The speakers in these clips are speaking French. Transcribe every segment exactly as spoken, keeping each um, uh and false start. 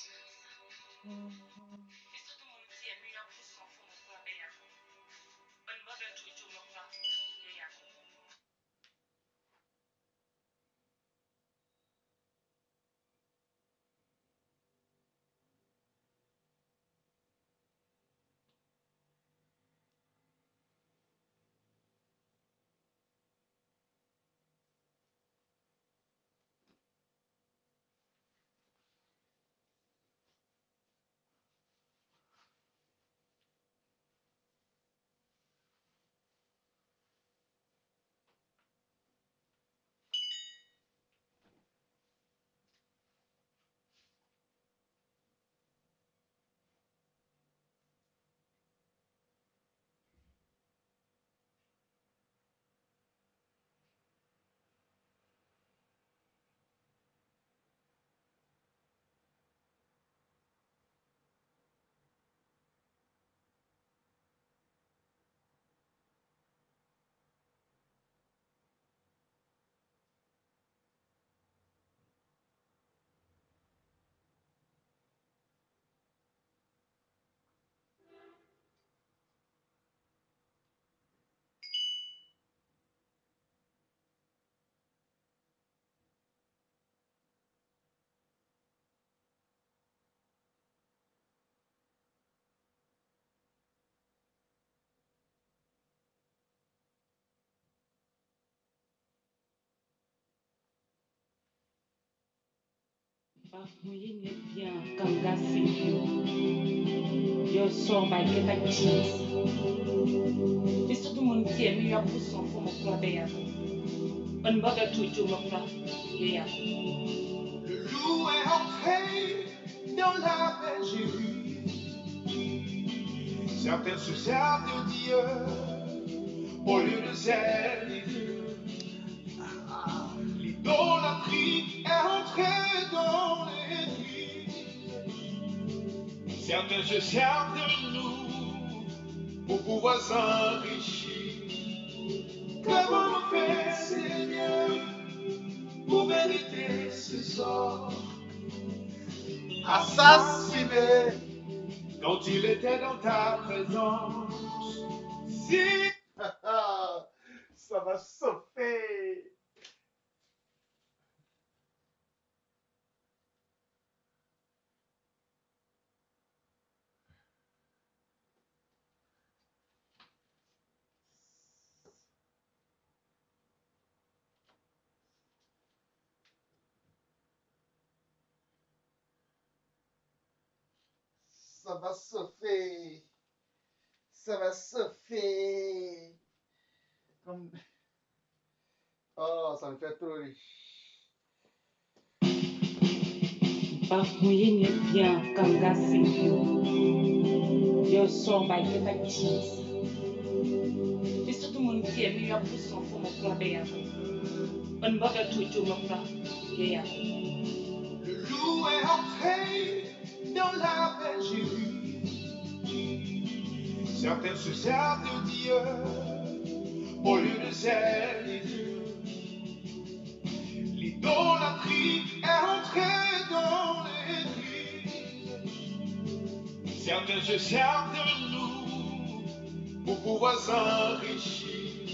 Mwenye bien kangasi yo so by get a cheese. This is the one here me up with some form of club. Un bugger to to me fra. Yeah. Le loup est entré dans la bergerie. Certains se servent de Dieu au lieu de celle des dieux. L'idolâtrie est entrée dans l'église. Certains se servent de nous pour pouvoir s'enrichir. Qu'avons-nous fait, Seigneur, pour mériter ce sort? Assassiné quand il était dans ta présence. Si ça va sauver. Ça va sauver. Ça va sauver. Comme... Oh, ça me fait trop rire. Mwenye bien kangasi yo so by get a cheese. This is the one here me up with some form of club. Un bugger to to me fra. Yeah. Le loup est entré dans la bergerie. Certains se servent de Dieu au lieu de celle des dieux. L'idolâtrie est entrée dans l'église. Certains se servent de nous pour pouvoir s'enrichir.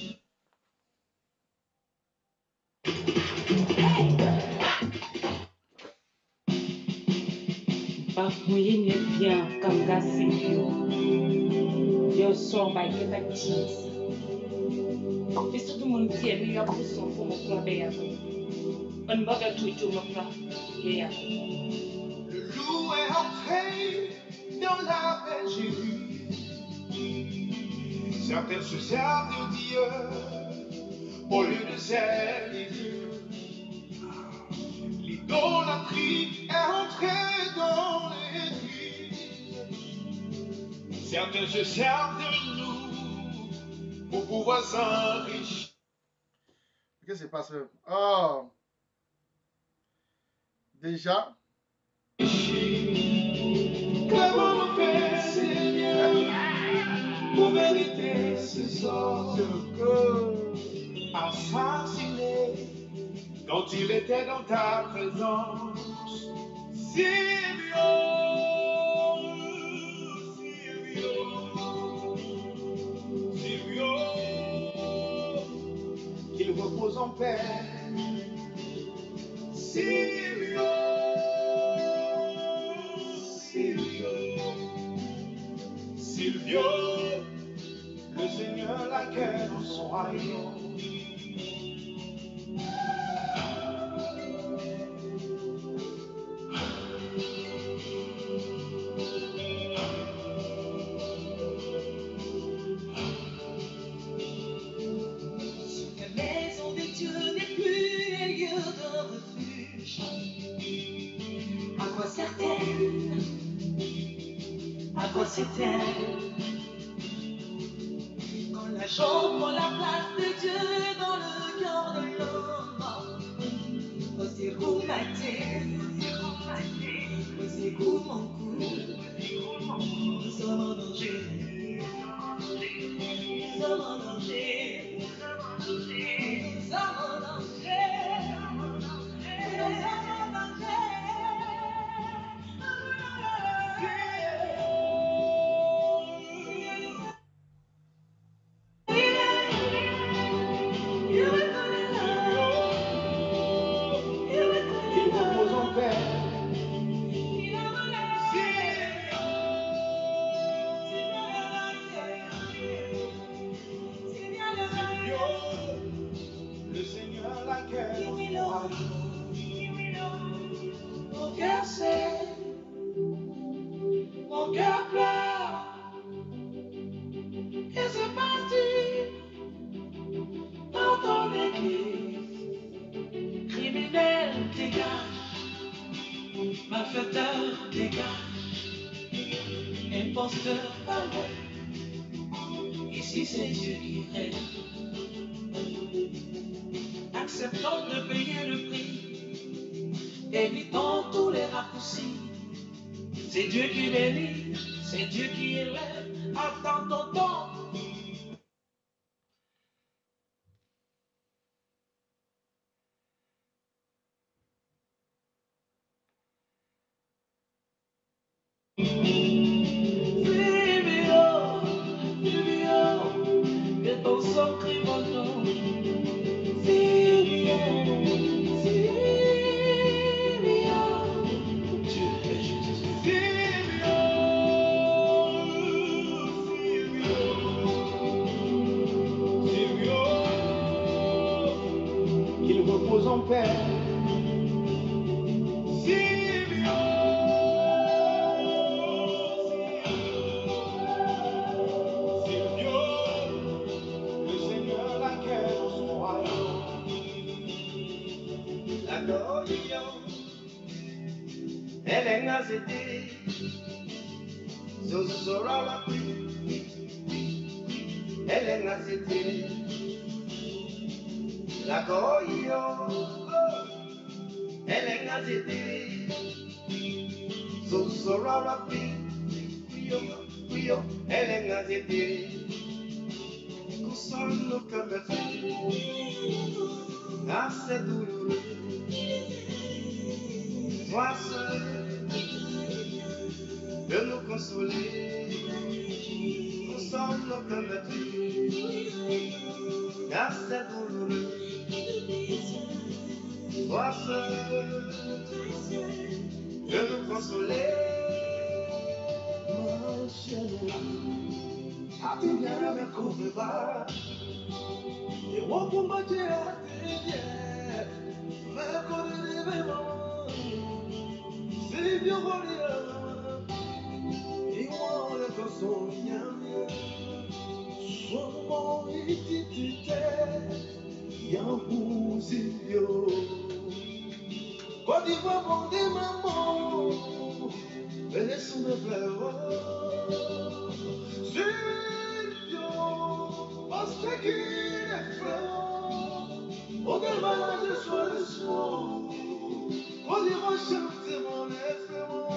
Mwenye bien kangasi yo so by get a cheese. This is the one here me up with some form of club. Un bugger to to me fra. Yeah. Le loup est entré dans la bergerie. Certains se servent de Dieu au lieu de celle des dieux. L'idolâtrie est entrée dans l'église. Certains se servent de nous pour pouvoir s'enrichir. Qu'est-ce qui se passe? Oh! Déjà? Qu'avons-nous fait, Seigneur, pour mériter ce sort? Assassiné quand il était dans ta présence. Simeon, reposons, Père. Silvio, Silvio, Silvio, le Seigneur l'accueille dans son royaume. À quoi sert-elle? À quoi sert-elle? Quand la jambe prend la place de Dieu dans le cœur de l'homme, aussi goût maté, aussi goût mon cou, nous sommes en danger, nous sommes en danger, nous sommes en danger, nous sommes en danger. Qu'il repose en paix. Le Seigneur l'accueille. Mon cœur sait, mon cœur pleure, et c'est parti dans ton église. Criminel, dégage, malfaiteur, dégage, imposteur, parle. Ici c'est Dieu qui règne. Acceptons de payer le prix, évitons tous les raccourcis. C'est Dieu qui bénit, c'est Dieu qui élève. Attends ton temps. Silvio, Silvio, que ton sang crie mon nom. Silvio, Silvio, Dieu est juste. Silvio, Silvio, Silvio, qu'il repose en paix. Silvio, Silvio, le Seigneur l'accueille dans son royaume. La gloria, elle est nazétée, Zozora la pluie, elle est nazétée. La gloria, elle est nazétée, Zozora la pluie, elle est nazétée. Console comme le feu, assez douloureux. Sois seul de nous consoler. Console comme le feu, assez douloureux. Sois seul de nous consoler. Mon chéri, à tout bien me couvrir. Et moi pour me dire à tes biens, me connais les moments, c'est bien volé, et moi le console, seulement il dit y'a un Silvio. Quand il va bon des mamans, elle sous mes fleurs. Silvio, parce qu'il est fleur, auquel malade soit le soir. Quand il va chanter mon effroi.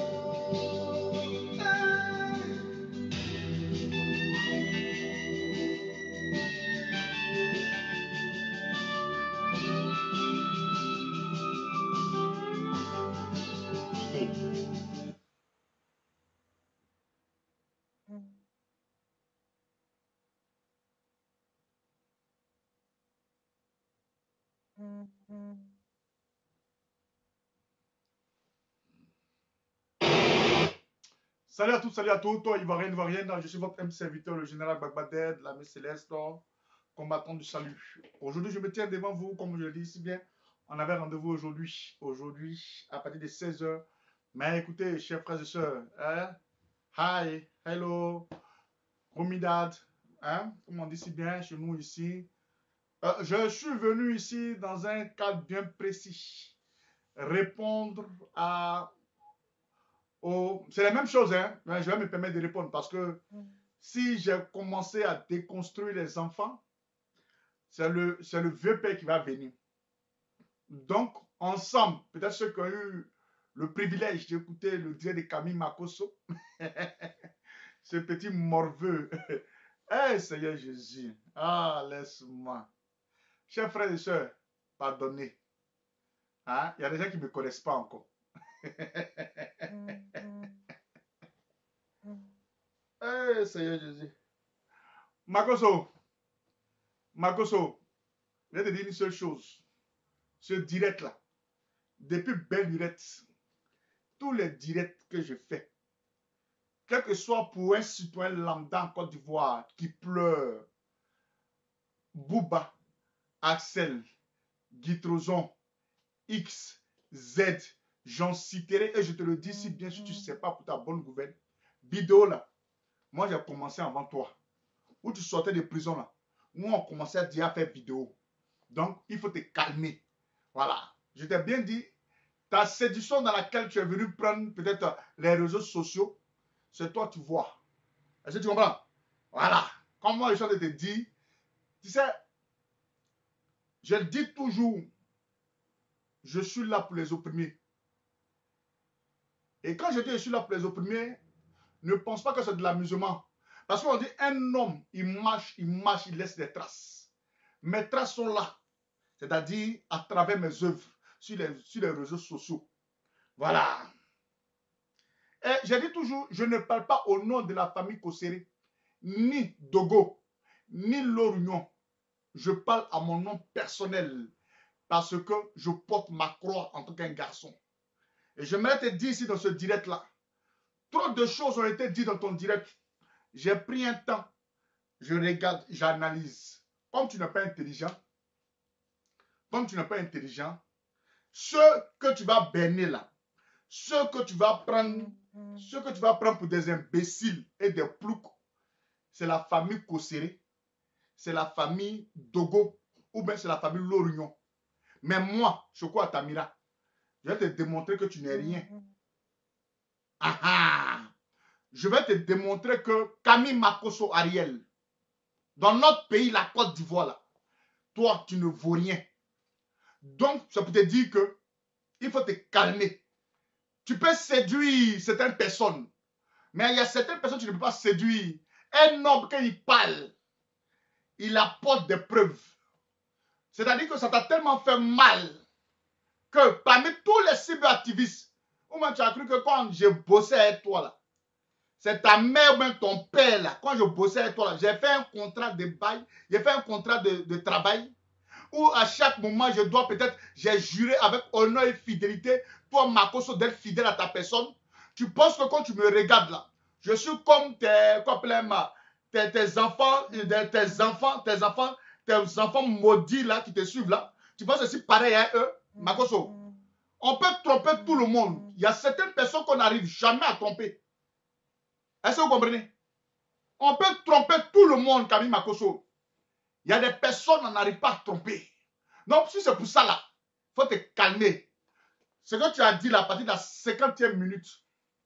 Salut à tous, salut à tous, toi Ivoirien, Ivoirienne, je suis votre M serviteur, le général Bagbaded, l'armée céleste, combattant du salut. Aujourd'hui, je me tiens devant vous, comme je le dis si bien, on avait rendez-vous aujourd'hui, aujourd'hui, à partir de seize heures. Mais écoutez, chers frères et sœurs, hein? Hi, hello, Romidad, hein? Comme on dit si bien chez nous ici. Euh, je suis venu ici dans un cadre bien précis, répondre à... Oh, c'est la même chose, hein? Je vais me permettre de répondre parce que si j'ai commencé à déconstruire les enfants, c'est le, c'est le vieux père qui va venir. Donc, ensemble, peut-être ceux qui ont eu le privilège d'écouter le direct de Camille Makosso, ce petit morveux. Eh, hey, Seigneur Jésus, ah, laisse-moi. Chers frères et sœurs, pardonnez. Hein? Il y a des gens qui ne me connaissent pas encore. Eh, Seigneur Jésus. Makosso, Makosso, je vais te dire une seule chose. Ce direct-là, depuis belle lurette, tous les directs que je fais, quel que soit pour un citoyen lambda en Côte d'Ivoire qui pleure, Bouba, Axel, Guitrozon, X, Z, j'en citerai et je te le dis si bien si tu ne sais pas pour ta bonne nouvelle. Vidéo là, moi j'ai commencé avant toi, où tu sortais de prison là, où on commençait déjà à faire vidéo. Donc il faut te calmer. Voilà, je t'ai bien dit, ta séduction dans laquelle tu es venu prendre peut-être les réseaux sociaux, c'est toi tu vois. Est-ce que tu comprends? Voilà, comme moi je suis en train de te dire, tu sais, je le dis toujours, je suis là pour les opprimés. Et quand je dis je suis là pour les opprimés, ne pense pas que c'est de l'amusement. Parce qu'on dit un homme, il marche, il marche, il laisse des traces. Mes traces sont là. C'est-à-dire à travers mes œuvres sur les, sur les réseaux sociaux. Voilà. Et j'ai dit toujours, je ne parle pas au nom de la famille Kosséré, ni Dogo, ni Lorugnon. Je parle à mon nom personnel parce que je porte ma croix en tant qu'un garçon. Et j'aimerais te dire ici dans ce direct-là, trop de choses ont été dites dans ton direct. J'ai pris un temps, je regarde, j'analyse. Comme tu n'es pas intelligent, comme tu n'es pas intelligent, ce que tu vas berner là, ce que tu vas prendre, ce que tu vas prendre pour des imbéciles et des ploucs, c'est la famille Kosséré, c'est la famille Dogo, ou bien c'est la famille Lorugnon. Mais moi, je crois à Tamira. Je vais te démontrer que tu n'es rien. Ah ah! Je vais te démontrer que Camille Makosso Ariel, dans notre pays, la Côte d'Ivoire, là, toi, tu ne vaux rien. Donc, ça peut te dire que il faut te calmer. Tu peux séduire certaines personnes, mais il y a certaines personnes que tu ne peux pas séduire. Un homme, quand il parle, il apporte des preuves. C'est-à-dire que ça t'a tellement fait mal que parmi tous les cyberactivistes, ou même tu as cru que quand je bossais avec toi, là, c'est ta mère ou même ton père, là, quand je bossais avec toi, j'ai fait un contrat de bail, j'ai fait un contrat de, de travail, où à chaque moment, je dois peut-être, j'ai juré avec honneur et fidélité, toi, Makosso, d'être fidèle à ta personne. Tu penses que quand tu me regardes là, je suis comme tes, quoi, tes, tes enfants, tes enfants, tes enfants, tes enfants maudits là, qui te suivent là. Tu penses que c'est pareil à eux, Makosso? On peut tromper tout le monde. Il y a certaines personnes qu'on n'arrive jamais à tromper. Est-ce que vous comprenez? On peut tromper tout le monde, Camille Makosso. Il y a des personnes qu'on n'arrive pas à tromper. Donc, si c'est pour ça là, il faut te calmer. Ce que tu as dit là, à partir de la cinquantième minute,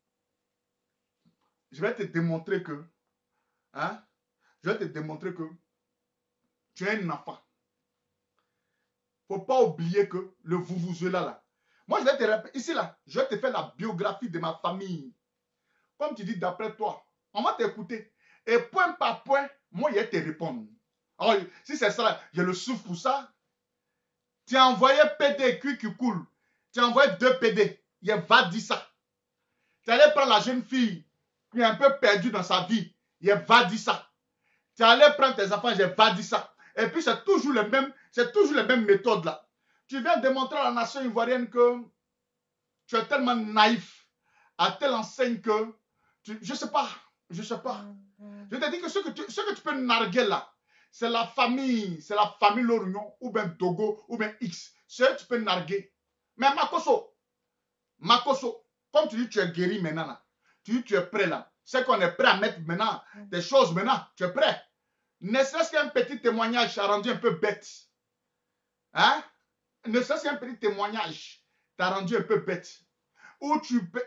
je vais te démontrer que, hein, je vais te démontrer que tu es un enfant. Il ne faut pas oublier que le Vuvuzela là, moi je vais te répéter, ici là, je vais te faire la biographie de ma famille. Comme tu dis, d'après toi, on va t'écouter. Et point par point, moi je vais te répondre. Alors, si c'est ça, je le souffre pour ça. Tu as envoyé P D, cuit qui coule. Tu as envoyé deux P D. Il va dire ça. Tu allais prendre la jeune fille qui est un peu perdue dans sa vie. Il va dire ça. Tu allais prendre tes enfants, je va dire ça. Et puis c'est toujours les mêmes, c'est toujours les mêmes méthodes là. Tu viens démontrer à la nation ivoirienne que tu es tellement naïf à telle enseigne que, tu, je ne sais pas, je ne sais pas. Je te dis que ce que tu, ce que tu peux narguer là, c'est la famille, c'est la famille Lorignon, ou bien Togo, ou bien X. Ce que tu peux narguer. Mais Makoso, Makoso, comme tu dis tu es guéri maintenant, là, tu dis tu es prêt là. C'est qu'on est prêt à mettre maintenant des choses maintenant, tu es prêt. Ne serait-ce qu'un petit témoignage t'a rendu un peu bête. Hein? Ne serait-ce qu'un petit témoignage t'a rendu un peu bête. Ou tu peux...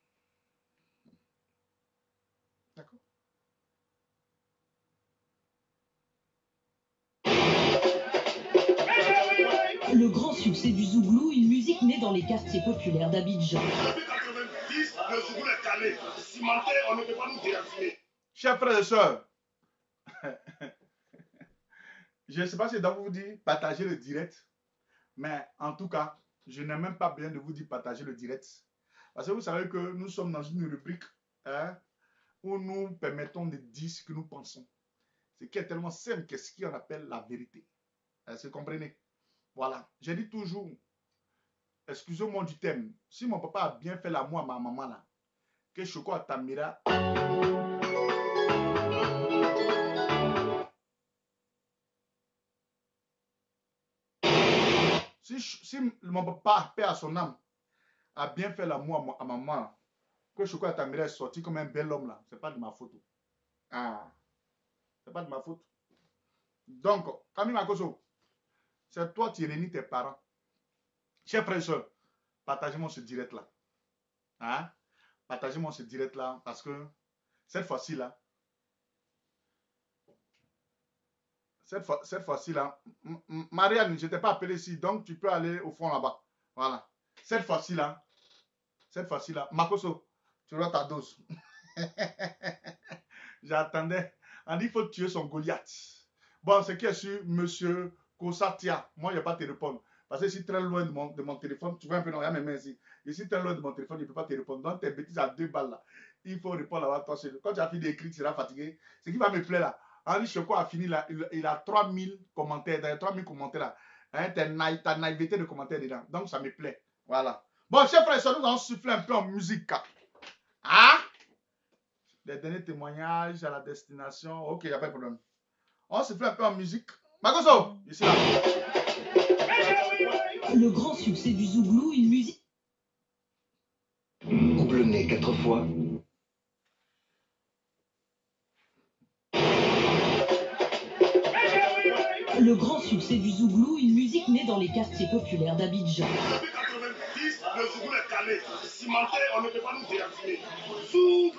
D'accord? Le grand succès du Zouglou, une musique née dans les quartiers populaires d'Abidjan. Depuis quatre-vingt-dix, le Zouglou est calé. Cimenté, on ne peut pas nous déraciner. Chers frères et sœurs, je ne sais pas si je dois vous dire partager le direct, mais en tout cas, je n'ai même pas besoin de vous dire partager le direct. Parce que vous savez que nous sommes dans une rubrique hein, où nous permettons de dire ce que nous pensons. Ce qui est tellement simple que ce qu'on appelle la vérité. Est-ce que vous comprenez? Voilà. J'ai dit toujours, excusez-moi du thème, si mon papa a bien fait l'amour à ma maman là, que Choco Tamira. Si, si mon papa, paix à son âme, a bien fait l'amour à, à ma maman, que Choco Tamira est sorti comme un bel homme là, c'est pas de ma faute. Ah, c'est pas de ma faute. Donc, Camille Makoso, c'est toi qui réunis tes parents. Chers frères et sœurs, partagez-moi ce direct là. Hein? Partagez-moi ce direct là parce que cette fois-ci là, cette fois, cette fois-ci là, Marianne, je ne t'ai pas appelé ici, donc tu peux aller au fond là-bas. Voilà. Cette fois-ci là, cette fois-ci là, Makoso, tu vois ta dose. J'attendais. On dit qu'il faut tuer son Goliath. Bon, ce qui est sûr, monsieur Kosatia, moi, je ne vais pas te répondre. Parce que je suis très loin de mon, de mon téléphone. Tu vois un peu, non, il y a mes mains ici. Je suis très loin de mon téléphone, je ne peux pas te répondre. Donc, tes bêtises à deux balles là. Il faut répondre là-bas. Toi, quand tu as fini d'écrire, tu seras fatigué. Ce qui va me plaire là. Henri Choco a fini là. Il, il a trois mille commentaires. Dans les trois mille commentaires là. Hein, ta, naï, ta naïveté de commentaires dedans. Donc, ça me plaît. Voilà. Bon, chers frères et sœurs, nous allons souffler un peu en musique. Hein? Les derniers témoignages à la destination. Ok, il n'y a pas de problème. On se fait un peu en musique. Makoso, je suis là. Le grand succès du Zouglou, une musique. Double nez quatre fois. Le grand succès du Zouglou, une musique née dans les quartiers populaires d'Abidjan. Depuis quatre-vingt-dix, le Zouglou est calé. Cimenté, on ne peut pas nous déraciner. Zouglou.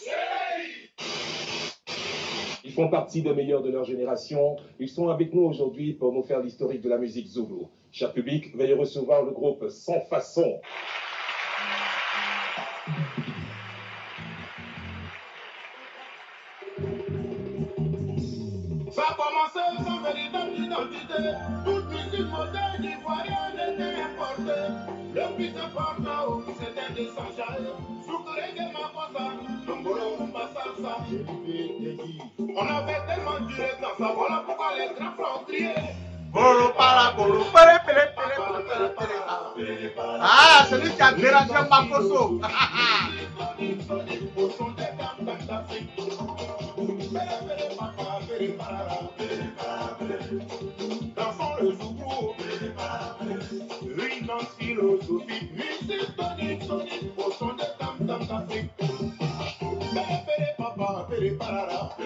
Ils font partie des meilleurs de leur génération. Ils sont avec nous aujourd'hui pour nous faire l'historique de la musique Zoulou. Cher public, veuillez recevoir le groupe Sans Façon. Ça a commencé sans véritable identité. Toute musique moderne ivoirienne était importée. Le plus important, c'était de s'enjailler. Soukourege Makosa, Nombolo Mbassasa. On avait tellement duré dans ça, voilà pourquoi les grands font crier. Ah, c'est lui qui a dérangé Makoso. Dansons le Zouglou, une danse philosophique, musique tonique, sonique, au son de tam tam d'Afrique. Péré péré papa, péré parara.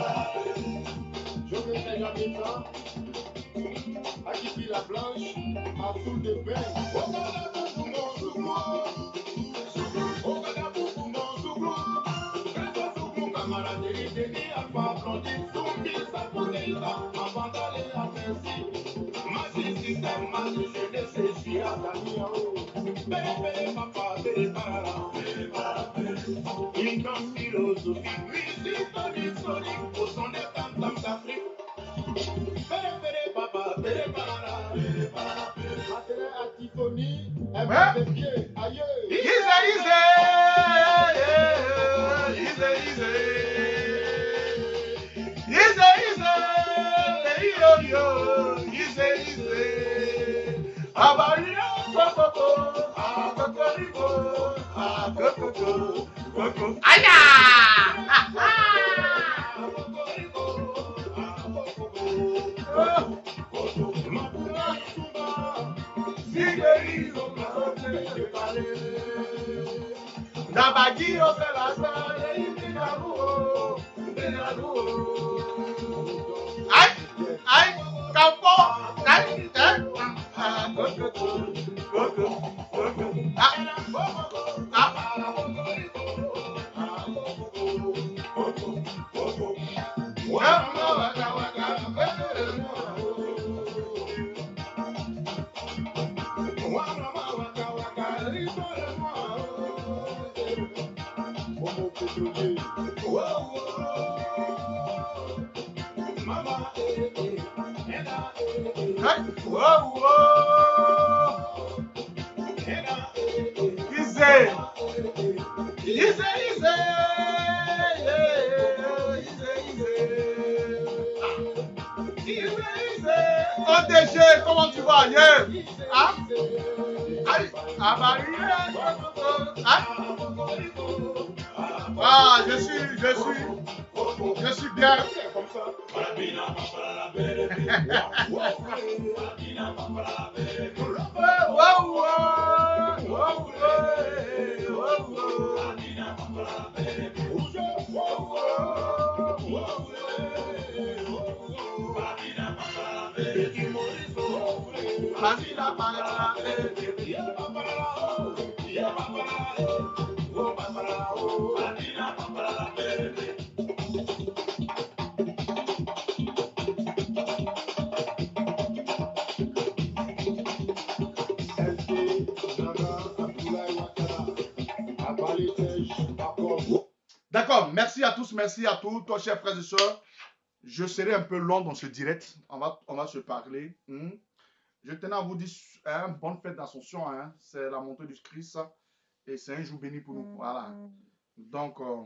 Je veux déjà des temps, à qui la blanche, à tout de bain. Au Gadabou, mon Zouglou, au Gadabou, mon Zouglou. Grâce au Zouglou, camaraderie, Denis, Alpha, Blondine, Zumbi, Saponeta, avant d'aller à Merci. Magic système, magic, je ne sais, je suis à Daniel. Péré péré papa, péré parara. Une danse philosophique, musique tonique, sonique, au son des tam tam d'Afrique. Péré péré papa, péré parara. Atterré à Tiffany, elle m'a fait pied, aïe. Easy, easy, easy, easy, easy, easy, yo yo, easy, easy. Ah Aïe! Dabagi o se la sa ye inaru. Aïe! Aïe! Campo! Aïe! Ah! Go go go! Go go! Go go! Ah! Ah! Wow, wow. Easy. Easy, easy. O D G, comment tu vas? Yeah. Hein? Aïe. Ah bah oui. Hein? Ah, je suis, je suis, je suis bien. D'accord, merci à tous, merci à tous, toi chers frères et sœurs. Je serai un peu long dans ce direct, on va, on va se parler. Hmm. Je tenais à vous dire hein, bonne fête d'Ascension, hein. C'est la montée du Christ et c'est un jour béni pour nous. Voilà. Donc, euh...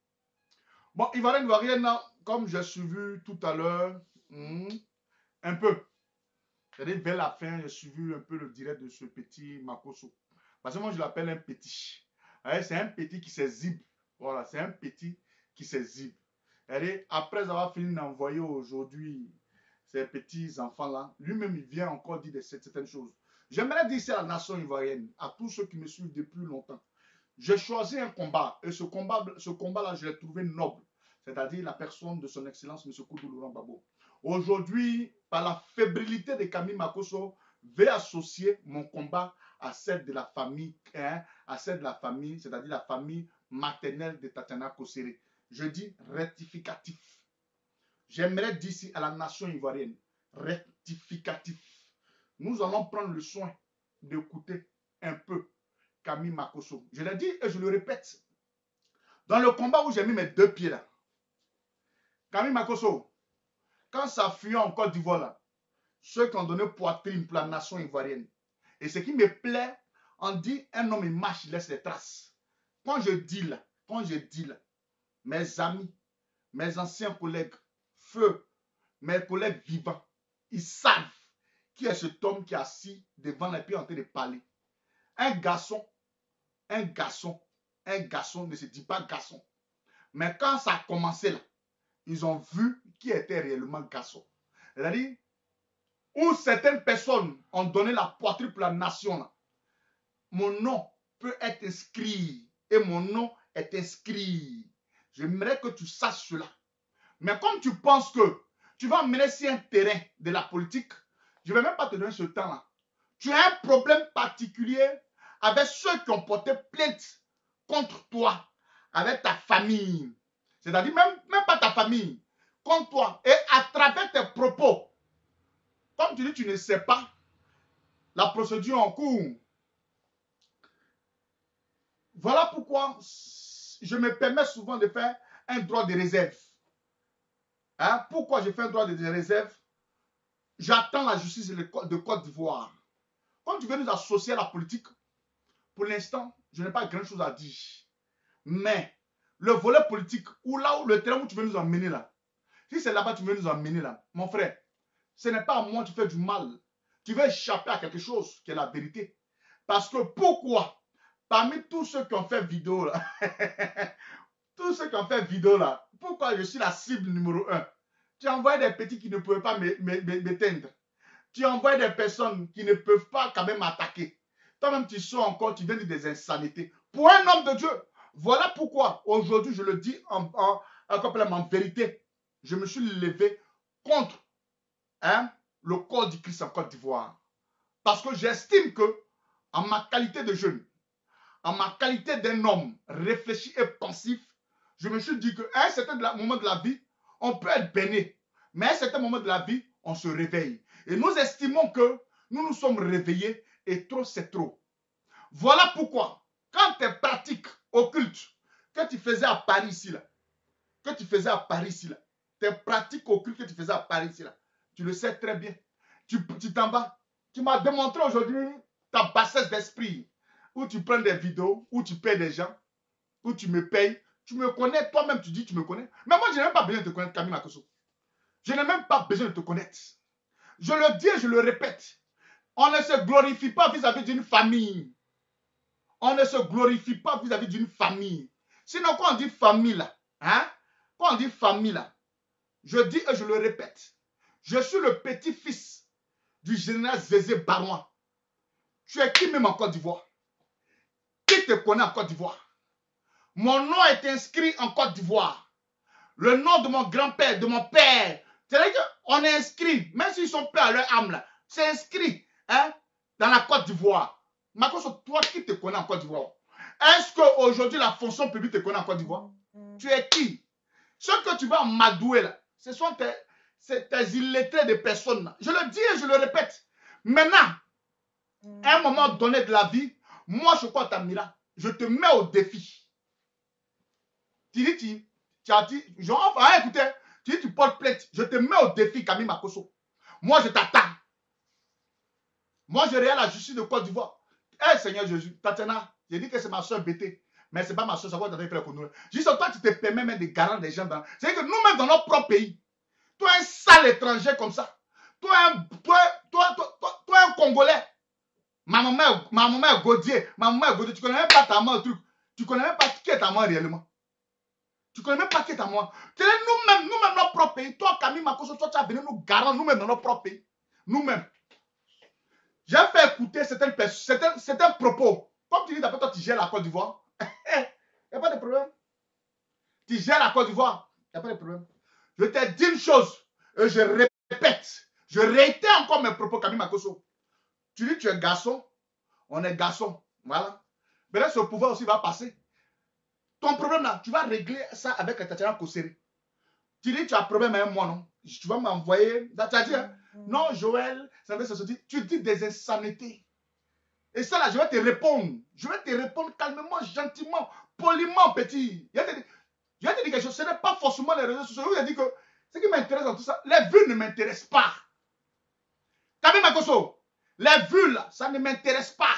bon, Ivoirienne, Ivoirienne, comme j'ai suivi tout à l'heure, hmm, un peu. C'est-à-dire vers la fin, j'ai suivi un peu le direct de ce petit Makosso. Parce que moi, je l'appelle un petit. C'est un petit qui s'exhibe. Voilà, c'est un petit qui s'exhibe. Après avoir fini d'envoyer aujourd'hui ces petits enfants-là, lui-même, il vient encore dire de certaines choses. J'aimerais dire ça à la nation ivoirienne, à tous ceux qui me suivent depuis longtemps. J'ai choisi un combat, et ce combat-là, ce combat je l'ai trouvé noble. C'est-à-dire la personne de son excellence, M. Koudou Laurent Gbagbo. Aujourd'hui, par la fébrilité de Camille Makosso, je vais associer mon combat à celle de la famille, hein, à celle de la famille, c'est-à-dire la famille maternelle de Tatiana Kosséré. Je dis rectificatif. J'aimerais dire ici à la nation ivoirienne, rectificatif. Nous allons prendre le soin d'écouter un peu Camille Makosso. Je l'ai dit et je le répète. Dans le combat où j'ai mis mes deux pieds là, Camille Makosso, quand ça fut en Côte d'Ivoire là, ceux qui ont donné poitrine pour la nation ivoirienne. Et ce qui me plaît, on dit un homme il marche, il laisse les traces. Quand je dis là, quand je dis là, mes amis, mes anciens collègues, feu, mes collègues vivants, ils savent qui est cet homme qui est assis devant les pieds en train de parler. Un garçon, un garçon, un garçon ne se dit pas garçon. Mais quand ça a commencé là, ils ont vu qui était réellement garçon. C'est-à-dire, où certaines personnes ont donné la poitrine pour la nation là, mon nom peut être inscrit et mon nom est inscrit. J'aimerais que tu saches cela. Mais comme tu penses que tu vas mener sur un terrain de la politique, je ne vais même pas te donner ce temps-là. Tu as un problème particulier avec ceux qui ont porté plainte contre toi, avec ta famille. C'est-à-dire même, même pas ta famille, contre toi. Et à travers tes propos, comme tu dis, tu ne sais pas la procédure en cours. Voilà pourquoi je me permets souvent de faire un droit de réserve. Hein? Pourquoi je fais un droit de réserve? J'attends la justice de Côte d'Ivoire. Quand tu veux nous associer à la politique, pour l'instant, je n'ai pas grand chose à dire. Mais le volet politique, ou là où le terrain où tu veux nous emmener là, si c'est là-bas que tu veux nous emmener là, mon frère, ce n'est pas à moi que tu fais du mal. Tu veux échapper à quelque chose qui est la vérité. Parce que pourquoi parmi tous ceux qui ont fait vidéo là, tous ceux qui ont fait vidéo là, pourquoi je suis la cible numéro un? Tu envoies des petits qui ne pouvaient pas m'éteindre. Tu envoies des personnes qui ne peuvent pas quand même m'attaquer. Toi-même, tu sors encore, tu viens dire des insanités. Pour un homme de Dieu, voilà pourquoi aujourd'hui, je le dis en, en, en, en vérité, je me suis levé contre hein, le corps du Christ en Côte d'Ivoire. Parce que j'estime que, en ma qualité de jeune, en ma qualité d'un homme réfléchi et pensif, je me suis dit qu'à un certain moment de la vie, on peut être béni. Mais à un certain moment de la vie, on se réveille. Et nous estimons que nous nous sommes réveillés et trop, c'est trop. Voilà pourquoi, quand tes pratiques occultes que tu faisais à Paris ici, là, que tu faisais à Paris ici, là, tes pratiques occultes que tu faisais à Paris ici, là, tu le sais très bien. Tu t'en vas. Tu m'as démontré aujourd'hui ta bassesse d'esprit. Où tu prends des vidéos, où tu payes des gens, où tu me payes. Tu me connais, toi-même tu dis tu me connais. Mais moi, je n'ai même pas besoin de te connaître, Camille Makosso. Je n'ai même pas besoin de te connaître. Je le dis et je le répète. On ne se glorifie pas vis-à-vis d'une famille. On ne se glorifie pas vis-à-vis d'une famille. Sinon, quand on dit famille là, hein, quand on dit famille là, je dis et je le répète, je suis le petit-fils du général Zézé Barouin. Tu es qui même en Côte d'Ivoire? Qui te connaît en Côte d'Ivoire? Mon nom est inscrit en Côte d'Ivoire. Le nom de mon grand-père, de mon père. C'est-à-dire qu'on est inscrit, même s'ils sont pères à leur âme là, c'est inscrit hein, dans la Côte d'Ivoire. Makosso, toi qui te connais en Côte d'Ivoire? Est-ce qu'aujourd'hui la fonction publique te connaît en Côte d'Ivoire? Tu es qui? Ce que tu vas m'adouer là, ce sont tes, tes illettrés de personnes là. Je le dis et je le répète. Maintenant, à un moment donné de la vie, moi je crois Tamira, je te mets au défi. Tu dis, tu, tu as dit, genre, enfin, écoutez, tu dis, tu portes plainte, je te mets au défi, Camille Makosso. Moi je t'attends. Moi je regarde la justice de Côte d'Ivoire. Eh hey, Seigneur Jésus, Tatiana, j'ai dit que c'est ma soeur B T, mais ce n'est pas ma soeur, ça va t'attendre faire pour nous. Juste toi, tu te permets même de garantir des gens dans. C'est-à-dire que nous-mêmes dans notre propre pays, toi un sale étranger comme ça, toi un, toi, toi, toi, toi, toi un Congolais, ma maman, ma maman est Gaudier, ma maman est Gaudier, tu ne connais même pas ta main, le truc. Tu ne connais même pas qui est ta main réellement. Tu ne connais même pas qui est ta main. Nous-mêmes, nous-mêmes, notre propre pays, toi Camille Makosso, toi tu as venu nous garantir nous-mêmes dans notre propre pays. Nous-mêmes. J'ai fait écouter certaines personnes, certains, certains propos. Comme tu dis, d'après toi, tu gères la Côte d'Ivoire. Il n'y a pas de problème. Tu gères la Côte d'Ivoire. Il n'y a pas de problème. Je t'ai dit une chose, et je répète, je réitère encore mes propos, Camille Makosso. Tu dis, tu es garçon, on est garçon. Voilà. Mais là, ce pouvoir aussi va passer. Ton problème là, tu vas régler ça avec Tatiana Kosseri. Tu dis, tu as un problème avec moi, non? Tu vas m'envoyer. Tu as dit, hein? Non, Joël, ça veut se dire, tu dis des insanités. Et ça là, je vais te répondre. Je vais te répondre calmement, gentiment, poliment, petit. Je vais te dire, je vais te dire quelque chose. Ce n'est pas forcément les réseaux sociaux. Je vais te dire que ce qui m'intéresse dans tout ça, les vues ne m'intéressent pas. Camille Makosso, les vues là, ça ne m'intéresse pas.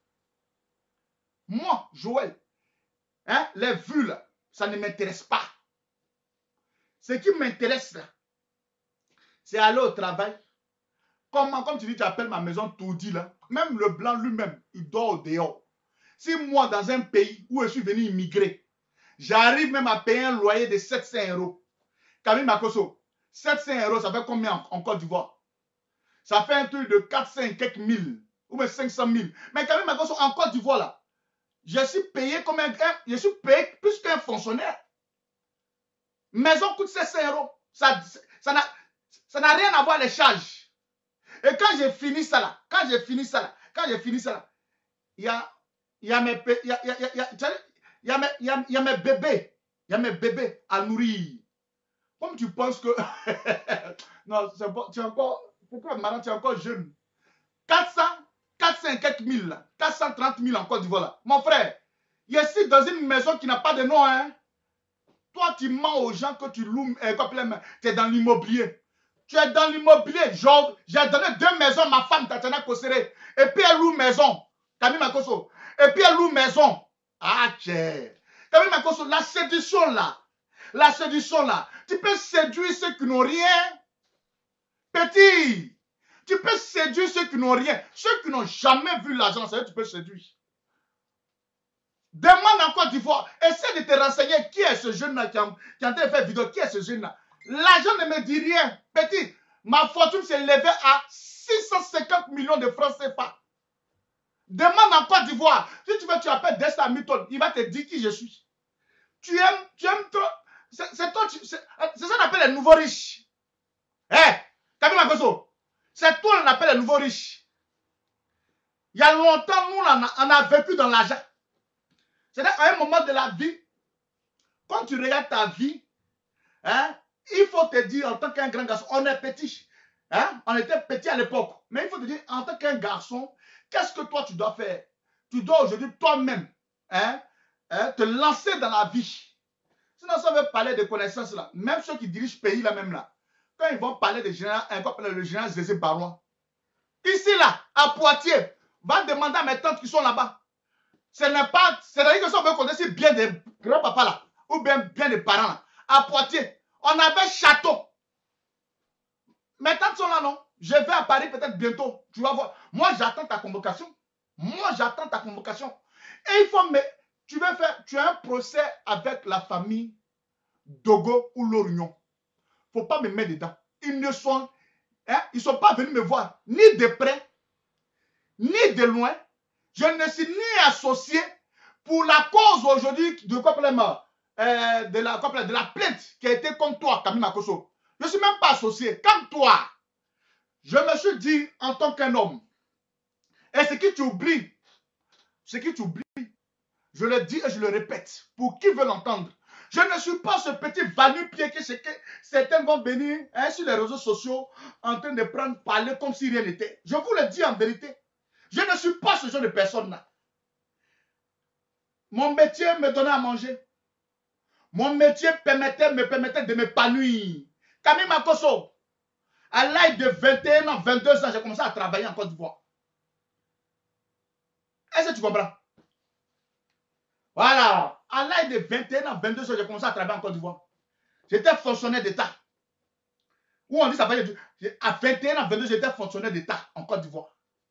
Moi, Joël, hein, les vues là, ça ne m'intéresse pas. Ce qui m'intéresse là, c'est aller au travail. Comment, comme tu dis, tu appelles ma maison Toudi là. Même le blanc lui-même, il dort au dehors. Si moi, dans un pays où je suis venu immigrer, j'arrive même à payer un loyer de sept cents euros. Camille Makosso, sept cents euros, ça fait combien en, en Côte d'Ivoire? Ça fait un truc de quatre cents et quelques mille, ou même cinq cent mille. Mais Camille Makosso, en Côte d'Ivoire là, je suis payé comme un, je suis payé plus qu'un fonctionnaire. Maison coûte sept cents euros. Ça, ça n'a ça n'a rien à voir les charges. Et quand j'ai fini ça là, quand j'ai fini ça là, quand j'ai fini ça là, il y a, il y a mes, il y a, il y a, il y a, il y a mes, il y a, il y a mes bébés, il y a mes bébés à nourrir. Comme tu penses que, non, c'est pas, tu es encore, pourquoi maintenant tu es encore jeune? quatre cents, quatre cents et quelques mille là, quatre cent trente mille en Côte d'Ivoire là. Mon frère, il est ici dans une maison qui n'a pas de nom, hein. Toi, tu mens aux gens que tu loues, eh, tu es dans l'immobilier. Tu es dans l'immobilier. J'ai donné deux maisons à ma femme, Tatiana Kosseri. Et puis elle loue maison. Camille Makosso. Et puis elle loue maison. Ah, tiens. Camille Makosso, la séduction là. La séduction là. Tu peux séduire ceux qui n'ont rien. Petit. Tu peux séduire ceux qui n'ont rien. Ceux qui n'ont jamais vu l'argent, ça veut dire que tu peux séduire. Demande en Côte d'Ivoire. Essaie de te renseigner qui est ce jeune-là qui, qui est en train de faire vidéo. Qui est ce jeune-là? L'argent ne me dit rien. Petit, ma fortune s'est levée à six cent cinquante millions de francs C F A. Demande en Côte d'Ivoire. Si tu veux, tu appelles Destin Hamilton. Il va te dire qui je suis. Tu aimes, tu aimes trop. C'est toi, c'est ça qu'on appelle les nouveaux riches. Eh, Kabila Makoso, c'est toi qu'on appelle les nouveaux riches. Il y a longtemps, nous, on a, on a vécu dans l'argent. C'est-à-dire qu'à un moment de la vie, quand tu regardes ta vie, hein, il faut te dire en tant qu'un grand garçon, on est petit. Hein, on était petit à l'époque. Mais il faut te dire en tant qu'un garçon, qu'est-ce que toi tu dois faire? Tu dois aujourd'hui toi-même hein, hein, te lancer dans la vie. Sinon, ça veut parler de connaissances là. Même ceux qui dirigent le pays là même là. Quand ils vont parler de général, le général Zézé Barois. Ici là, à Poitiers, va demander à mes tantes qui sont là-bas. Ce n'est pas, c'est-à-dire que si on veut connaître bien des grands-papas là, ou bien, bien des parents là, à Poitiers, on avait château. Mes tantes sont là, non? Je vais à Paris peut-être bientôt. Tu vas voir. Moi, j'attends ta convocation. Moi, j'attends ta convocation. Et il faut, mais tu veux faire, tu as un procès avec la famille Dogo ou Lorignon. Il ne faut pas me mettre dedans. Ils ne sont, hein, ils sont pas venus me voir, ni de près, ni de loin. Je ne suis ni associé pour la cause aujourd'hui de, euh, de, la, de la plainte qui a été contre toi, Camille Makoso. Je ne suis même pas associé. Comme toi, je me suis dit en tant qu'un homme. Et ce que tu oublies, ce que tu oublies, je le dis et je le répète, pour qui veut l'entendre. Je ne suis pas ce petit va-nu-pied que, que certains vont venir hein, sur les réseaux sociaux en train de prendre parler comme si rien n'était. Je vous le dis en vérité. Je ne suis pas ce genre de personne-là. Mon métier me donnait à manger. Mon métier permettait, me permettait de m'épanouir. Camille Makoso, à l'âge de vingt et un ans, vingt-deux ans, j'ai commencé à travailler en Côte d'Ivoire. Est-ce que tu comprends? Voilà. À l'âge de vingt et un ans, vingt-deux ans, j'ai commencé à travailler en Côte d'Ivoire. J'étais fonctionnaire d'État. Où on dit ça va dire, à vingt et un ans, vingt-deux, j'étais fonctionnaire d'État en Côte d'Ivoire.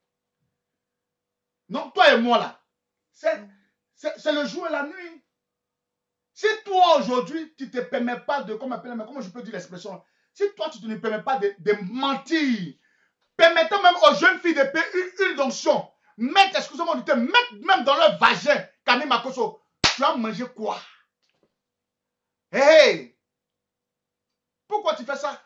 Donc, toi et moi, là, c'est le jour et la nuit. Si toi, aujourd'hui, tu ne te permets pas de, comment, comment je peux dire l'expression, si toi, tu ne te permets pas de, de mentir, permettant même aux jeunes filles de payer une huile d'onction, mettre, excusez-moi du terme, mettre même dans leur vagin, Camille Makoso, tu vas manger quoi? Hey! Pourquoi tu fais ça?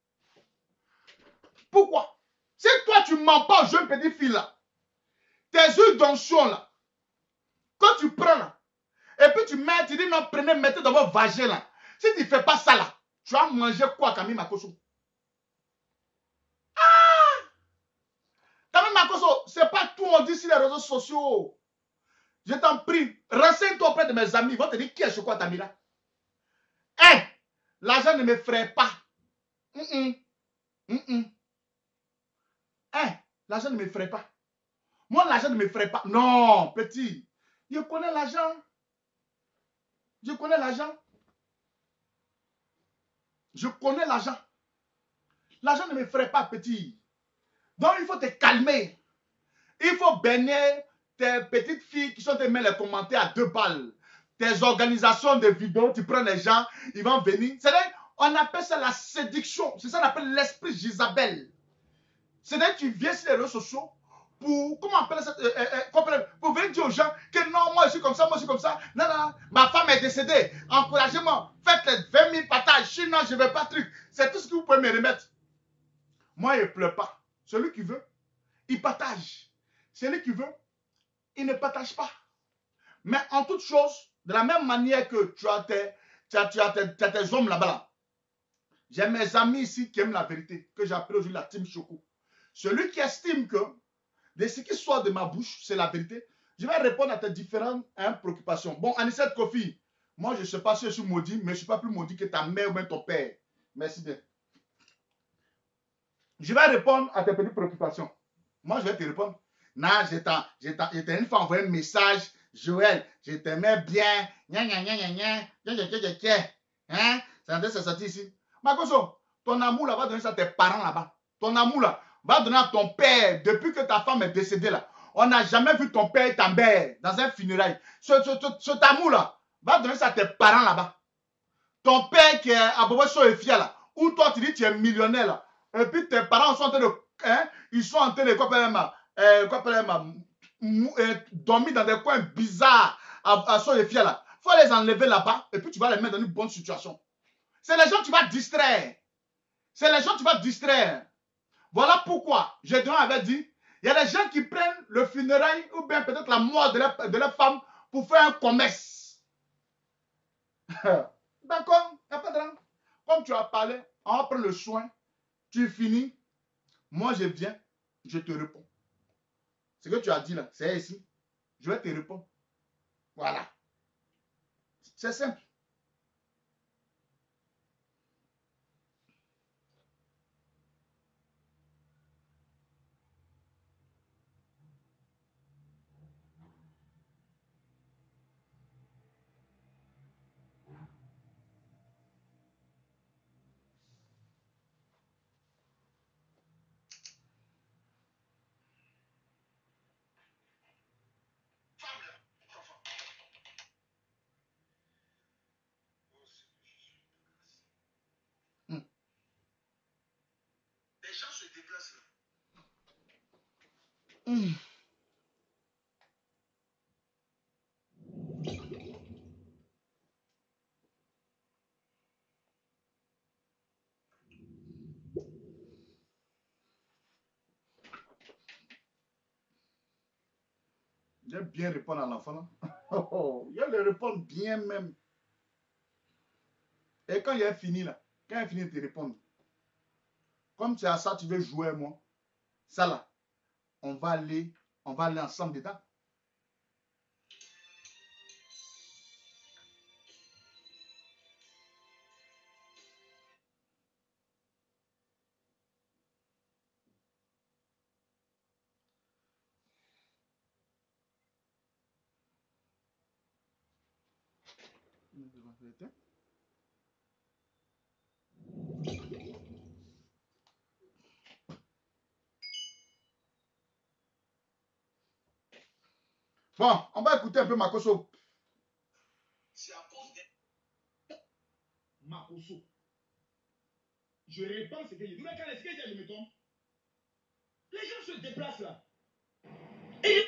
Pourquoi? Si toi, tu ne mens pas aux jeunes petites filles, là, tes huiles d'onction, là, quand tu prends, là, et puis tu mets, tu dis non, prenez, mettez dans votre vagin là. Si tu ne fais pas ça là, tu vas manger quoi, Camille Makoso? Ah! Camille Makoso, ce n'est pas tout on dit sur les réseaux sociaux. Je t'en prie, renseigne-toi auprès de mes amis. Ils vont te dire qui est ce quoi, Tamila. Hein? L'argent ne me ferait pas. Mm -mm. Mm -mm. Hein? L'argent ne me ferait pas. Moi, l'argent ne me ferait pas. Non, petit. Je connais l'argent. Je connais l'argent. Je connais l'argent. L'argent ne me ferait pas, petit. Donc, il faut te calmer. Il faut baigner tes petites filles qui sont tes mains les commenter à deux balles. Tes organisations de vidéos, tu prends les gens, ils vont venir. C'est-à-dire, on appelle ça la séduction. C'est ça qu'on appelle l'esprit Jezabel. C'est-à-dire, tu viens sur les réseaux sociaux pour, comment on appelle ça, euh, euh, pour venir dire aux gens que non, moi je suis comme ça, moi je suis comme ça. Non, non, ma femme est décédée. Encouragez-moi. Faites les vingt mille partages. Sinon, je ne veux pas de truc. C'est tout ce que vous pouvez me remettre. Moi, je ne pleure pas. Celui qui veut, il partage. Celui qui veut, il ne partage pas. Mais en toute chose, de la même manière que tu as tes, tu as, tu as tes, tu as tes hommes là-bas, là, j'ai mes amis ici qui aiment la vérité, que j'appelle aujourd'hui la team Choco. Celui qui estime que de ce qui sort de ma bouche, c'est la vérité, je vais répondre à tes différentes hein, préoccupations. Bon, Anicette Kofi, moi je ne sais pas si je suis maudit, mais je ne suis pas plus maudit que ta mère ou même ton père. Merci bien. Je vais répondre à tes petites préoccupations. Moi, je vais te répondre. Non, je t'ai une fois envoyé un message. Joël, je t'aimais bien. Gna gna gna gna gna. Gna gna gna gna. Hein? C'est sorti ici. Makoso, ton amour là va donner ça à tes parents là-bas. Ton amour là va donner à ton père depuis que ta femme est décédée là. on n'a jamais vu ton père et ta mère dans un funérail. Ce, ce, ce, cet amour-là, va donner ça à tes parents là-bas. Ton père qui est à Bobo et Fia là, ou toi tu dis tu es millionnaire là, et puis tes parents sont en train de, hein, ils sont en train de, quoi euh, quoi euh, dormir dans des coins bizarres à, à Soefia là. Il faut les enlever là-bas, et puis tu vas les mettre dans une bonne situation. C'est les gens que tu vas distraire. C'est les gens que tu vas distraire. Voilà pourquoi, Gédéon avait dit, il y a des gens qui prennent le funérail ou bien peut-être la mort de leur, de leur femme pour faire un commerce. D'accord, il n'y a pas de drame. Comme tu as parlé, on va prendre le soin, tu finis, moi je viens, je te réponds. Ce que tu as dit là, c'est ici. Je vais te répondre. Voilà. C'est simple. Les gens se déplacent là. Mmh. J'aime bien répondre à l'enfant. Oh, il le répondre bien même. Et quand il est fini là, quand il est fini de te répondre, comme c'est à ça que tu veux jouer moi, ça là, on va aller, on va aller ensemble dedans. Bon, on va écouter un peu Makoso. C'est à cause de Makoso. Je réponds ce que je dis. Mais quand est-ce que je me trompe? Les gens se déplacent là. Et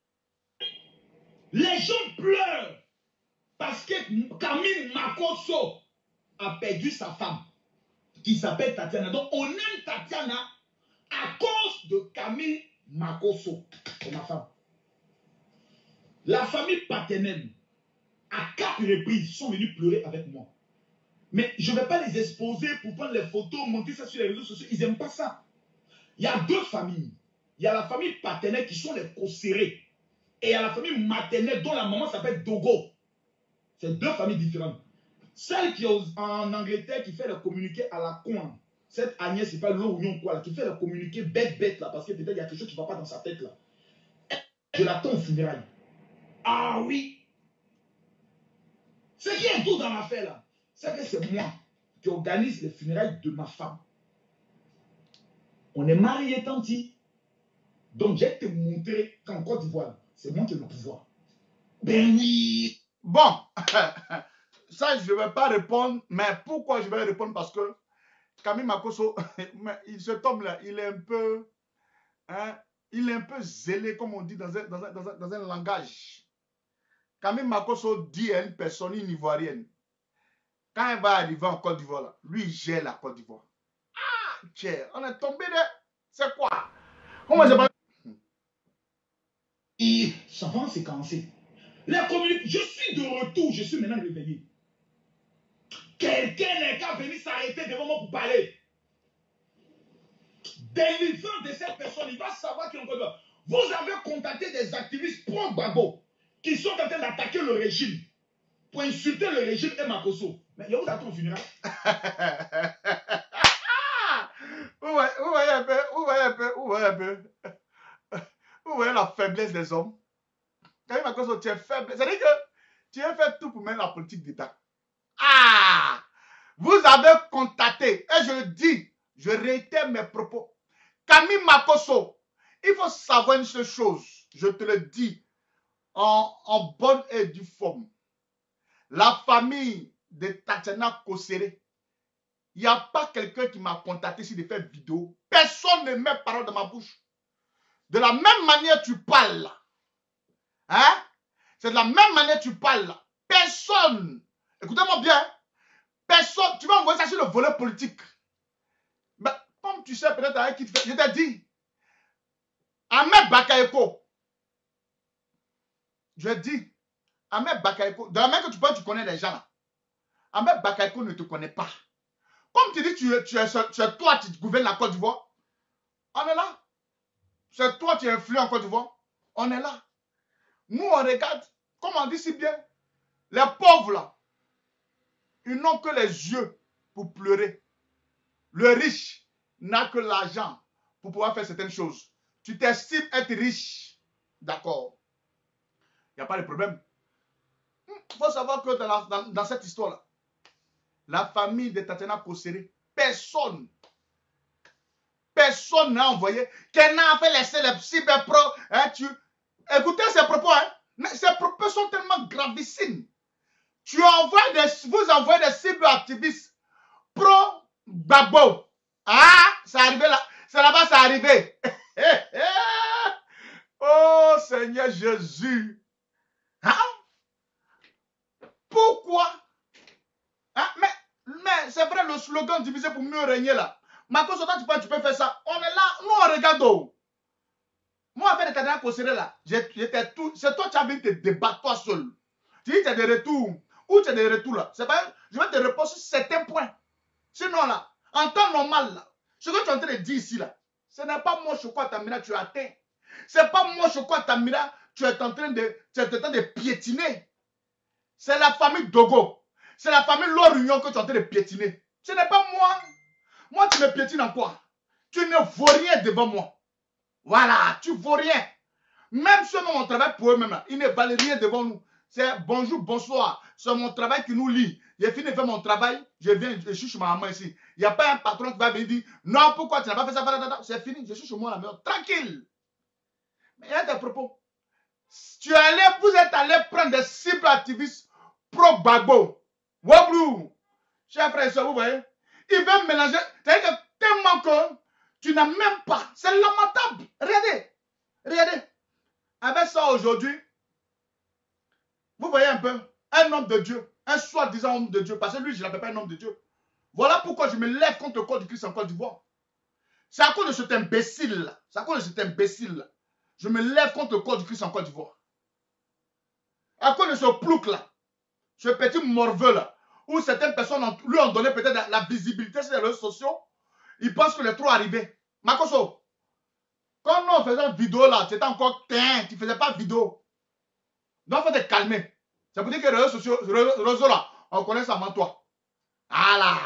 les gens pleurent parce que Camille Makoso a perdu sa femme qui s'appelle Tatiana. Donc on aime Tatiana à cause de Camille Makoso. C'est ma femme. La famille paternelle, à quatre reprises, sont venus pleurer avec moi. Mais je ne vais pas les exposer pour prendre les photos, monter ça sur les réseaux sociaux. Ils n'aiment pas ça. Il y a deux familles. Il y a la famille paternelle qui sont les Kosseré. Et il y a la famille maternelle dont la maman s'appelle Dogo. C'est deux familles différentes. Celle qui est en Angleterre qui fait le communiqué à la con. Cette Agnès, c'est pas l'Orion quoi, qui fait le communiqué bête bête là, parce que peut-être il y a quelque chose qui ne va pas dans sa tête là. Je l'attends au funérail. Ah oui. Ce qui est doux dans l'affaire là, c'est que c'est moi qui organise les funérailles de ma femme. On est mariés, tanti. Donc j'ai te montrer qu'en Côte d'Ivoire, c'est moi qui ai le pouvoir. Ben oui. Bon, ça je ne vais pas répondre, mais pourquoi je vais répondre? Parce que Camille Makoso, cet homme-là, il est un peu, hein, il est un peu zélé, comme on dit dans un, dans un, dans un, dans un langage. Camille Makoso dit à une personne, une Ivoirienne, quand elle va arriver en Côte d'Ivoire, lui, il gère la Côte d'Ivoire. Ah, tiens, on est tombé de... C'est quoi? Comment j'ai pas... Et ça va séquencer. La communauté, je suis de retour, je suis maintenant réveillé. Quelqu'un n'est qu'à venir s'arrêter devant moi pour parler. Délivrant de cette personne, il va savoir qu'il est en Côte d'Ivoire. Vous avez contacté des activistes pro-Gbagbo qui sont en train d'attaquer le régime pour insulter le régime et Makoso. Mais il y a où ça ton funérail? Vous voyez un peu, vous voyez un peu, vous voyez un peu. Vous voyez la faiblesse des hommes. Camille Makoso, tu es faible. C'est-à-dire que tu as fait tout pour mettre la politique d'État. Ah! Vous avez contacté, et je le dis, je réitère mes propos. Camille Makoso, il faut savoir une seule chose. je te le dis, en, en bonne et due forme, la famille de Tatiana Kosere, il n'y a pas quelqu'un qui m'a contacté sur des faits vidéo. Personne ne met parole dans ma bouche. De la même manière tu parles là. Hein? C'est de la même manière tu parles là. Personne, écoutez-moi bien, personne, tu vas envoyer ça sur le volet politique. Mais comme tu sais peut-être avec qui tu fais, je t'ai dit, Ahmed Bakayoko, je dis, Ahmed Bakayoko, de la même que tu parles, tu connais les gens là. Ahmed Bakayoko ne te connaît pas. Comme tu dis, tu es, tu es, tu es toi qui gouvernes la Côte d'Ivoire, on est là. C'est toi qui influes en Côte d'Ivoire, on est là. Nous, on regarde, comme on dit si bien, les pauvres là, ils n'ont que les yeux pour pleurer. Le riche n'a que l'argent pour pouvoir faire certaines choses. Tu t'estimes être riche, d'accord. Il n'y a pas de problème. Il faut savoir que dans, la, dans, dans cette histoire-là, la famille de Tatiana Kosere, personne, personne n'a envoyé. Qu'elle n'a fait laisser les cyberpro. Hein, tu... Écoutez ces propos, hein, mais ces propos sont tellement gravissimes. Tu envoies des, vous envoyez des cyberactivistes pro-Gbagbo. Ah, c'est arrivé là. C'est là-bas, c'est arrivé. Oh Seigneur Jésus. Hein? Pourquoi? Hein? Mais, mais c'est vrai, le slogan divisé pour mieux régner là. Marco Soto, tu peux, tu peux faire ça. On est là, nous on regarde. Oh. Moi, avec les Tatiana Kosere là, j'étais tout. C'est toi qui as vu te débattre toi seul. Tu dis que tu as des retours. Où tu as des retours là? C'est pas. Je vais te répondre sur certains points. Sinon là, en temps normal là, ce que tu es en train de dire ici là, ce n'est pas moi Choco Atamira, tu as atteint. C'est pas moi Choco Atamira, tu es en train de, tu es en train de piétiner. C'est la famille Dogo. C'est la famille Lorunion que tu es en train de piétiner. Ce n'est pas moi. Moi, tu me piétines en quoi? Tu ne vaux rien devant moi. Voilà, tu ne vaux rien. Même ceux dont on travaille pour eux-mêmes, là, ils ne valent rien devant nous. C'est bonjour, bonsoir. C'est mon travail qui nous lie. J'ai fini de faire mon travail, je viens, je suis chez ma maman ici. Il n'y a pas un patron qui va venir dire non, pourquoi tu n'as pas fait ça? C'est fini, je suis chez moi à la maison, tranquille. Mais il y a des propos. Tu es allé, vous êtes allé prendre des cibles activistes pro-Gbagbo. Wablou. Chers frères et soeurs, vous voyez, ils veulent mélanger. C'est-à-dire que tellement que tu n'as même pas. C'est lamentable. Regardez. Regardez. Avec ça aujourd'hui, vous voyez un peu, un homme de Dieu, un soi-disant homme de Dieu, parce que lui, je ne l'appelle pas un homme de Dieu. Voilà pourquoi je me lève contre le corps du Christ en Côte d'Ivoire. C'est à cause de cet imbécile. C'est à cause de cet imbécile. Je me lève contre le corps du Christ en Côte d'Ivoire. À cause de ce plouc-là, ce petit morveux là, où certaines personnes ont, lui ont donné peut-être la, la visibilité sur les réseaux sociaux, ils pensent que le trop arrivé. Makoso, quand nous faisons vidéo là, c'était encore teint, tu ne faisais pas vidéo. Donc il faut te calmer. C'est pour dire que les réseaux sociaux, les réseaux là, on connaît ça avant toi. Voilà.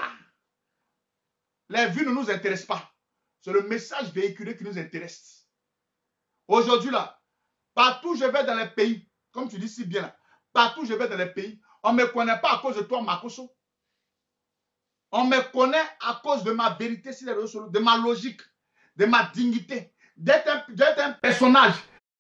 Les vues ne nous intéressent pas. C'est le message véhiculé qui nous intéresse. Aujourd'hui là, partout où je vais dans les pays, comme tu dis si bien là, partout où je vais dans les pays, on ne me connaît pas à cause de toi, Makoso. On me connaît à cause de ma vérité sur les réseaux sociaux, de ma logique, de ma dignité, d'être un, un personnage.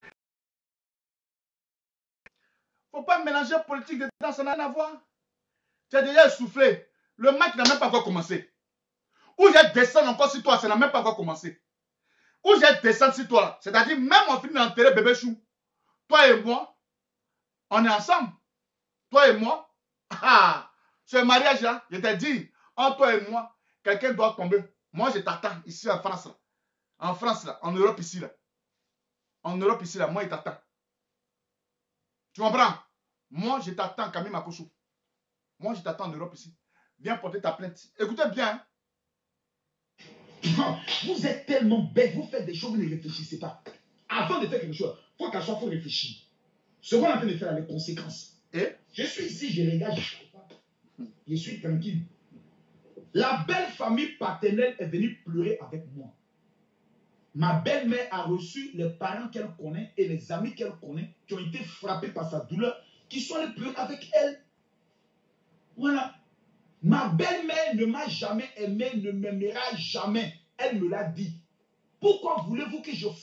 Il ne faut pas mélanger politique dedans, ça n'a rien à voir. Tu as déjà essoufflé. Le match n'a même pas encore commencé. Où j'ai descendu encore sur toi, ça n'a même pas encore commencé. Où j'ai descendu sur toi, c'est-à-dire même on finit d'enterrer bébé chou. Toi et moi, on est ensemble. Toi et moi, ah, ce mariage-là, je t'ai dit, entre toi et moi, quelqu'un doit tomber. Moi, je t'attends ici en France. Là. En France, là, en Europe ici. Là. En Europe ici, là, moi, je t'attends. Tu comprends? Moi, je t'attends, Camille Makoso. Moi, je t'attends en Europe ici. Viens porter ta plainte. Écoutez bien. Hein? Vous êtes tellement bête, vous faites des choses, vous ne réfléchissez pas. Avant de faire quelque chose, il faut qu'à chaque fois réfléchir. Ce qu'on est en train de faire, les conséquences. Et? Je suis ici, je regarde, je ne parle pas. Je suis tranquille. La belle famille paternelle est venue pleurer avec moi. Ma belle-mère a reçu les parents qu'elle connaît et les amis qu'elle connaît qui ont été frappés par sa douleur, qui sont allés pleurer avec elle. Voilà. Ma belle-mère ne m'a jamais aimé, ne m'aimera jamais. Elle me l'a dit. Pourquoi voulez-vous que je force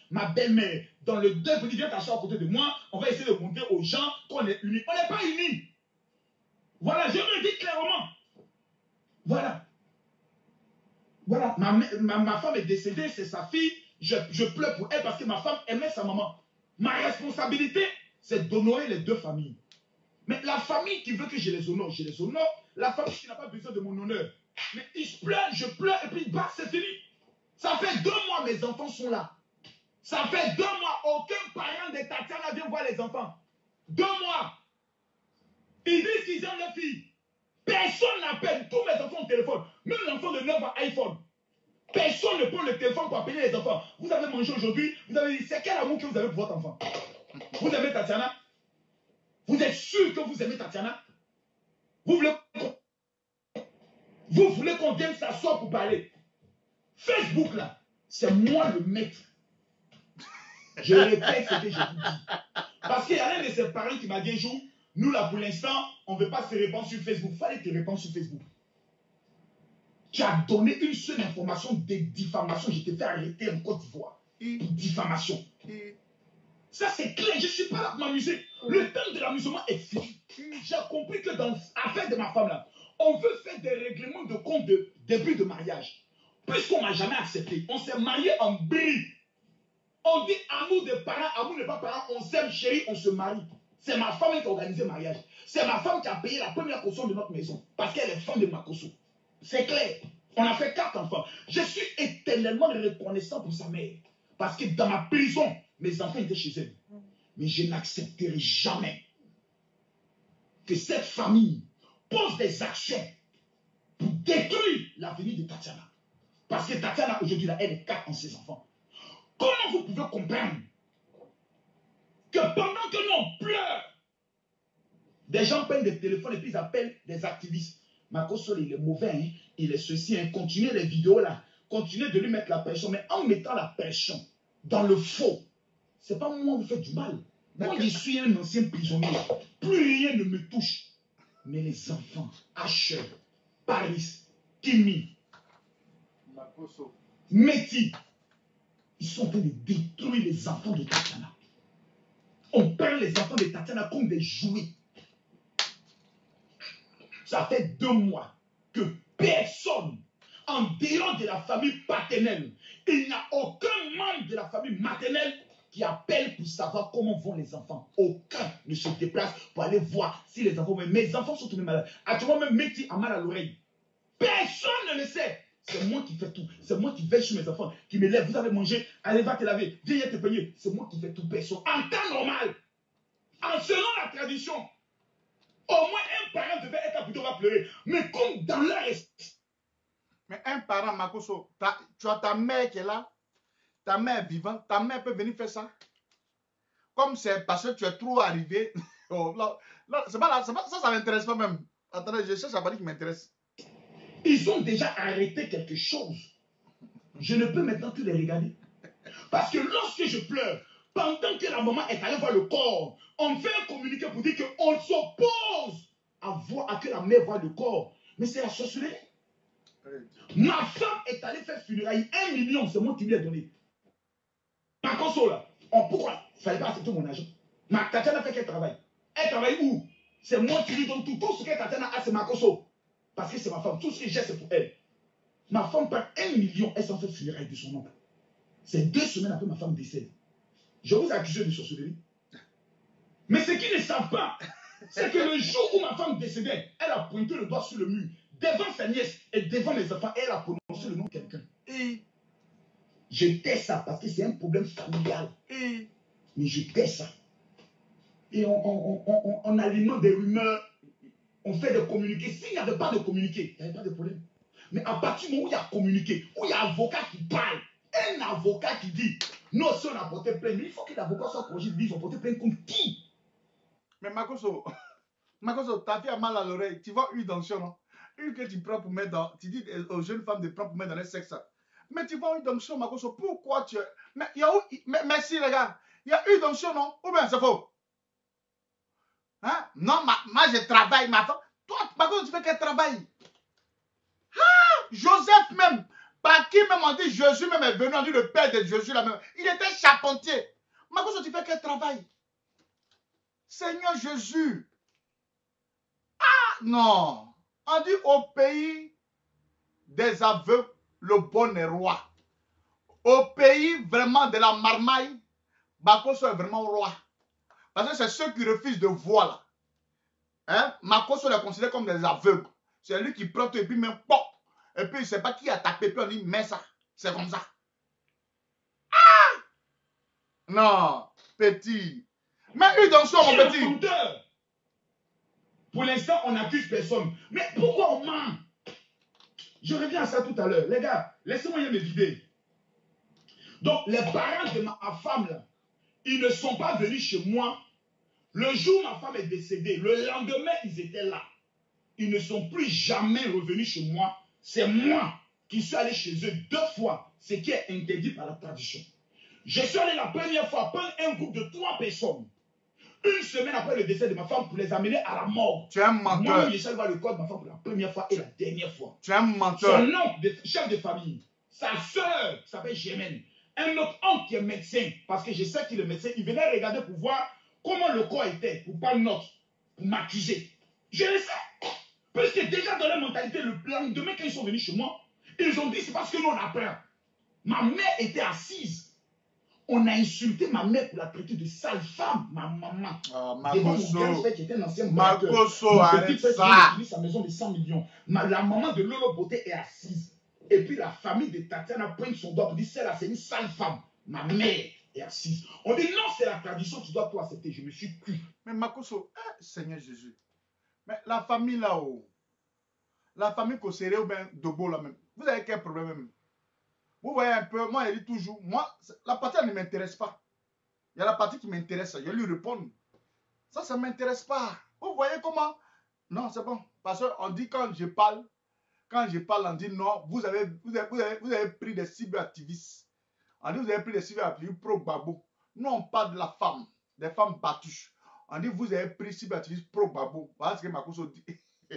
ma belle-mère, dans le deuil, vous dites, viens t'asseoir à côté de moi, on va essayer de montrer aux gens qu'on est unis. On n'est pas unis. Voilà, je le dis clairement. Voilà. Voilà, ma, ma, ma femme est décédée, c'est sa fille. Je, je pleure pour elle parce que ma femme aimait sa maman. Ma responsabilité, c'est d'honorer les deux familles. Mais la famille qui veut que je les honore, je les honore. La famille qui n'a pas besoin de mon honneur. Mais ils se pleurent, je pleure, et puis bah, c'est fini. Ça fait deux mois, mes enfants sont là. Ça fait deux mois, aucun parent de Tatiana vient voir les enfants. Deux mois. Ils disent qu'ils ont leur fille. Personne n'appelle. Tous mes enfants au téléphone. Même l'enfant de neuf ans, iPhone. Personne ne prend le téléphone pour appeler les enfants. Vous avez mangé aujourd'hui. Vous avez dit, c'est quel amour que vous avez pour votre enfant? Vous aimez Tatiana? Vous êtes sûr que vous aimez Tatiana? Vous voulez, vous voulez qu'on vienne s'asseoir pour parler? Facebook, là, c'est moi le maître. Je répète ce que je vous dis. Parce qu'il y a un de ses parents qui m'a dit un jour, nous là pour l'instant, on ne veut pas se répandre sur Facebook. Il fallait te répandre sur Facebook. Tu as donné une seule information de diffamation. Je t'ai fait arrêter en Côte d'Ivoire. Pour diffamation. Ça c'est clair, je ne suis pas là pour m'amuser. Le temps de l'amusement est fini. J'ai compris que dans l'affaire de ma femme là, on veut faire des règlements de compte de début de mariage. Puisqu'on ne m'a jamais accepté, on s'est marié en bride. On dit amour de parents, amour de pas parents, on s'aime chérie, on se marie. C'est ma femme qui a organisé le mariage. C'est ma femme qui a payé la première caution de notre maison. Parce qu'elle est femme de ma caution. C'est clair. On a fait quatre enfants. Je suis éternellement reconnaissant pour sa mère. Parce que dans ma prison, mes enfants étaient chez elle. Mais je n'accepterai jamais que cette famille pose des actions pour détruire l'avenir de Tatiana. Parce que Tatiana, aujourd'hui, elle est quatre en ses enfants. Comment vous pouvez comprendre que pendant que nous on pleure, des gens prennent des téléphones et puis ils appellent des activistes. Makosole, il est mauvais, hein? Il est ceci, hein? Continuez les vidéos là, continuez de lui mettre la pression, mais en mettant la pression dans le faux, c'est pas moi qui vous faites du mal. Moi, je suis un ancien prisonnier. Plus rien ne me touche. Mais les enfants, Asher, Paris, Kimi, Meti, ils sont en train de détruire les enfants de Tatiana. On prend les enfants de Tatiana comme des jouets. Ça fait deux mois que personne, en dehors de la famille paternelle, il n'y a aucun membre de la famille maternelle qui appelle pour savoir comment vont les enfants. Aucun ne se déplace pour aller voir si les enfants vont. Mes enfants sont tous malades. Actuellement, même Meti a mal à l'oreille. Personne ne le sait. C'est moi qui fais tout. C'est moi qui veille sur mes enfants, qui me lève. Vous avez mangé, allez, va te laver, viens te payer. C'est moi qui fais tout, personne. En temps normal, en selon la tradition, au moins un parent devait être à bout, on va pleurer. Mais comme dans leur esprit. Mais un parent, Makoso, tu as ta mère qui est là, ta mère vivante, ta mère peut venir faire ça. Comme c'est parce que tu es trop arrivé. Oh, là, là, c'est pas là, pas, ça, ça ne m'intéresse pas même. Attendez, je cherche à parler qui m'intéresse. Ils ont déjà arrêté quelque chose. Je ne peux maintenant plus les regarder. Parce que lorsque je pleure, pendant que la maman est allée voir le corps, on fait un communiqué pour dire qu'on s'oppose à voir à que la mère voit le corps. Mais c'est la sorcellerie. Ma femme est allée faire funérailles. Un million, c'est moi qui lui ai donné. Ma console, on, pourquoi il ne fallait pas accepter mon argent? Ma Tatiana fait quel travail? Elle travaille où? C'est moi qui lui donne tout. Tout ce que Tatiana a, c'est ma console. Parce que c'est ma femme. Tout ce que j'ai, c'est pour elle. Ma femme prend un million, elle s'en fait funérailles de son oncle. C'est deux semaines après ma femme décède. Je vous accuse de sorcellerie. Mais ce qu'ils ne savent pas, c'est que le jour où ma femme décédait, elle a pointé le doigt sur le mur, devant sa nièce et devant les enfants, elle a prononcé le nom de quelqu'un. Et je tais ça parce que c'est un problème familial. Et mais je tais ça. Et on, on, on, on, on alimente des rumeurs, on fait des communiqués. S'il n'y avait pas de communiqué, il n'y avait pas de problème. Mais à partir du moment où il y a communiqué, où il y a un avocat qui parle, un avocat qui dit, nous aussi on a porté plainte, mais il faut que l'avocat soit proche, ils ont porté plainte contre qui? Mais Makoso, Makoso, ta fille a mal à l'oreille. Tu vois une onction, non? Une que tu prends pour mettre dans. Tu dis aux jeunes femmes de prendre pour mettre dans les sexes. Mais tu vois une onction, Makoso, pourquoi tu. Mais il y a où. Mais, merci les gars. Il y a une onction, non? Ou bien c'est faux? Hein? Non, ma, moi je travaille, ma femme. Toi, Makoso, tu fais quel travail? Ah, Joseph même. Par qui même on dit Jésus même est venu, on dit le père de Jésus là même. Il était charpentier. Makoso, tu fais quel travail? Seigneur Jésus. Ah non. On dit au pays des aveugles, le bon est roi. Au pays vraiment de la marmaille, Makoso est vraiment roi. Parce que c'est ceux qui refusent de voir là. Hein? Makoso les considère comme des aveugles. C'est lui qui prend tout et puis même pop. Et puis il ne sait pas qui a tapé. Puis on dit, mets ça. C'est comme ça. Ah! Non, petit. Mais une dans son, mon petit. Pour l'instant, on n'accuse personne. Mais pourquoi on ment? Je reviens à ça tout à l'heure. Les gars, laissez-moi y me vider. Donc, les parents de ma femme, là, ils ne sont pas venus chez moi. Le jour où ma femme est décédée, le lendemain, ils étaient là. Ils ne sont plus jamais revenus chez moi. C'est moi qui suis allé chez eux deux fois, ce qui est interdit par la tradition. Je suis allé la première fois prendre un groupe de trois personnes. Une semaine après le décès de ma femme pour les amener à la mort. Tu es un menteur. Moi, je suis allé voir le corps de ma femme pour la première fois et la dernière fois. Tu es un menteur. Son oncle, de, chef de famille, sa soeur, qui s'appelle Gémène, un autre oncle qui est médecin, parce que je sais qu'il est médecin, il venait regarder pour voir comment le corps était, pour pas le note, pour m'accuser. Je le sais. Parce que déjà dans leur mentalité, le lendemain, quand ils sont venus chez moi, ils ont dit c'est parce que nous on a peur. Ma mère était assise. On a insulté ma mère pour la traiter de sale femme, ma maman. Oh, Devant mon Makoso. grand frère qui était un ancien Makoso, arrête ça. a utilisé sa maison de cent millions. Ma, la maman de Lolo Beauté est assise. Et puis la famille de Tatiana pointe son doigt pour dire celle-là, c'est une sale femme. Ma mère est assise. On dit non, c'est la tradition, tu dois tout accepter. Je me suis cru. Mais Makoso, eh, Seigneur Jésus. Mais la famille là-haut, la famille Kosere ou bien Dobo là même, vous avez quel problème même? Vous voyez un peu, moi je dis toujours, moi, la partie elle ne m'intéresse pas. Il y a la partie qui m'intéresse, je lui réponds. Ça, ça ne m'intéresse pas. Vous voyez comment? Non, c'est bon. Parce qu'on dit quand je parle, quand je parle, on dit non, vous avez, vous avez, vous avez, vous avez pris des cyberactivistes. On dit vous avez pris des cyberactivistes pro-Gbagbo. Nous, on parle de la femme, des femmes battues. On dit vous avez pris cyberactivistes pro-Gbagbo. Voilà ce que Makoso dit.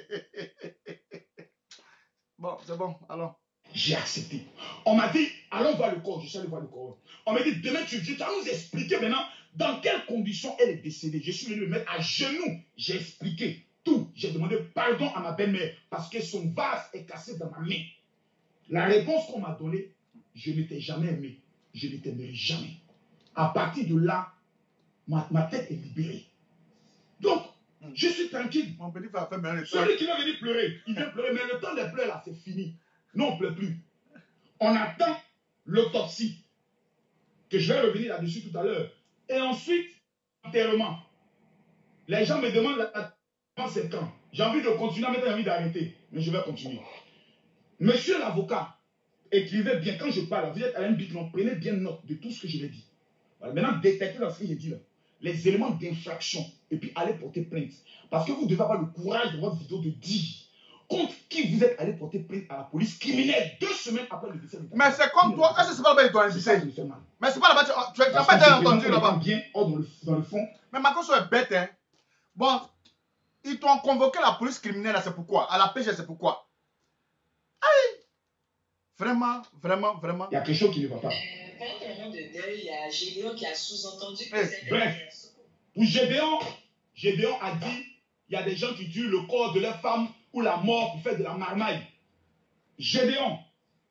Bon, c'est bon, allons. J'ai accepté. On m'a dit, allons voir le corps. Je suis allé voir le corps. On m'a dit, demain, tu, tu vas nous expliquer maintenant dans quelles conditions elle est décédée. Je suis venu le mettre à genoux. J'ai expliqué tout. J'ai demandé pardon à ma belle-mère parce que son vase est cassé dans ma main. La réponse qu'on m'a donnée, je ne t'ai jamais aimé. Je ne t'aimerai jamais. À partir de là, ma, ma tête est libérée. Donc, je suis tranquille. Mon petit va faire bien le temps. Celui qui va venir pleurer, il vient pleurer, mais le temps des pleurs là, c'est fini. Non, on ne pleure plus. On attend l'autopsie, que je vais revenir là-dessus tout à l'heure. Et ensuite, enterrement. Les gens me demandent l'enterrement c'est quand. J'ai envie de continuer, maintenant j'ai envie d'arrêter. Mais je vais continuer. Monsieur l'avocat, écrivez bien, quand je parle, vous êtes à un bic, prenez bien note de tout ce que je vais dire. Voilà, maintenant, détectez dans ce que j'ai dit là, les éléments d'infraction, et puis allez porter plainte. Parce que vous devez avoir le courage de votre vidéo de dire contre qui vous êtes allé porter plainte à la police criminelle deux semaines après le décès de ta Mais c'est comme toi, est-ce que c'est pas là-bas qu'ils t'ont invité? Mais c'est pas là-bas, tu n'as pas déjà entendu là-bas. Bien, dans le, dans le fond. Mais Makoso est bête, hein. Bon, ils t'ont convoqué la police criminelle, c'est pourquoi? À la P G, c'est pourquoi? Aïe! Vraiment, vraiment, vraiment. Il y a quelque chose qui ne va pas. Euh, pendant le moment de deuil, il y a Gédéon qui a sous-entendu que Eh, c'était... bref. Pour Gédéon, Gédéon a dit il y a des gens qui tuent le corps de leur femme ou la mort pour faire de la marmaille. Gédéon,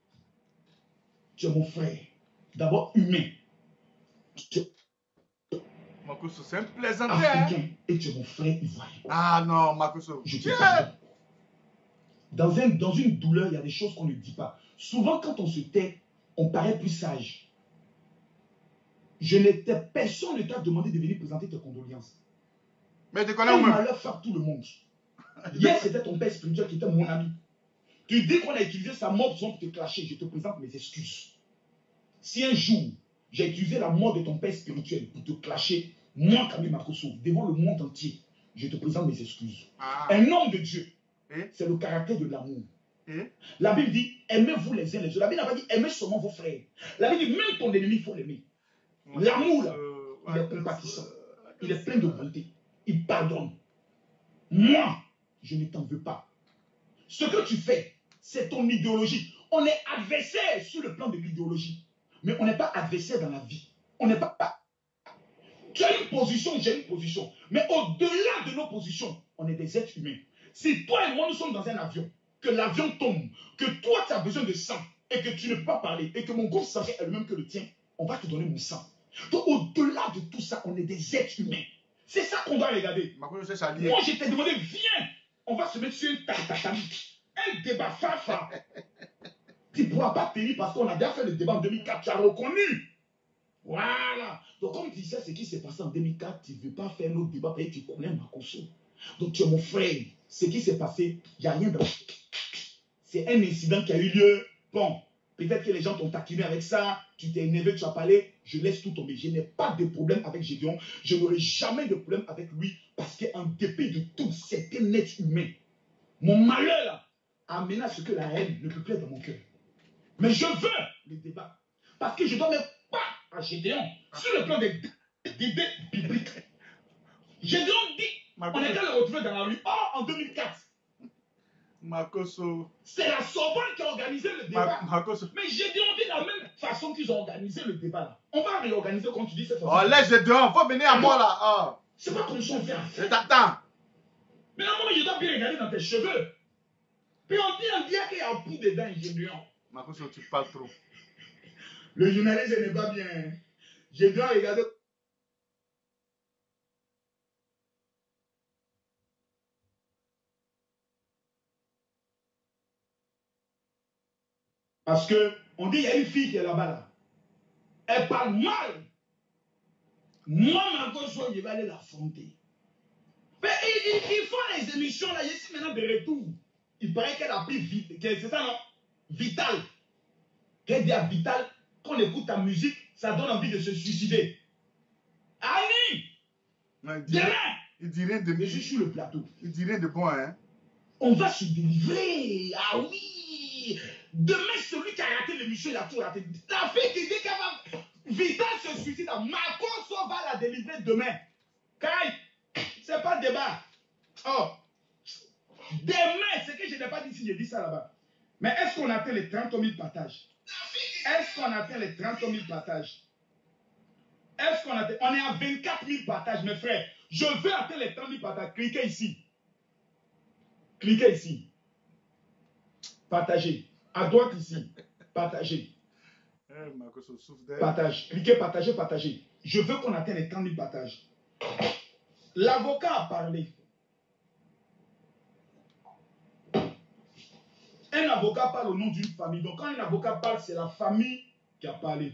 tu es mon frère. D'abord humain. Tu es Makoso, c'est un plaisantin, hein. africain et tu es mon frère ivoirien. Ah non, Makoso. Je te pardonne. Dans, un, dans une douleur, il y a des choses qu'on ne dit pas. Souvent, quand on se tait, on paraît plus sage. Je n'étais personne ne t'a demandé de venir présenter tes condoléances. Mais tu connais Un où-même? malheur frappe tout le monde. Hier, c'était ton père spirituel qui était mon ami. Tu dis qu'on a utilisé sa mort pour te clasher. Je te présente mes excuses. Si un jour, j'ai utilisé la mort de ton père spirituel pour te clasher, moi, Camille Makoso, devant le monde entier, je te présente mes excuses. Ah. Un homme de Dieu, Et? c'est le caractère de l'amour. Et? La Bible dit, aimez-vous les uns les autres. La Bible n'a pas dit, aimez seulement vos frères. La Bible dit, même ton ennemi, il faut l'aimer. L'amour, là, Euh, il ouais, est compatissant. euh, Il est plein de bonté. Il pardonne. Moi, je ne t'en veux pas. Ce que tu fais, c'est ton idéologie. On est adversaire sur le plan de l'idéologie. Mais on n'est pas adversaire dans la vie. On n'est pas... Tu as une position, j'ai une position. Mais au-delà de nos positions, on est des êtres humains. Si toi et moi, nous sommes dans un avion, que l'avion tombe, que toi, tu as besoin de sang, et que tu ne peux pas parler, et que mon groupe sanguin est le même que le tien, on va te donner mon sang. Donc, au-delà de tout ça, on est des êtres humains. C'est ça qu'on doit regarder. Moi, je t'ai demandé, viens, on va se mettre sur un tatami. Un débat fafa. Tu ne pourras pas tenir parce qu'on a déjà fait le débat en deux mille quatre, tu as reconnu. Voilà. Donc, comme tu sais ce qui s'est passé en deux mille quatre, tu ne veux pas faire notre débat parce que tu connais Makoso. Donc, tu es mon frère. Ce qui s'est passé, il n'y a rien de... C'est un incident qui a eu lieu. Bon, peut-être que les gens t'ont taquiné avec ça. Tu t'es énervé, tu as parlé. Je laisse tout tomber. Je n'ai pas de problème avec Gédéon. Je n'aurai jamais de problème avec lui parce qu'en dépit de tout, c'est un être humain. Mon malheur là, a amené à ce que la haine ne peut plus être dans mon cœur. Mais je veux les débats. Parce que je ne dois même pas à Gédéon sur le plan des idées bibliques. Gédéon dit, on est allé le retrouver dans la rue. Oh, en deux mille quatre. Makoso. C'est la Sorbonne qui a organisé le débat. Ma Makoso. Mais Gédéon dit de la même façon qu'ils ont organisé le débat là. On va réorganiser comme tu dis cette façon. Oh, laisse Gédéon, faut venir à moi là. Oh. C'est pas comme ça on fait. Je t'attends. Mais normalement, je dois bien regarder dans tes cheveux. Puis on dit, on dit qu'il y a un pouls dedans, Gédéon. Makoso, tu parles trop. Le journaliste n'est pas bien. Gédéon, regardez. Parce que on dit il y a une fille qui est là-bas là. Elle parle mal. Moi, Makoso, je vais aller l'affronter. Mais ils, ils, ils font les émissions là, je suis maintenant de retour. Il paraît qu'elle a pris vite. C'est ça non? Vital. Qu'elle dit à Vital, qu'on écoute ta musique, ça donne envie de se suicider. Annie! Non, il dit, demain! il dit rien de Je suis sur le plateau. Il dit rien de bon, hein? On va se délivrer. Ah oui! Demain, celui qui a raté l'émission, il a tout raté. La fille qui dit qu'elle va... Vital se suicide. Makoso va la délivrer demain. Kai, c'est pas débat. Oh. Demain, c'est que je n'ai pas dit si je dis ça là-bas. Mais est-ce qu'on atteint les trente mille partages? Est-ce qu'on atteint les trente mille partages? Est-ce qu'on atteint... On est à vingt-quatre mille partages, mes frères. Je veux atteindre les trente mille partages. Cliquez ici. Cliquez ici. Partagez. À droite ici. Partagez. Partage. Cliquez, partagez, partagez. Je veux qu'on atteigne les trente mille partages. L'avocat a parlé. Un avocat parle au nom d'une famille. Donc quand un avocat parle, c'est la famille qui a parlé.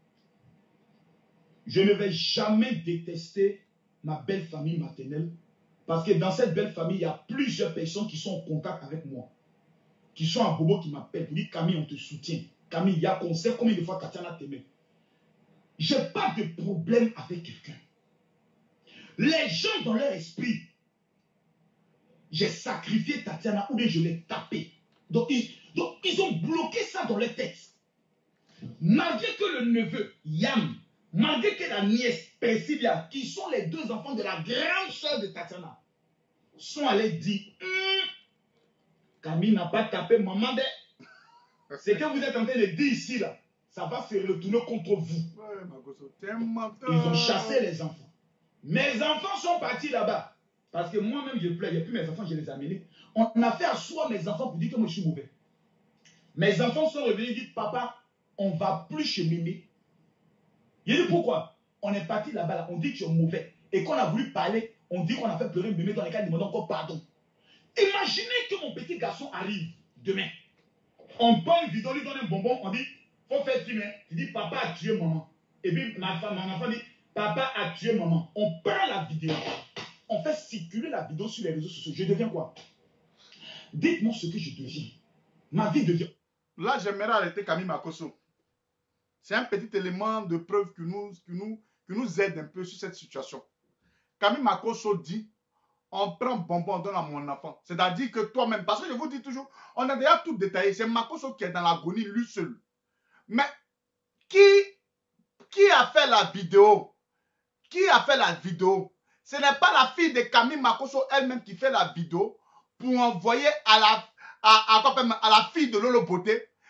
Je ne vais jamais détester ma belle famille maternelle. Parce que dans cette belle famille, il y a plusieurs personnes qui sont en contact avec moi. Qui sont à Bobo, qui m'appellent. Pour dire Camille, on te soutient. Camille, il y a conseil. Combien de fois Tatiana t'aimait? Je n'ai pas de problème avec quelqu'un. Les gens dans leur esprit, j'ai sacrifié Tatiana ou bien je l'ai tapé. Donc ils, donc, ils ont bloqué ça dans leur texte. Malgré que le neveu, Yam, malgré que la nièce, Persilia, qui sont les deux enfants de la grande soeur de Tatiana, sont allés dire, hm, Camille n'a pas tapé maman de... Ce que vous êtes en train de dire ici, là, ça va se retourner contre vous. Ils ont chassé les enfants. Mes enfants sont partis là-bas. Parce que moi-même, je pleure. Il n'y a plus mes enfants, je les ai amenés. On a fait asseoir mes enfants pour dire que moi, je suis mauvais. Mes enfants sont revenus et disent, papa, on ne va plus chez Mémé. Il dit, pourquoi? On est parti là-bas, là, on dit que tu es mauvais. Et quand on a voulu parler, on dit qu'on a fait pleurer Mémé dans les cas, il demande encore pardon. Imaginez que mon petit garçon arrive demain. On prend une vidéo, on lui donne un bonbon, on dit, faut faire film. Il dit, papa a tué maman. Et puis ma femme, mon enfant dit, papa a tué maman. On prend la vidéo. On fait circuler la vidéo sur les réseaux sociaux. Je deviens quoi? Dites-moi ce que je deviens. Ma vie devient... Là, j'aimerais arrêter Camille Makoso. C'est un petit élément de preuve qui nous, qui, nous, qui nous aide un peu sur cette situation. Camille Makoso dit, on prend bonbon, on donne à mon enfant. C'est-à-dire que toi-même, parce que je vous dis toujours, on a déjà tout détaillé. C'est Makoso qui est dans l'agonie, lui seul. Mais qui, qui a fait la vidéo? Qui a fait la vidéo? Ce n'est pas la fille de Camille Makoso elle-même qui fait la vidéo pour envoyer à la, à, à, à la fille de Lolo Beauté.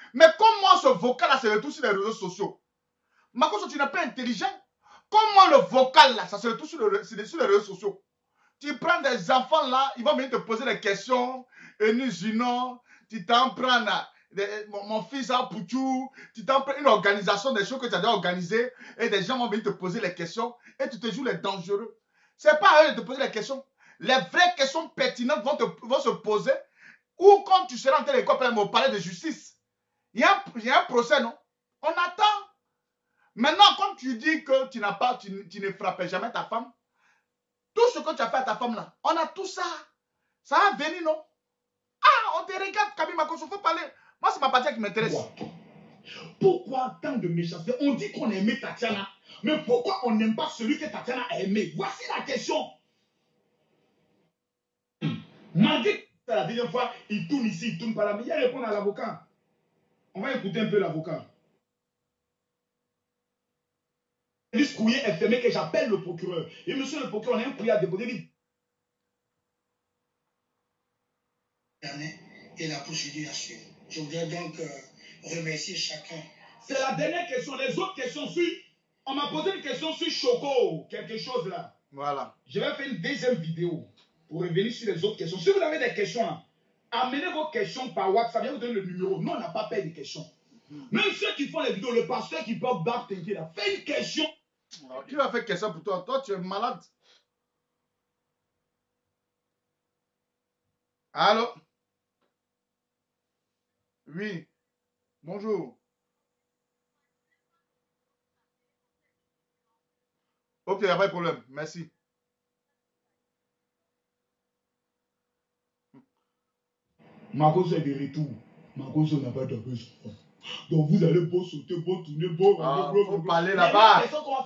Mais comment ce vocal-là se retrouve sur les réseaux sociaux? Makoso, tu n'es pas intelligent. Comment le vocal-là, ça se retrouve sur, le, sur les réseaux sociaux? Tu prends des enfants là, ils vont venir te poser des questions. Et nous, sinon, tu t'en prends là, des, mon, mon fils a Pouchou, tu t'en prends une organisation, des choses que tu as déjà organisées, et des gens vont venir te poser les questions, et tu te joues les dangereux. C'est pas à eux de te poser les questions. Les vraies questions pertinentes vont, te, vont se poser, ou quand tu seras en train d'école, au palais de justice. Il y, a, il y a un procès, non? On attend. Maintenant, quand tu dis que tu n'as pas, tu, tu ne frappais jamais ta femme, tout ce que tu as fait à ta femme là, on a tout ça. Ça va venir, non? Ah, on te regarde, Camille Makoso, il faut parler. Moi, c'est ma partie qui m'intéresse. Pourquoi tant de méchanceté? On dit qu'on aimait Tatiana, mais pourquoi on n'aime pas celui que Tatiana a aimé? Voici la question. Malgré que c'est la deuxième fois, il tourne ici, il tourne par là, mais il a répondu à l'avocat. On va écouter un peu l'avocat. Ce courrier est fermé que j'appelle le procureur. Et monsieur le procureur, on a un courrier à déposer. Et la procédure à suivre. Je voudrais donc euh, remercier chacun. C'est la dernière question. Les autres questions sur... On m'a posé une question sur Choco, quelque chose là. Voilà. Je vais faire une deuxième vidéo pour revenir sur les autres questions. Si vous avez des questions, hein, amenez vos questions par WhatsApp. Je vais vous donner le numéro. Nous, on n'a pas peur des questions. Mm. Même ceux qui font les vidéos, le pasteur qui peut battre, t'inquiète là. Fais une question. Alors, qui va faire question pour toi? Toi, tu es malade. Allô? Oui. Bonjour. Ok, il n'y a pas de problème. Merci. Makoso est de retour. Makoso n'a pas tapé son fond. Donc vous allez beau sauter, beau tourner, beau... Ah, beau, faut beau, parler beau. là-bas.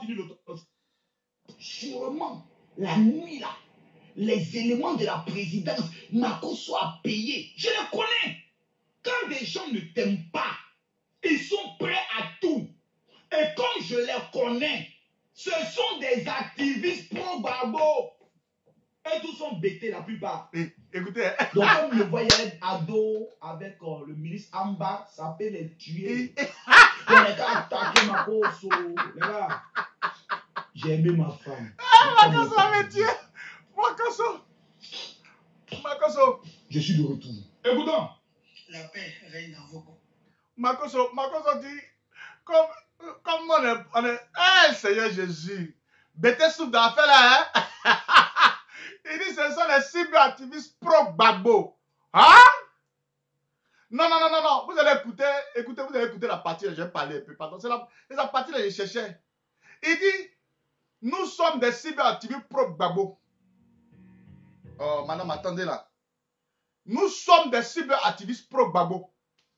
Sûrement, la nuit là, les éléments de la présidence, Makoso a payé. Je les connais. Quand des gens ne t'aiment pas, ils sont prêts à tout. Et comme je les connais, ce sont des activistes pro-Babo. Et tous sont bêtés la plupart. Et, écoutez. Donc comme le voyait ado avec euh, le ministre Amba, ça peut les tuer. On est attaqué Makoso. Les gars, j'ai aimé ma femme. Ah, Makoso avait tué. Makoso. Makoso. Je suis de retour. Écoutons. La paix règne dans vos côtés. Makoso, Makoso dit, comme, comme on est, on est, hey, Seigneur Jésus, bêté souffle dans l'affaire là, hein? Il dit, ce sont les cyberactivistes pro-Babo. Hein? Non, non, non, non, non, vous allez écouter, écoutez, vous allez écouter la partie, je vais parler un peu, pardon, c'est la, la partie là, je cherchais. Il dit, nous sommes des cyberactivistes pro-Babo. Oh, madame, attendez là. Nous sommes des cyberactivistes pro-Babo.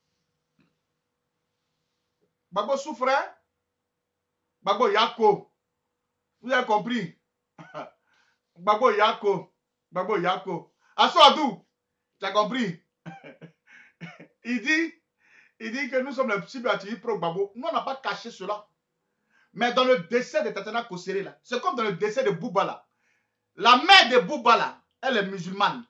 Babo souffre, hein? Babo Yako. Vous avez compris? Babo Yako. Babo Yako. Assoadou. Tu as compris? il dit, il dit que nous sommes les cyberactivistes pro-Babo. Nous, on n'a pas caché cela. Mais dans le décès de Tatiana Kosere, là, c'est comme dans le décès de Boubala. La mère de Boubala, elle est musulmane.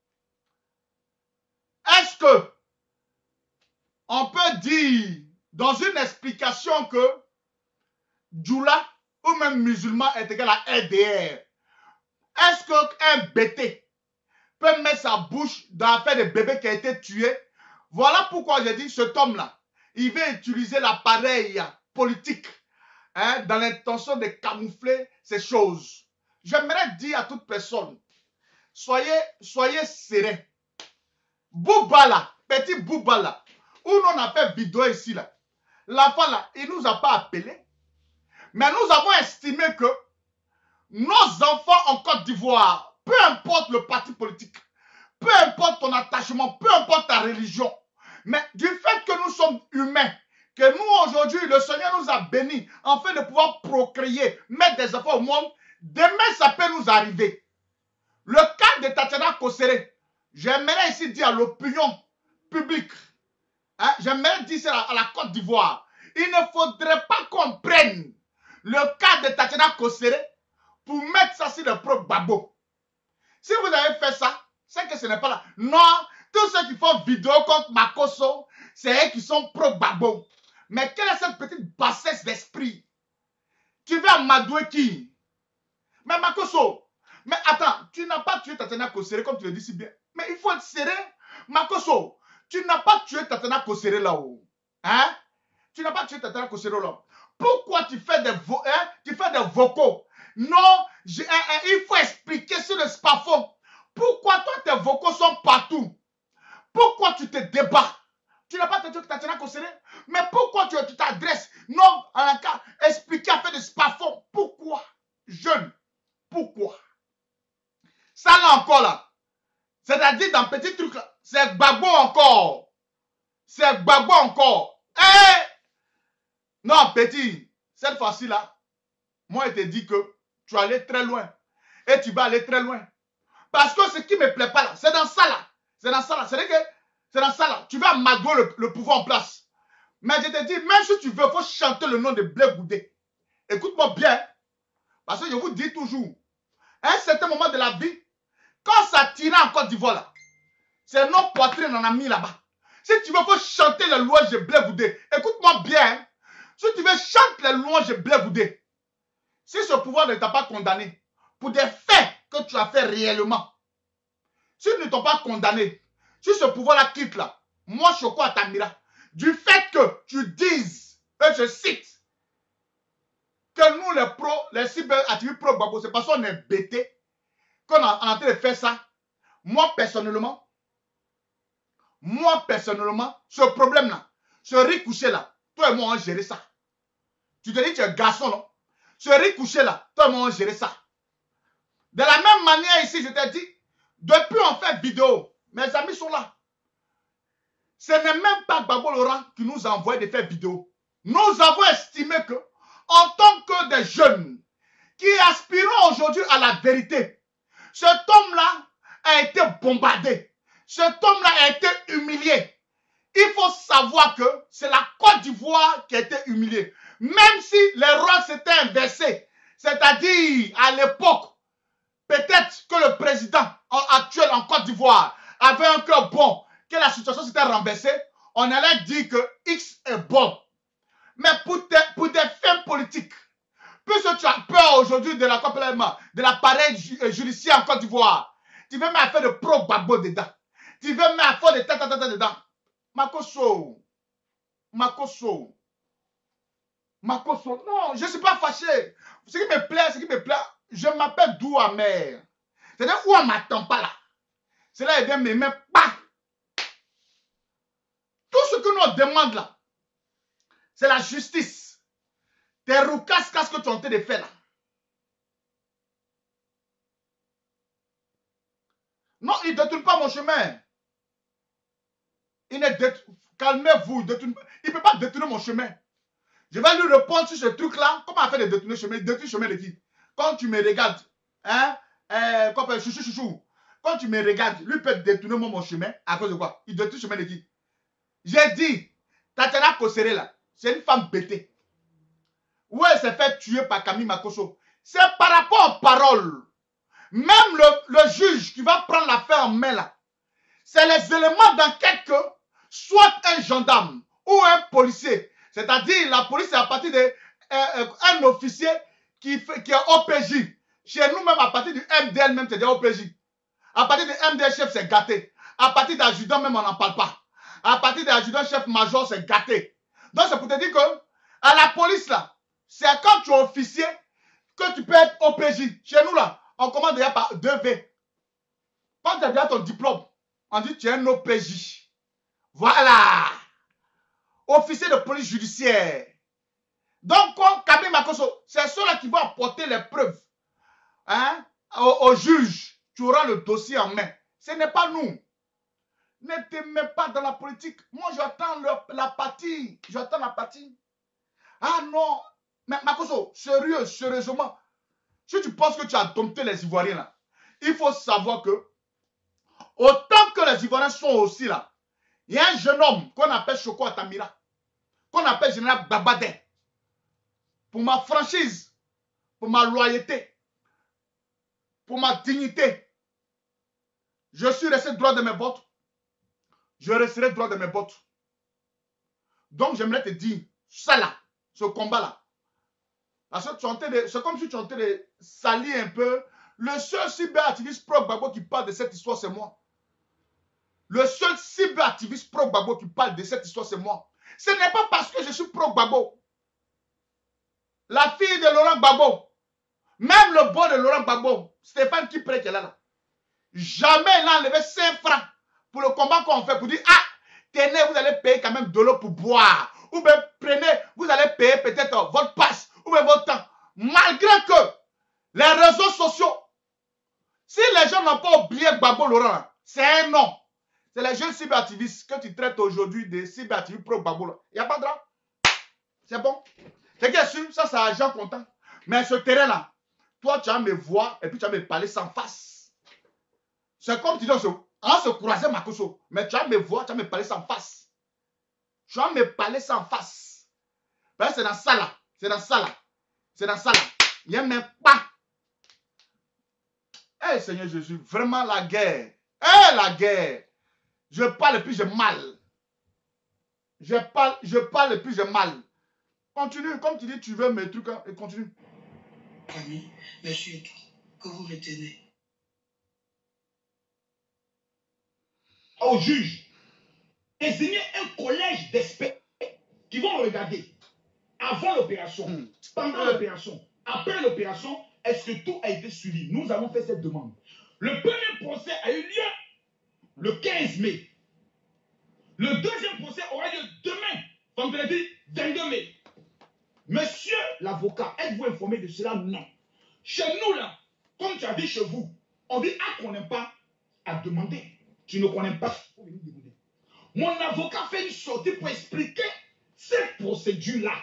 Est-ce que on peut dire dans une explication que Djoula ou même musulman est égal à R D R? Est-ce qu'un bêté peut mettre sa bouche dans l'affaire de bébé qui a été tué? Voilà pourquoi j'ai dit cet homme-là, il veut utiliser l'appareil politique hein, dans l'intention de camoufler ces choses. J'aimerais dire à toute personne, soyez, soyez serein. Boubala, petit Boubala, où on a fait vidéo ici là. L'enfant là, il ne nous a pas appelé. Mais nous avons estimé que nos enfants en Côte d'Ivoire, peu importe le parti politique, peu importe ton attachement, peu importe ta religion, mais du fait que nous sommes humains, que nous aujourd'hui, le Seigneur nous a bénis, afin de pouvoir procréer, mettre des enfants au monde, demain ça peut nous arriver. Le cas de Tatiana Kosere, j'aimerais ici dire à l'opinion publique, hein, j'aimerais dire ça à la Côte d'Ivoire, il ne faudrait pas qu'on prenne le cas de Tatiana Kosere pour mettre ça sur le propre Babo. Si vous avez fait ça, c'est que ce n'est pas là. Non, tous ceux qui font vidéo contre Makoso, c'est eux qui sont pro-Gbagbo. Mais quelle est cette petite bassesse d'esprit? Tu veux amadouer qui? Mais Makoso, mais attends, tu n'as pas tué Tatiana Kosere comme tu le dis si bien. Mais il faut être serré. Makoso, tu n'as pas tué Tatiana Kosere là-haut. Hein? Tu n'as pas tué Tatiana Kosere là-haut. Pourquoi tu fais des, vo hein? tu fais des vocaux? Non, hein, hein, il faut expliquer sur le spafon. Pourquoi toi tes vocaux sont partout? Pourquoi tu te débats? Tu n'as pas tué Tatiana Kosere? Mais pourquoi tu t'adresses? Non, en un cas, expliquer à faire des spafons. Pourquoi? Jeune, pourquoi? Ça là encore là. C'est-à-dire dans petit truc là. C'est Gbagbo encore. C'est Gbagbo encore. Eh! Non, petit. Cette fois-ci là. Moi, je te dis que tu vas aller très loin. Et tu vas aller très loin. Parce que ce qui ne me plaît pas là, c'est dans ça là. C'est dans ça là. C'est que c'est dans ça là. Tu vas magouer le, le pouvoir en place. Mais je te dis, même si tu veux, il faut chanter le nom de Blé Goudé. Écoute-moi bien. Parce que je vous dis toujours, à un certain moment de la vie, quand ça tirait en Côte d'Ivoire là, c'est non poitrine on a mis là-bas. Si tu veux, il faut chanter les louanges de Blé Goudé. Écoute-moi bien. Si tu veux, chante les louanges de Blé Goudé. Si ce pouvoir ne t'a pas condamné pour des faits que tu as fait réellement, s'ils ne t'ont pas condamné, si ce pouvoir-là quitte là, moi, Choco Atamira, du fait que tu dises, et je cite, que nous, les pros, les cyber-activistes pro-Gbagbo, c'est parce qu'on est bêtés, qu'on est en train de faire ça. Moi, personnellement, moi, personnellement, ce problème-là, ce riz couché là, toi et moi, on gère ça. Tu te dis que tu es garçon, non? Ce riz couché là, toi et moi, on gère ça. De la même manière ici, je t'ai dit, depuis on fait vidéo, mes amis sont là. Ce n'est même pas Gbagbo Laurent qui nous a envoyé de faire vidéo. Nous avons estimé que, en tant que des jeunes qui aspirons aujourd'hui à la vérité, cet homme-là a été bombardé. Cet homme-là a été humilié. Il faut savoir que c'est la Côte d'Ivoire qui a été humiliée. Même si les rôles s'étaient inversés, c'est-à-dire à l'époque, peut-être que le président actuel en Côte d'Ivoire avait un cœur bon, que la situation s'était renversée, on allait dire que X est bon. Mais pour, te, pour des fins politiques, puisque tu as peur aujourd'hui de l'accompagnement, de l'appareil ju, judiciaire en Côte d'Ivoire, tu veux mettre à faire de pro-Gbagbo dedans. Tu veux mettre à faire de tata tata dedans. Makoso. Makoso. Makoso. Non, je ne suis pas fâché. Ce qui me plaît, ce qui me plaît, je m'appelle Dou Amer. C'est-à-dire où on ne m'attend pas là. C'est là, il vient me mettre pas. Tout ce que nous demandons là, c'est la justice. Tes roucasses, qu'est-ce que tu es en train de faire là? Non, il ne détourne pas mon chemin. Il ne détourne... Calmez-vous. Détourne... Il ne peut pas détourner mon chemin. Je vais lui répondre sur ce truc-là. Comment faire de détourner le chemin? Il détourne le chemin de qui? Quand tu me regardes, hein, euh, quand, chouchou, chouchou, quand tu me regardes, lui peut détourner moi, mon chemin. À cause de quoi? Il détourne le chemin de qui? J'ai dit, Tatiana Kosere là, c'est une femme bêtée. Où elle s'est fait tuer par Camille Makoso. C'est par rapport aux paroles. Même le, le juge qui va prendre l'affaire en main là, c'est les éléments d'enquête que soit un gendarme ou un policier, c'est-à-dire la police c'est à partir d'un euh, officier qui, fait, qui est O P J. Chez nous même à partir du M D L même c'est des O P J. À partir du M D L chef c'est gâté. À partir d'adjudant même on n'en parle pas. À partir d'adjudant chef major c'est gâté. Donc c'est pour te dire que à la police là, c'est quand tu es officier que tu peux être O P J. Chez nous là, on commande déjà par deux V. Quand tu as déjà ton diplôme, on dit tu es un O P J. Voilà. Officier de police judiciaire. Donc, quand Camille Makoso, c'est ceux-là qui vont apporter les preuves hein, au, au juge. Tu auras le dossier en main. Ce n'est pas nous. Ne te mets pas dans la politique. Moi, j'attends la partie. J'attends la partie. Ah non. Mais Makoso, sérieux, sérieusement. Si tu penses que tu as dompté les Ivoiriens là, il faut savoir que autant que les Ivoiriens sont aussi là, il y a un jeune homme qu'on appelle Choco Atamira, qu'on appelle Général Babadé. Pour ma franchise, pour ma loyauté, pour ma dignité, je suis resté droit de mes bottes. Je resterai droit de mes bottes. Donc, j'aimerais te dire, ça là, ce combat-là, parce que tu es en train de, c'est comme si tu es en train de salir un peu. Le seul cyberactiviste pro-Gbagbo qui parle de cette histoire, c'est moi. Le seul cyberactiviste pro-Gbagbo qui parle de cette histoire, c'est moi. Ce n'est pas parce que je suis pro-Gbagbo. La fille de Laurent Gbagbo, même le beau de Laurent Gbagbo, Stéphane Kipré qui est là, là, jamais il n'a enlevé cinq francs pour le combat qu'on fait, pour dire, ah, tenez, vous allez payer quand même de l'eau pour boire. Ou bien prenez, vous allez payer peut-être votre passe, ou bien votre temps. Malgré que les réseaux sociaux, si les gens n'ont pas oublié Gbagbo Laurent, c'est un nom. C'est les jeunes cyberactivistes que tu traites aujourd'hui des cyberactivistes pro-Gbagbo. Il n'y a pas de drap. C'est bon. C'est bien sûr, ça, c'est agent content. Mais ce terrain-là, toi, tu vas me voir et puis tu vas me parler sans face. C'est comme tu dis, on se croisait Makoso. Mais tu vas me voir, tu vas me parler sans face. Tu vas me parler sans face. C'est dans ça là. C'est dans ça là. C'est dans ça là. Il n'y a même pas. Eh, hey, Seigneur Jésus, vraiment la guerre. Eh, hey, la guerre. Je parle et puis j'ai mal. Je parle, je parle et puis j'ai mal. Continue, comme tu dis, tu veux mes trucs, hein, et continue. Ami, monsieur, que vous me tenez. Au juge, désigner un collège d'experts qui vont regarder avant l'opération, mmh. pendant euh. l'opération, après l'opération, est-ce que tout a été suivi? Nous avons fait cette demande. Le premier procès a eu lieu le quinze mai. Le deuxième procès aura lieu demain, vendredi vingt-deux mai. Monsieur l'avocat, êtes-vous informé de cela? Non. Chez nous, là, comme tu as dit chez vous, on dit ah qu'on n'aime pas à demander. Tu ne connais pas, il faut venir demander. Mon avocat fait une sortie pour expliquer cette procédure-là.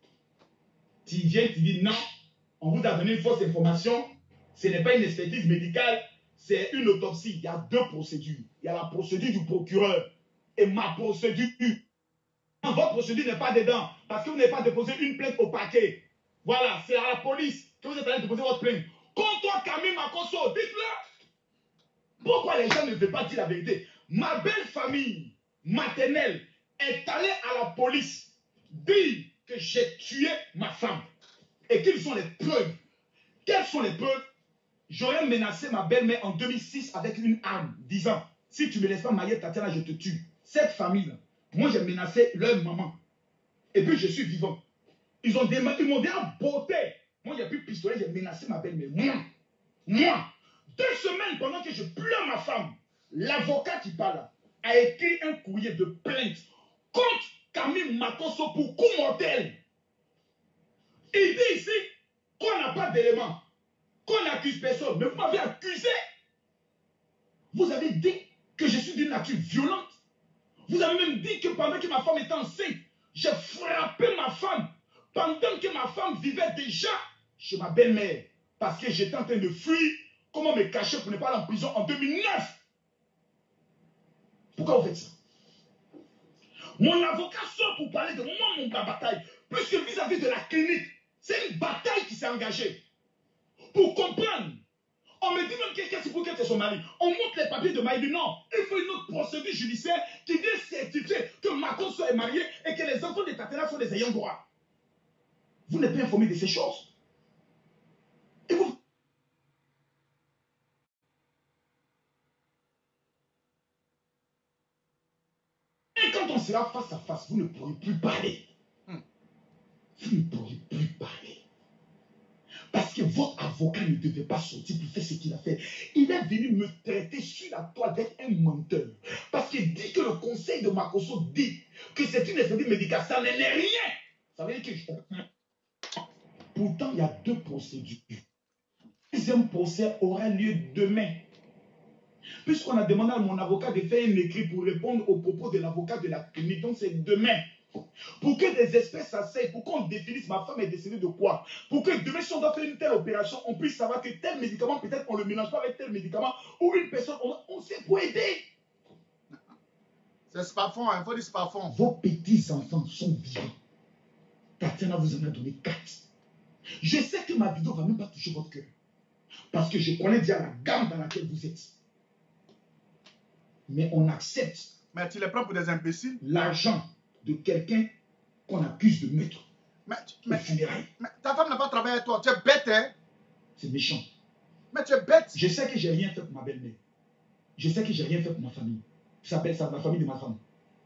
Tu viens, tu dis non, on vous a donné une fausse information, ce n'est pas une expertise médicale, c'est une autopsie. Il y a deux procédures. Il y a la procédure du procureur et ma procédure. Votre procédure n'est pas dedans parce que vous n'avez pas déposé une plainte au parquet. Voilà, c'est à la police que vous êtes allé déposer votre plainte. Contre toi, Camille Makoso, dites-le. Pourquoi les gens ne veulent pas dire la vérité? Ma belle famille maternelle est allée à la police dire que j'ai tué ma femme. Et quelles sont les preuves? Quelles sont les preuves? J'aurais menacé ma belle-mère en deux mille six avec une arme, disant, si tu ne me laisses pas marier Tatiana, je te tue. Cette famille-là, moi j'ai menacé leur maman. Et puis je suis vivant. Ils ont demandé, ils m'ont dit à beauté. Moi j'ai plus de pistolet, j'ai menacé ma belle-mère. Moi, moi, deux semaines pendant que je pleure ma femme, l'avocat qui parle a écrit un courrier de plainte contre Camille Makoso pour coup mortel. Il dit ici qu'on n'a pas d'éléments, qu'on n'accuse personne. Mais vous m'avez accusé. Vous avez dit que je suis d'une nature violente. Vous avez même dit que pendant que ma femme était enceinte, j'ai frappé ma femme pendant que ma femme vivait déjà chez ma belle-mère. Parce que j'étais en train de fuir. Comment me cacher pour ne pas aller en prison en deux mille neuf? Pourquoi vous faites ça? Mon avocat sort pour parler de moi, mon bataille. Plus que vis-à-vis de la clinique. C'est une bataille qui s'est engagée. Pour comprendre. On me dit même qu'est-ce qu'il faut que c'est son mari. On montre les papiers de mari. Non, il faut une autre procédure judiciaire qui vient certifier que Makoso est marié et que les enfants de Tatiana sont des ayants droit. Vous n'êtes pas informé de ces choses. Et vous... Et quand on sera face à face, vous ne pourrez plus parler. Hmm. Vous ne pourrez plus parler. Parce que votre avocat ne devait pas sortir pour faire ce qu'il a fait. Il est venu me traiter sur la toile d'être un menteur. Parce qu'il dit que le conseil de Makoso dit que c'est une expertise médicale. Ça n'est rien. Ça veut dire que je... Pourtant, il y a deux procédures. Le deuxième procès aura lieu demain. Puisqu'on a demandé à mon avocat de faire un écrit pour répondre aux propos de l'avocat de la clinique. Donc c'est demain. Pour que des espèces s'asseyent, pour qu'on définisse ma femme est décédée de quoi. Pour que demain, si on doit faire une telle opération, on puisse savoir que tel médicament, peut-être on ne le mélange pas avec tel médicament, ou une personne, on, on sait pour aider. C'est pas fond, il faut dire c'est pas fond. Vos petits-enfants sont vivants. Tatiana vous en a donné quatre. Je sais que ma vidéo ne va même pas toucher votre cœur. Parce que je connais déjà la gamme dans laquelle vous êtes. Mais on accepte. Mais tu les prends pour des imbéciles. L'argent de quelqu'un qu'on accuse de meurtre. Mais, aux mais, funérailles. mais ta femme n'a pas travaillé avec toi. Tu es bête, hein? C'est méchant. Mais tu es bête. Je sais que j'ai rien fait pour ma belle-mère. Je sais que j'ai rien fait pour ma famille. Ça s'appelle ça, ma famille de ma femme.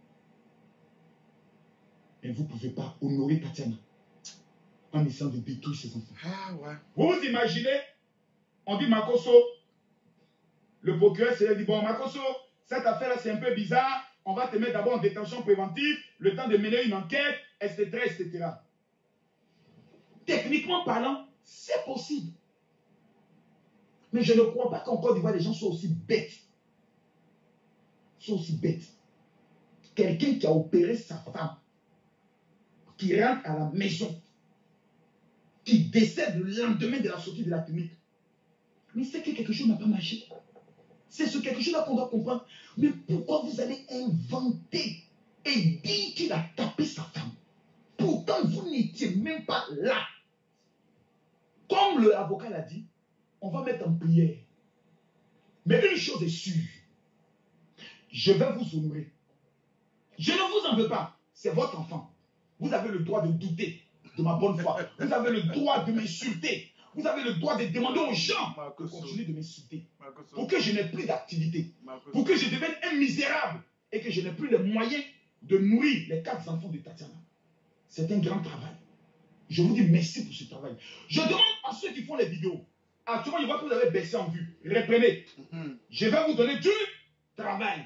Mais vous ne pouvez pas honorer Tatiana en essayant de détruire ses enfants. Ah ouais. Vous vous imaginez, on dit Makosso, le procureur s'est dit, bon Makosso, cette affaire-là c'est un peu bizarre, on va te mettre d'abord en détention préventive, le temps de mener une enquête, et cetera, et cetera. Techniquement parlant, c'est possible. Mais je ne crois pas qu'en Côte d'Ivoire, les gens soient aussi bêtes. Sont aussi bêtes. Quelqu'un qui a opéré sa femme, qui rentre à la maison, qui décède le lendemain de la sortie de la clinique. Mais c'est que quelque chose n'a pas marché. C'est ce quelque chose-là qu'on doit comprendre. Mais pourquoi vous allez inventer et dire qu'il a tapé sa femme? Pourtant, vous n'étiez même pas là. Comme l'avocat l'a dit, on va mettre en prière. Mais une chose est sûre, je vais vous honorer. Je ne vous en veux pas. C'est votre enfant. Vous avez le droit de douter de ma bonne foi. Vous avez le droit de m'insulter. Vous avez le droit de demander aux gens de continuer de m'insulter. Pour que je n'ai plus d'activité. Pour que je devienne un misérable. Et que je n'ai plus les moyens de nourrir les quatre enfants de Tatiana. C'est un grand travail. Je vous dis merci pour ce travail. Je demande à ceux qui font les vidéos. Actuellement, je vois que vous avez baissé en vue. Reprenez. Je vais vous donner du travail.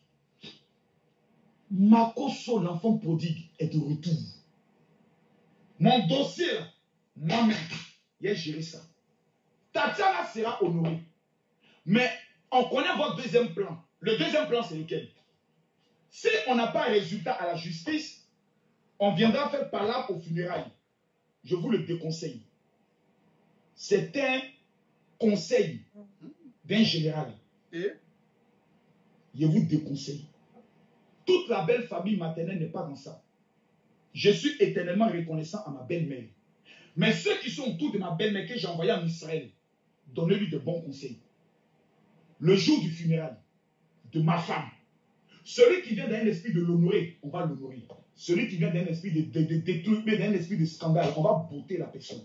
Makosso, l'enfant prodigue, est de retour. Mon dossier, moi-même, j'ai géré ça. Tatiana sera honorée. Mais on connaît votre deuxième plan. Le deuxième plan, c'est lequel? Si on n'a pas un résultat à la justice, on viendra faire palabre aux funérailles. Je vous le déconseille. C'est un conseil d'un général. Et je vous déconseille. Toute la belle famille maternelle n'est pas dans ça. Je suis éternellement reconnaissant à ma belle-mère. Mais ceux qui sont autour de ma belle-mère que j'ai envoyée en Israël, donnez-lui de bons conseils. Le jour du funérail de ma femme, celui qui vient d'un esprit de l'honorer, on va l'honorer. Celui qui vient d'un esprit de, de, de détruire, d'un esprit de scandale, on va botter la personne.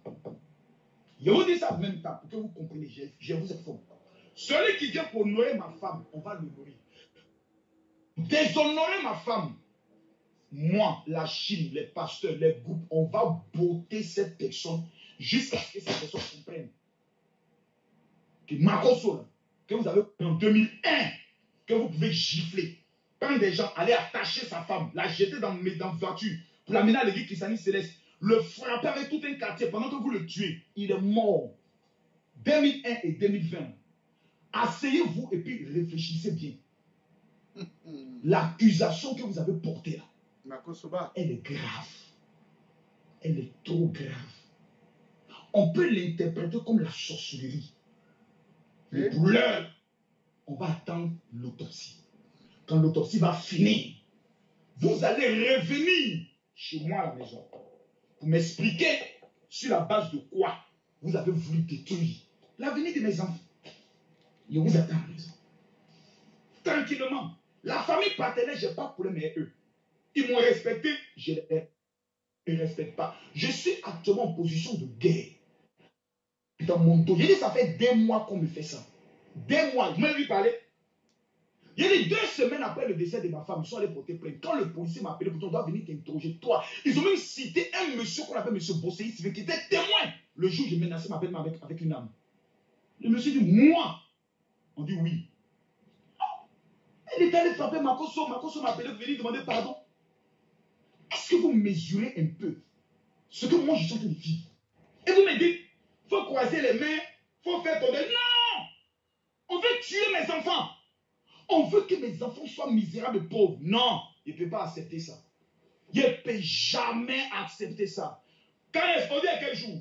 Je vous dis ça en même temps pour que vous compreniez. Je, je vous informe. Celui qui vient pour honorer ma femme, on va l'honorer. Déshonorer ma femme, moi, la Chine, les pasteurs, les groupes, on va botter cette personne jusqu'à ce que cette personne comprenne que Makosso, que vous avez en deux mille un, que vous pouvez gifler. Quand des gens allaient attacher sa femme, la jeter dans une voiture pour l'amener à l'église christianiste céleste, le frapper avec tout un quartier pendant que vous le tuez, il est mort. deux mille un et deux mille vingt. Asseyez-vous et puis réfléchissez bien. L'accusation que vous avez portée là, elle est grave. Elle est trop grave. On peut l'interpréter comme la sorcellerie. Mais pour l'heure, on va attendre l'autopsie. Quand l'autopsie va finir, vous allez revenir chez moi à la maison pour m'expliquer sur la base de quoi vous avez voulu détruire l'avenir de mes enfants. Je vous attends à la maison. Tranquillement. La famille paternelle, je n'ai pas de problème avec eux. Ils m'ont respecté, je ne les respecte pas. Je suis actuellement en position de guerre. Dans mon dos. J'ai dit, ça fait des mois qu'on me fait ça. Des mois. Je m'ai lui parler. J'ai dit, deux semaines après le décès de ma femme, ils sont allés porter plainte. Quand le policier m'a appelé, on doit venir t'interroger. Toi, ils ont même cité un monsieur qu'on appelle monsieur Bosséis, qui était témoin. Le jour où j'ai menacé ma belle-mère avec, avec une âme. Le monsieur dit, moi. On dit oui. Elle est allée frapper Makosso. Makosso m'a appelé pour venir demander pardon. Est-ce que vous mesurez un peu ce que moi je suis en train de vivre? Et vous me dites, il faut croiser les mains, il faut faire tomber. Non! On veut tuer mes enfants. On veut que mes enfants soient misérables et pauvres. Non, je ne peux pas accepter ça. Je ne peux jamais accepter ça. Quand est-ce qu'on dit à quel jour?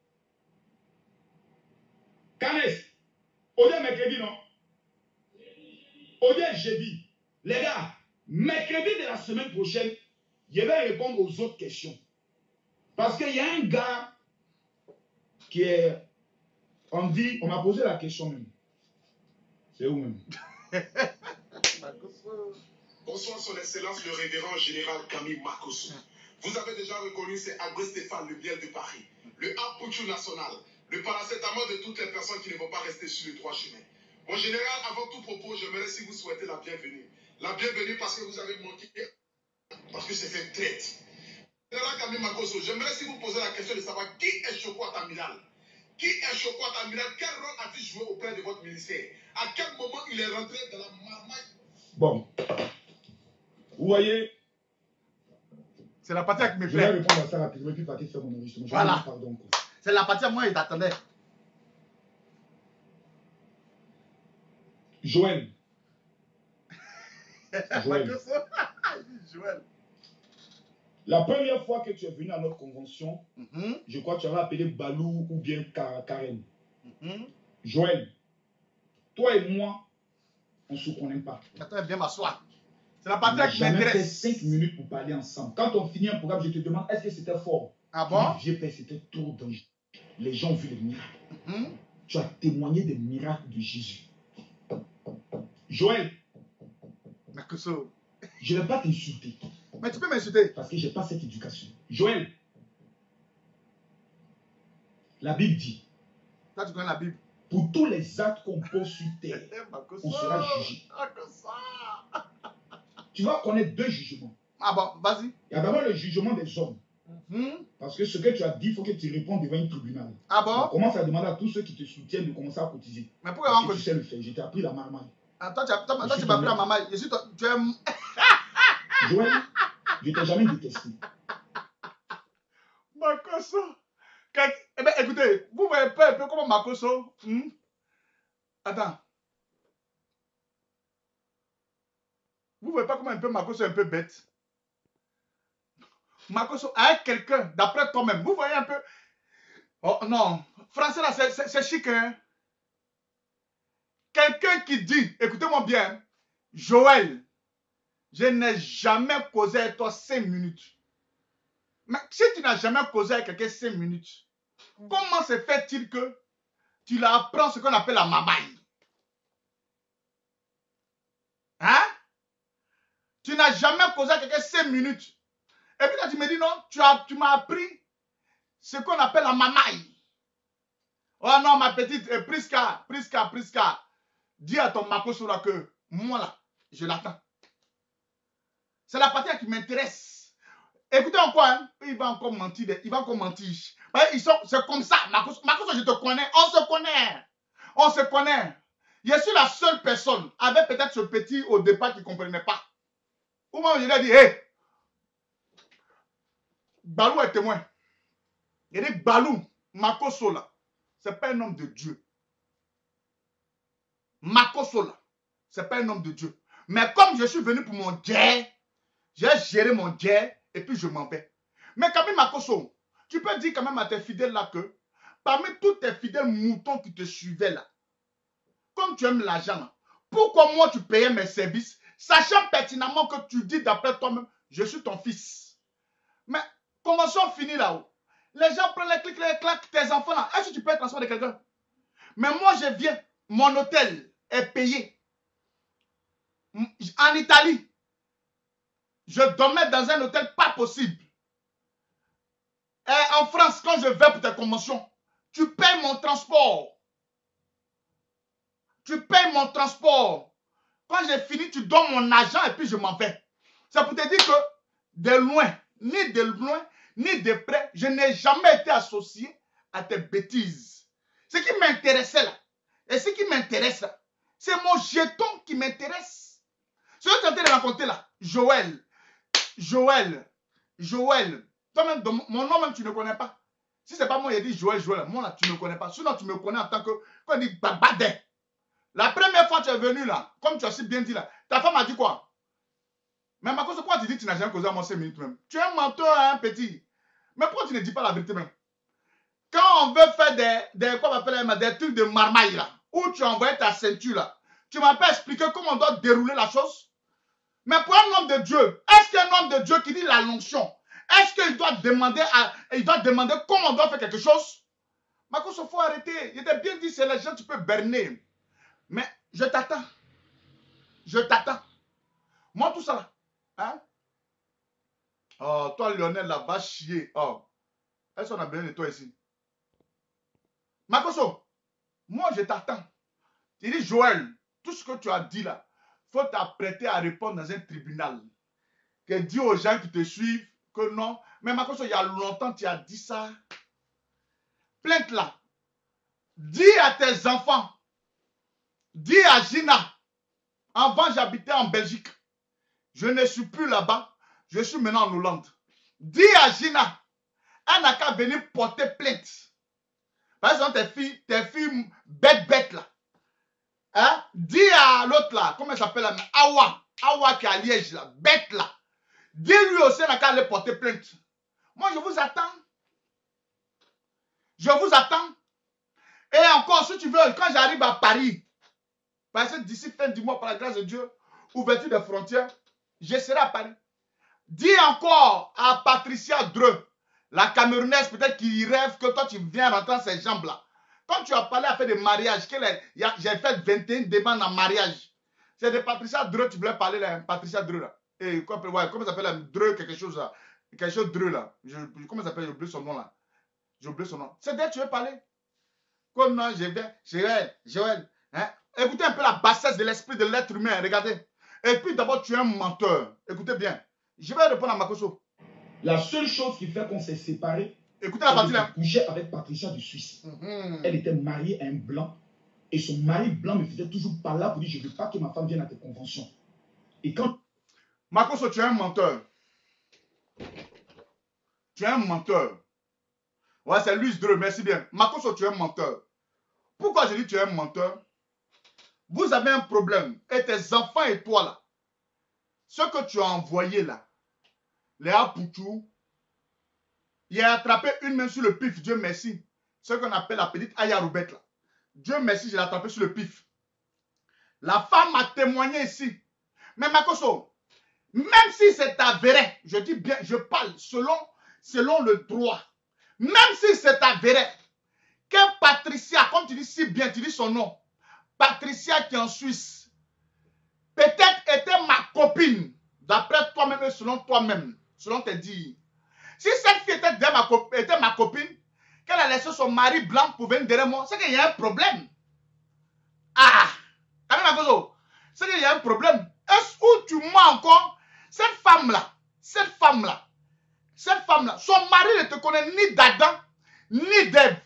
Quand est-ce? On dit mercredi, non? On dit jeudi. Les gars, mercredi de la semaine prochaine, je vais répondre aux autres questions. Parce qu'il y a un gars qui est... On dit, on m'a posé la question même. C'est où même? Bonsoir son excellence le révérend général Camille Makosso. Vous avez déjà reconnu, c'est Agré Stéphane, le miel de Paris, le Apuchu national, le paracétamol de toutes les personnes qui ne vont pas rester sur le droit chemin. Mon général, avant tout propos, j'aimerais si vous souhaitez la bienvenue. La bienvenue parce que vous avez manqué, parce que c'est fait traite. Général Camille Makosso, j'aimerais si vous posez la question de savoir qui est Chokwat Amiral. Qui est Chokwat Amiral? Quel rôle a-t-il joué auprès de votre ministère? À quel moment il est rentré dans la marmaille? Bon. Vous voyez, c'est la partie qui me je vais plaît. répondre à ça rapidement et puis partir faire mon enregistrement. Voilà. Pardon. C'est la partie à moi, il attendait. Joël. Joël. Joël. La première fois que tu es venu à notre convention, Mm-hmm. je crois que tu avais appelé Balou ou bien Karen. Mm-hmm. Joël, toi et moi, on ne se connaît pas. Attends, viens m'asseoir. C'est la On partie n'a qui jamais fait m'intéresse. cinq minutes pour parler ensemble. Quand on finit un programme, je te demande, est-ce que c'était fort? Ah bon? Vieux père, c'était trop dangereux. Les gens ont vu les miracles. Mm-hmm. Tu as témoigné des miracles de Jésus. Joël, Makosso. je ne vais pas t'insulter Mais tu peux m'insulter. parce que je n'ai pas cette éducation. Joël, la Bible dit, Toi, tu connais la Bible. pour tous les actes qu'on pose sur terre, Eh, Makosso. on sera jugé. Makosso. Tu vas connaître deux jugements. Ah bon, vas-y. Il y a d'abord le jugement des hommes. Hmm? Parce que ce que tu as dit, il faut que tu répondes devant un tribunal. Ah On bon? commence à demander à tous ceux qui te soutiennent de commencer à cotiser. Mais pourquoi Parce on que tu continue? sais le faire. Je t'ai appris la marmaille. Ah, toi, tu as, toi, Je toi, suis tu m'as ton pris la maître. maman. Je suis ton- tu es... Joël, je t'ai jamais détesté. Makosso. Quand- Eh bien, écoutez, vous voyez pas un peu comment Makosso. Hmm? Attends. Vous voyez pas comment un peu Makosso est un peu bête? Makosso, avec quelqu'un, d'après toi-même, vous voyez un peu. Oh non, français là, c'est- c'est c'est chic, hein? Quelqu'un qui dit, écoutez-moi bien, Joël, je n'ai jamais causé avec toi cinq minutes. Mais si tu n'as jamais causé avec quelqu'un cinq minutes, comment se fait-il que tu leur apprends ce qu'on appelle la mamaille? Hein? Tu n'as jamais causé avec quelqu'un cinq minutes. Et puis là, tu me dis non, tu as, tu m'as appris ce qu'on appelle la mamaille. Oh non, ma petite, eh, Priska, Priska, Priska, dis à ton Makosso là que moi là, je l'attends. C'est la partie qui m'intéresse. Écoutez encore, hein, il va encore mentir, il va encore mentir. C'est comme ça, Makosso, Makosso, je te connais, on se connaît. On se connaît. Je suis la seule personne avec peut-être ce petit au départ qui ne comprenait pas. Ou moi, je lui ai dit, hé, Balou est témoin. Il dit, Balou, Makosso là, ce n'est pas un homme de Dieu. Makosso là, ce n'est pas un homme de Dieu. Mais comme je suis venu pour mon guerre, j'ai géré mon guerre et puis je m'en vais. Mais quand même, Makosso, tu peux dire quand même à tes fidèles là que parmi tous tes fidèles moutons qui te suivaient là, comme tu aimes l'argent là, pourquoi moi tu payais mes services, sachant pertinemment que tu dis d'après toi-même, je suis ton fils. Mais convention finie là-haut. Les gens prennent les clics, les claques, tes enfants là. Est-ce que tu peux être transporter quelqu'un? Mais moi je viens, mon hôtel est payé. En Italie, je dormais dans un hôtel pas possible. Et en France, quand je vais pour tes conventions, tu payes mon transport. Tu payes mon transport. Quand j'ai fini, tu donnes mon argent et puis je m'en vais. C'est pour te dire que de loin, ni de loin, ni de près, je n'ai jamais été associé à tes bêtises. Ce qui m'intéressait là, et ce qui m'intéresse là, c'est mon jeton qui m'intéresse. Ce que tu es en train de raconter là, Joël, Joël, Joël, toi-même, mon nom même tu ne connais pas. Si ce n'est pas moi, il dit Joël, Joël, moi là, tu ne connais pas. Sinon, tu me connais en tant que, quand on dit Babadé. La première fois que tu es venu là, comme tu as si bien dit là, ta femme a dit quoi? Mais Makosso, pourquoi tu dis que tu n'as jamais causé à moi cinq minutes même? Tu es un menteur, hein, petit. Mais pourquoi tu ne dis pas la vérité même? Quand on veut faire des, des, quoi on appelle, des trucs de marmaille là, où tu as envoyé ta ceinture là, tu m'as pas expliqué comment on doit dérouler la chose? Mais pour un homme de Dieu, est-ce qu'un homme de Dieu qui dit la l'onction, est-ce qu'il doit demander à, il doit demander comment on doit faire quelque chose? Makosso, il faut arrêter. Il était bien dit, c'est les gens, tu peux berner. Mais je t'attends. Je t'attends. Moi, tout ça là. Hein? Oh, toi, Lionel, là, va chier. Oh, est-ce qu'on a besoin de toi ici? Makoso, moi, je t'attends. Il dit, Joël, tout ce que tu as dit là, il faut t'apprêter à répondre dans un tribunal. Que dis aux gens qui te suivent que non. Mais Makoso, il y a longtemps, tu as dit ça. Plainte là. Dis à tes enfants. Dis à Gina. Avant, j'habitais en Belgique. Je ne suis plus là-bas. Je suis maintenant en Hollande. Dis à Gina. Elle n'a qu'à venir porter plainte. Par exemple, tes filles, tes filles bêtes, bêtes là. Hein? Dis à l'autre là. Comment elle s'appelle? Awa. Awa qui est à Liège là. Bête là. Dis-lui aussi, elle n'a qu'à aller porter plainte. Moi, je vous attends. Je vous attends. Et encore, si tu veux, quand j'arrive à Paris, parce que d'ici fin du mois, par la grâce de Dieu, ouverture des frontières, je serai à Paris. Dis encore à Patricia Dreux, la Camerounaise, peut-être qui rêve que toi, tu viens rentrer dans ces jambes-là. Quand tu as parlé à faire des mariages, j'ai fait vingt et un demandes en mariage. C'est de Patricia Dreux, tu voulais parler là, Patricia Dreux là. Et quoi, ouais, comment ça s'appelle, Dreux, quelque chose là. Quelque chose Dreux là. Je, comment ça s'appelle, j'ai oublié son nom là. J'ai oublié son nom. C'est d'elle tu veux parler. Comme non, je viens, Joël, Joël. Hein? Écoutez un peu la bassesse de l'esprit de l'être humain, regardez. Et puis d'abord, tu es un menteur. Écoutez bien. Je vais répondre à Makoso. La seule chose qui fait qu'on s'est séparés, écoutez la partie là. Je couchais avec Patricia du Suisse. Mm-hmm. Elle était mariée à un blanc. Et son mari blanc me faisait toujours par là pour dire, je ne veux pas que ma femme vienne à tes conventions. Et quand... Makoso, tu es un menteur. Tu es un menteur. Ouais, c'est Luis Dreux, merci bien. Makoso, tu es un menteur. Pourquoi je dis tu es un menteur? Vous avez un problème. Et tes enfants et toi là, ce que tu as envoyé là, Léa Poutou, il a attrapé une main sur le pif, Dieu merci. Ce qu'on appelle la petite Aya Roubette là. Dieu merci, je l'ai attrapé sur le pif. La femme a témoigné ici. Mais Makoso, même si c'est avéré, je dis bien, je parle selon, selon le droit. Même si c'est avéré que Patricia, comme tu dis si bien, tu dis son nom, Patricia qui est en Suisse, peut-être était ma copine, d'après toi-même et selon toi-même, selon tes dires. Si cette fille était, ma, était ma copine, qu'elle a laissé son mari blanc pour venir derrière moi, c'est qu'il y a un problème. Ah, c'est qu'il y a un problème. Est-ce que tu mens encore? Cette femme-là, cette femme-là, cette femme-là, son mari ne te connaît ni d'Adam, ni d'Ève.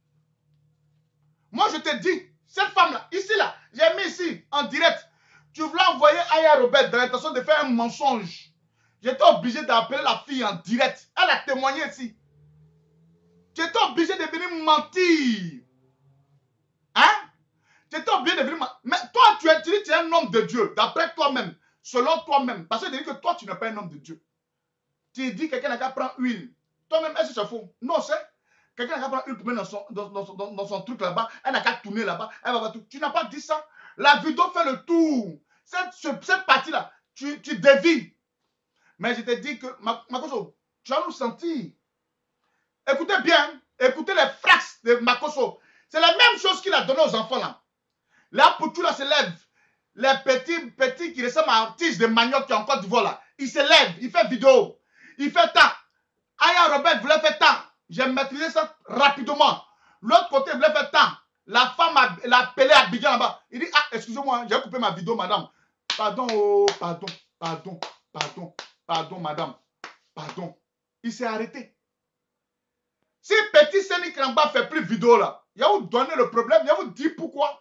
Moi, je te dis, cette femme-là, ici, là, j'ai mis ici, en direct, tu voulais envoyer Aya Robert dans l'intention de faire un mensonge. J'étais obligé d'appeler la fille en direct. Elle a témoigné ici. J'étais obligé de venir mentir. Hein? J'étais obligé de venir mentir. Mais toi, tu es, tu dis, tu es un homme de Dieu, d'après toi-même, selon toi-même. Parce que tu dis que toi, tu n'es pas un homme de Dieu. Tu dis que quelqu'un n'a qu'à prendre huile. Toi-même, est-ce que c'est faux? Non, c'est. Quelqu'un n'a qu'à prendre huile pour mettre dans son, dans, dans, dans, dans son truc là-bas. Elle n'a qu'à tourner là-bas. Elle va tout. Tu n'as pas dit ça. La vidéo fait le tour. Cette, ce, cette partie-là, tu, tu dévis. Mais je te dis que, Makoso, tu vas nous sentir. Écoutez bien. Écoutez les phrases de Makoso. C'est la même chose qu'il a donné aux enfants là. Là, pour tout là se lève. Les petits, petits qui ressemblent à un tige de manioc qui est en Côte d'Ivoire là. Il se lève. Il fait vidéo. Il fait tant. Aya Robert voulait faire tant. J'ai maîtrisé ça rapidement. L'autre côté voulait faire tant. La femme l'a appelé à Abidjan là-bas. Il dit, ah, excusez-moi, j'ai coupé ma vidéo, madame. Pardon, oh, pardon, pardon, pardon, pardon, madame. Pardon. Il s'est arrêté. Si petit Séni Kramba fait plus vidéo là, il va vous donner le problème, il va vous dire pourquoi.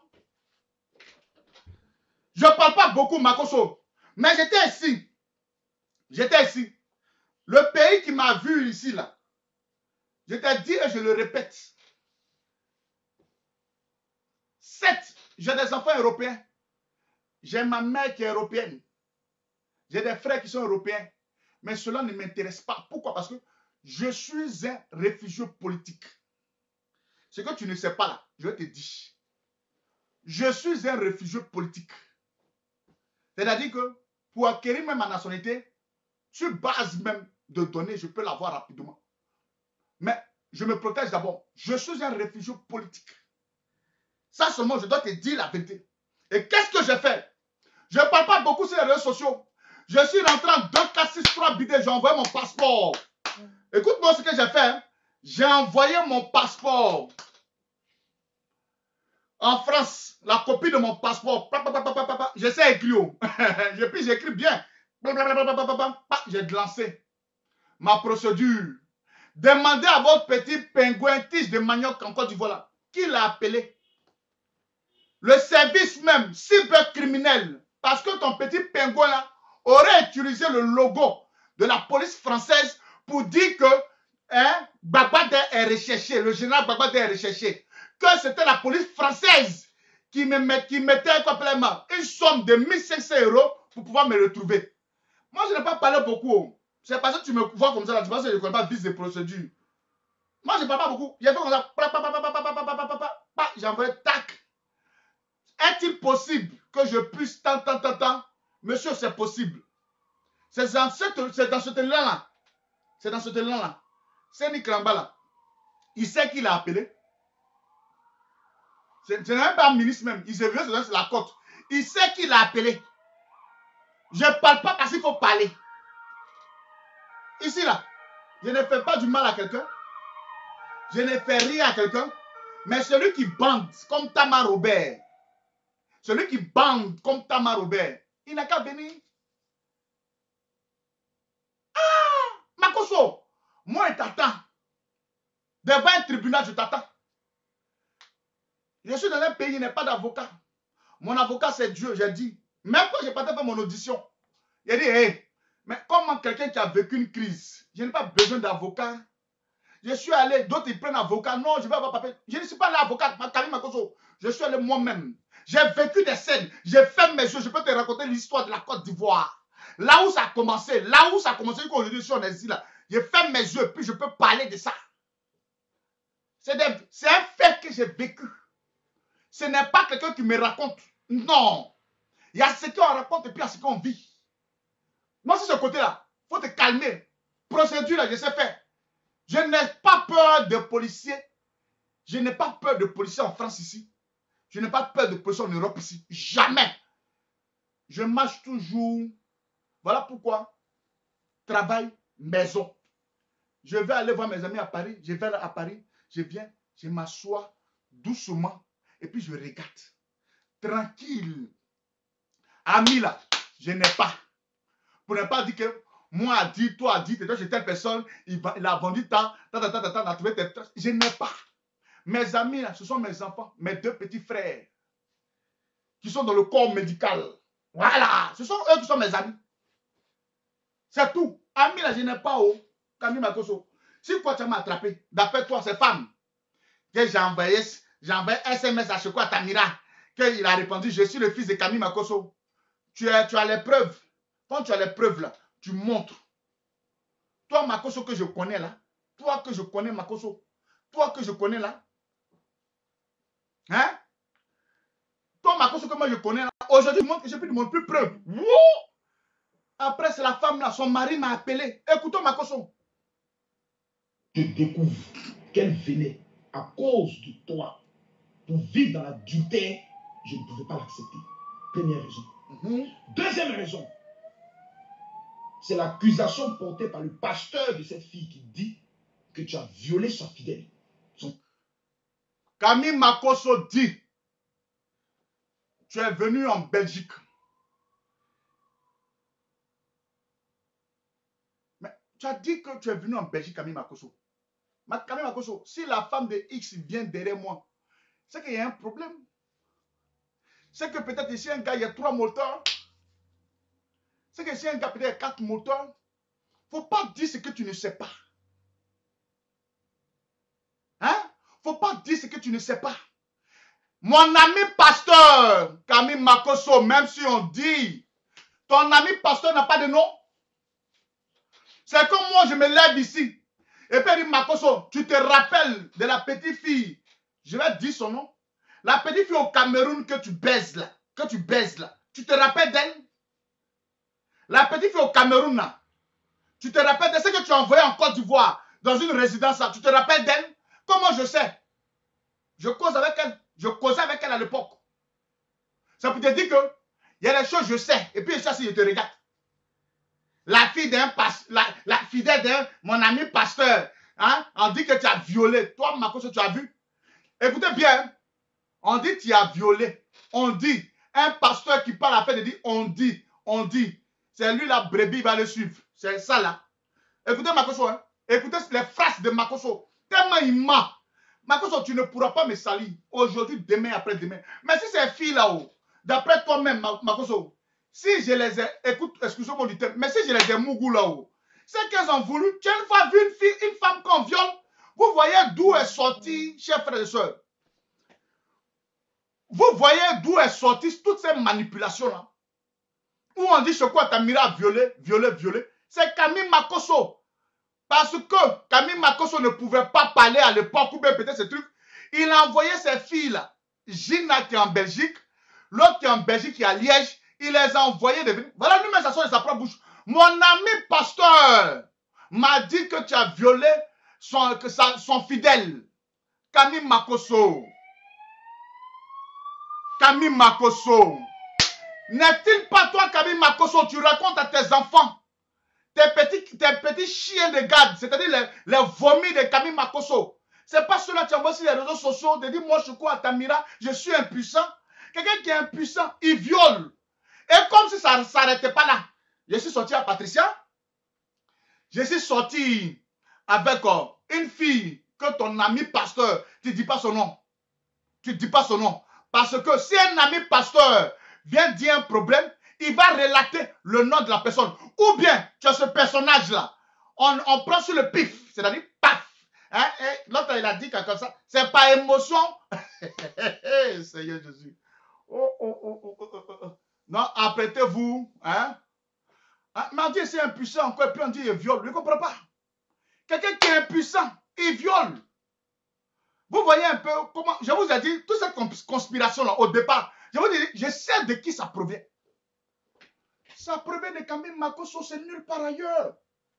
Je ne parle pas beaucoup, Makoso. Mais j'étais ici. J'étais ici. Le pays qui m'a vu ici, là, je t'ai dit et je le répète. Certes, j'ai des enfants européens. J'ai ma mère qui est européenne. J'ai des frères qui sont européens. Mais cela ne m'intéresse pas. Pourquoi? Parce que je suis un réfugié politique. Ce que tu ne sais pas là, je te dis. Je suis un réfugié politique. C'est-à-dire que pour acquérir même ma nationalité, sur base même de données, je peux l'avoir rapidement. Mais je me protège d'abord. Je suis un réfugié politique. Ça seulement, je dois te dire la vérité. Et qu'est-ce que j'ai fait? Je ne parle pas beaucoup sur les réseaux sociaux. Je suis rentré en deux quatre six trois bidets, j'ai envoyé mon passeport. Écoute-moi ce que j'ai fait. Hein. J'ai envoyé mon passeport. En France, la copie de mon passeport. Je sais écrire. Et puis j'écris bien. J'ai lancé ma procédure. Demandez à votre petit pingouin tige de manioc en Côte d'Ivoire. Qui l'a appelé? Le service même, cybercriminel. Parce que ton petit pingouin là aurait utilisé le logo de la police française pour dire que hein, Babade est recherché. Le général Babade est recherché. Que c'était la police française qui me met, qui mettait complètement une somme de mille cinq cents euros pour pouvoir me retrouver. Moi, je n'ai pas parlé beaucoup. C'est parce que tu me vois comme ça, là, tu penses que je ne connais pas vice de procédure. Moi, je ne parle pas beaucoup. J'ai fait comme ça. J'ai envoyé tac. Est-il possible que je puisse tant, tant, tant, tant? Monsieur, c'est possible. C'est dans, dans ce temps-là. C'est dans ce temps-là. C'est Nikramba là. Il sait qui l'a appelé. Ce n'est même pas un ministre même. Il s'est venu sur la côte. Il sait qui l'a appelé. Je ne parle pas parce qu'il faut parler. Ici là, je ne fais pas du mal à quelqu'un. Je ne fais rien à quelqu'un. Mais celui qui bande comme Tamar Robert, celui qui bande comme Tamar Robert, il n'a qu'à venir. Ah, Makoso, moi je t'attends. Devant un tribunal, je t'attends. Je suis dans un pays, il n'y a pas d'avocat. Mon avocat, c'est Dieu, j'ai dit. Même quand je partais faire mon audition, il a dit, hey, mais comment quelqu'un qui a vécu une crise, je n'ai pas besoin d'avocat. Je suis allé, d'autres ils prennent avocat. Non, je vais avoir papier. Je ne suis pas l'avocat, je suis allé moi-même. J'ai vécu des scènes, j'ai fait mes yeux, je peux te raconter l'histoire de la Côte d'Ivoire. Là où ça a commencé, là où ça a commencé, aujourd'hui je suis en exil là. J'ai fait mes yeux, puis je peux parler de ça. C'est un fait que j'ai vécu. Ce n'est pas quelqu'un qui me raconte. Non. Il y a ce qu'on raconte et puis il y a ce qu'on vit. Moi, c'est ce côté-là. Il faut te calmer. Procédure, là, je sais faire. Je n'ai pas peur de policiers. Je n'ai pas peur de policiers en France ici. Je n'ai pas peur de policiers en Europe ici. Jamais. Je marche toujours. Voilà pourquoi. Travail, maison. Je vais aller voir mes amis à Paris. Je vais à Paris. Je viens, je m'assois doucement. Et puis je regarde. Tranquille. Ami là, je n'ai pas. Pour ne pas dire que moi a dit, toi a dit, toi j'ai telle personne, il, va, il a vendu tant, tant, tant, tant, tant, tant, trouvé tes traces. Je n'ai pas. Mes amis là, ce sont mes enfants, mes deux petits frères qui sont dans le corps médical. Voilà, ce sont eux qui sont mes amis. C'est tout. Ami là, je n'ai pas au Camille Makoso. Si quoi tu m'as attrapé, d'après toi, c'est femme que j'ai envoyé, j'ai envoyé un S M S à Chekwa Tamira, qu'il a répondu, je suis le fils de Camille Makoso. Tu as, tu as les preuves. Quand tu as les preuves là, tu montres. Toi, Makoso, que je connais là, toi que je connais, Makoso, toi que je connais là, hein? Toi, Makoso, que moi je connais là, aujourd'hui, je montre que je peux te montrer plus preuve. Wouh! Après, c'est la femme là, son mari m'a appelé. Écoutons Makoso. Je découvre qu'elle venait à cause de toi pour vivre dans l'adultère, je ne pouvais pas l'accepter. Première raison. Mm-hmm. Deuxième raison, c'est l'accusation portée par le pasteur de cette fille qui dit que tu as violé sa fidèle. Son... Camille Makoso dit, tu es venu en Belgique. Mais tu as dit que tu es venu en Belgique, Camille Makoso. Mais Camille Makoso, si la femme de X vient derrière moi, c'est qu'il y a un problème. C'est que peut-être ici, un gars, il y a trois moteurs. C'est que si un gars, peut-être, il y a quatre moteurs. Il ne faut pas dire ce que tu ne sais pas. Hein? Il ne faut pas dire ce que tu ne sais pas. Mon ami pasteur, Camille Makoso, même si on dit, ton ami pasteur n'a pas de nom. C'est comme moi, je me lève ici. Et puis il dit, Makoso, tu te rappelles de la petite fille, je vais dire son nom, la petite fille au Cameroun que tu baises là, que tu baises là, tu te rappelles d'elle? La petite fille au Cameroun là, tu te rappelles de ce que tu as envoyé en Côte d'Ivoire, dans une résidence là, tu te rappelles d'elle? Comment je sais? Je cause avec elle, je causais avec elle à l'époque. Ça peut te dire que, il y a des choses que je sais, et puis je sais si je te regarde. la fille d'un pasteur, la, la fidèle d'un mon ami pasteur, hein, on dit que tu as violé. Toi, Makoso, tu as vu? Écoutez bien, on dit tu as violé. On dit, un pasteur qui parle à peine, il dit, on dit, on dit. C'est lui la brebis, il va le suivre. C'est ça là. Écoutez Makoso, hein. Écoutez les phrases de Makoso. Tellement il ment. Makoso, tu ne pourras pas me salir aujourd'hui, demain, après-demain. Mais si ces filles là-haut, d'après toi-même, Makoso, si je les ai, écoute, excusez-moi du terme, mais si je les ai mougou là-haut, c'est qu'elles ont voulu. Tu as une fois vu une fille, une femme qu'on viole, vous voyez d'où est sorti, chers frères et sœurs. Vous voyez d'où est sorti toutes ces manipulations-là. Où on dit ce quoi Tamira a violé, violé, violé. C'est Camille Makoso. Parce que Camille Makoso ne pouvait pas parler à l'époque, ou bien peut-être ce truc. Il a envoyé ses filles-là. Gina qui est en Belgique, l'autre qui est en Belgique, qui est à Liège. Il les a envoyés de venir. Voilà lui-même, ça sort de sa propre bouche. Mon ami pasteur m'a dit que tu as violé son, que ça, son fidèle. Camille Makoso. Camille Makoso. N'est-il pas toi, Camille Makoso, tu racontes à tes enfants, tes petits, tes petits chiens de garde, c'est-à-dire les, les vomis de Camille Makoso. C'est pas cela que tu envoies sur les réseaux sociaux, de dire moi je crois à Tamira, je suis impuissant. Quelqu'un qui est impuissant, il viole. Et comme si ça ne s'arrêtait pas là. Je suis sorti à Patricia. Je suis sorti avec euh, une fille que ton ami pasteur, tu ne dis pas son nom. Tu ne dis pas son nom. Parce que si un ami pasteur vient dire un problème, il va relater le nom de la personne. Ou bien, tu as ce personnage-là. On, on prend sur le pif. C'est-à-dire, paf. Hein? L'autre, il a dit comme ça. C'est par émotion. Seigneur Jésus. Oh, oh, oh, oh, oh, oh, oh. Non, apprêtez-vous. Hein? Hein? Mais on dit c'est impuissant encore, et puis on dit il viole. Je ne comprends pas. Quelqu'un qui est impuissant, il viole. Vous voyez un peu comment, je vous ai dit, toute cette conspiration-là, au départ, je vous dis, je sais de qui ça provient. Ça provient de Camille Makoso, c'est nulle part ailleurs.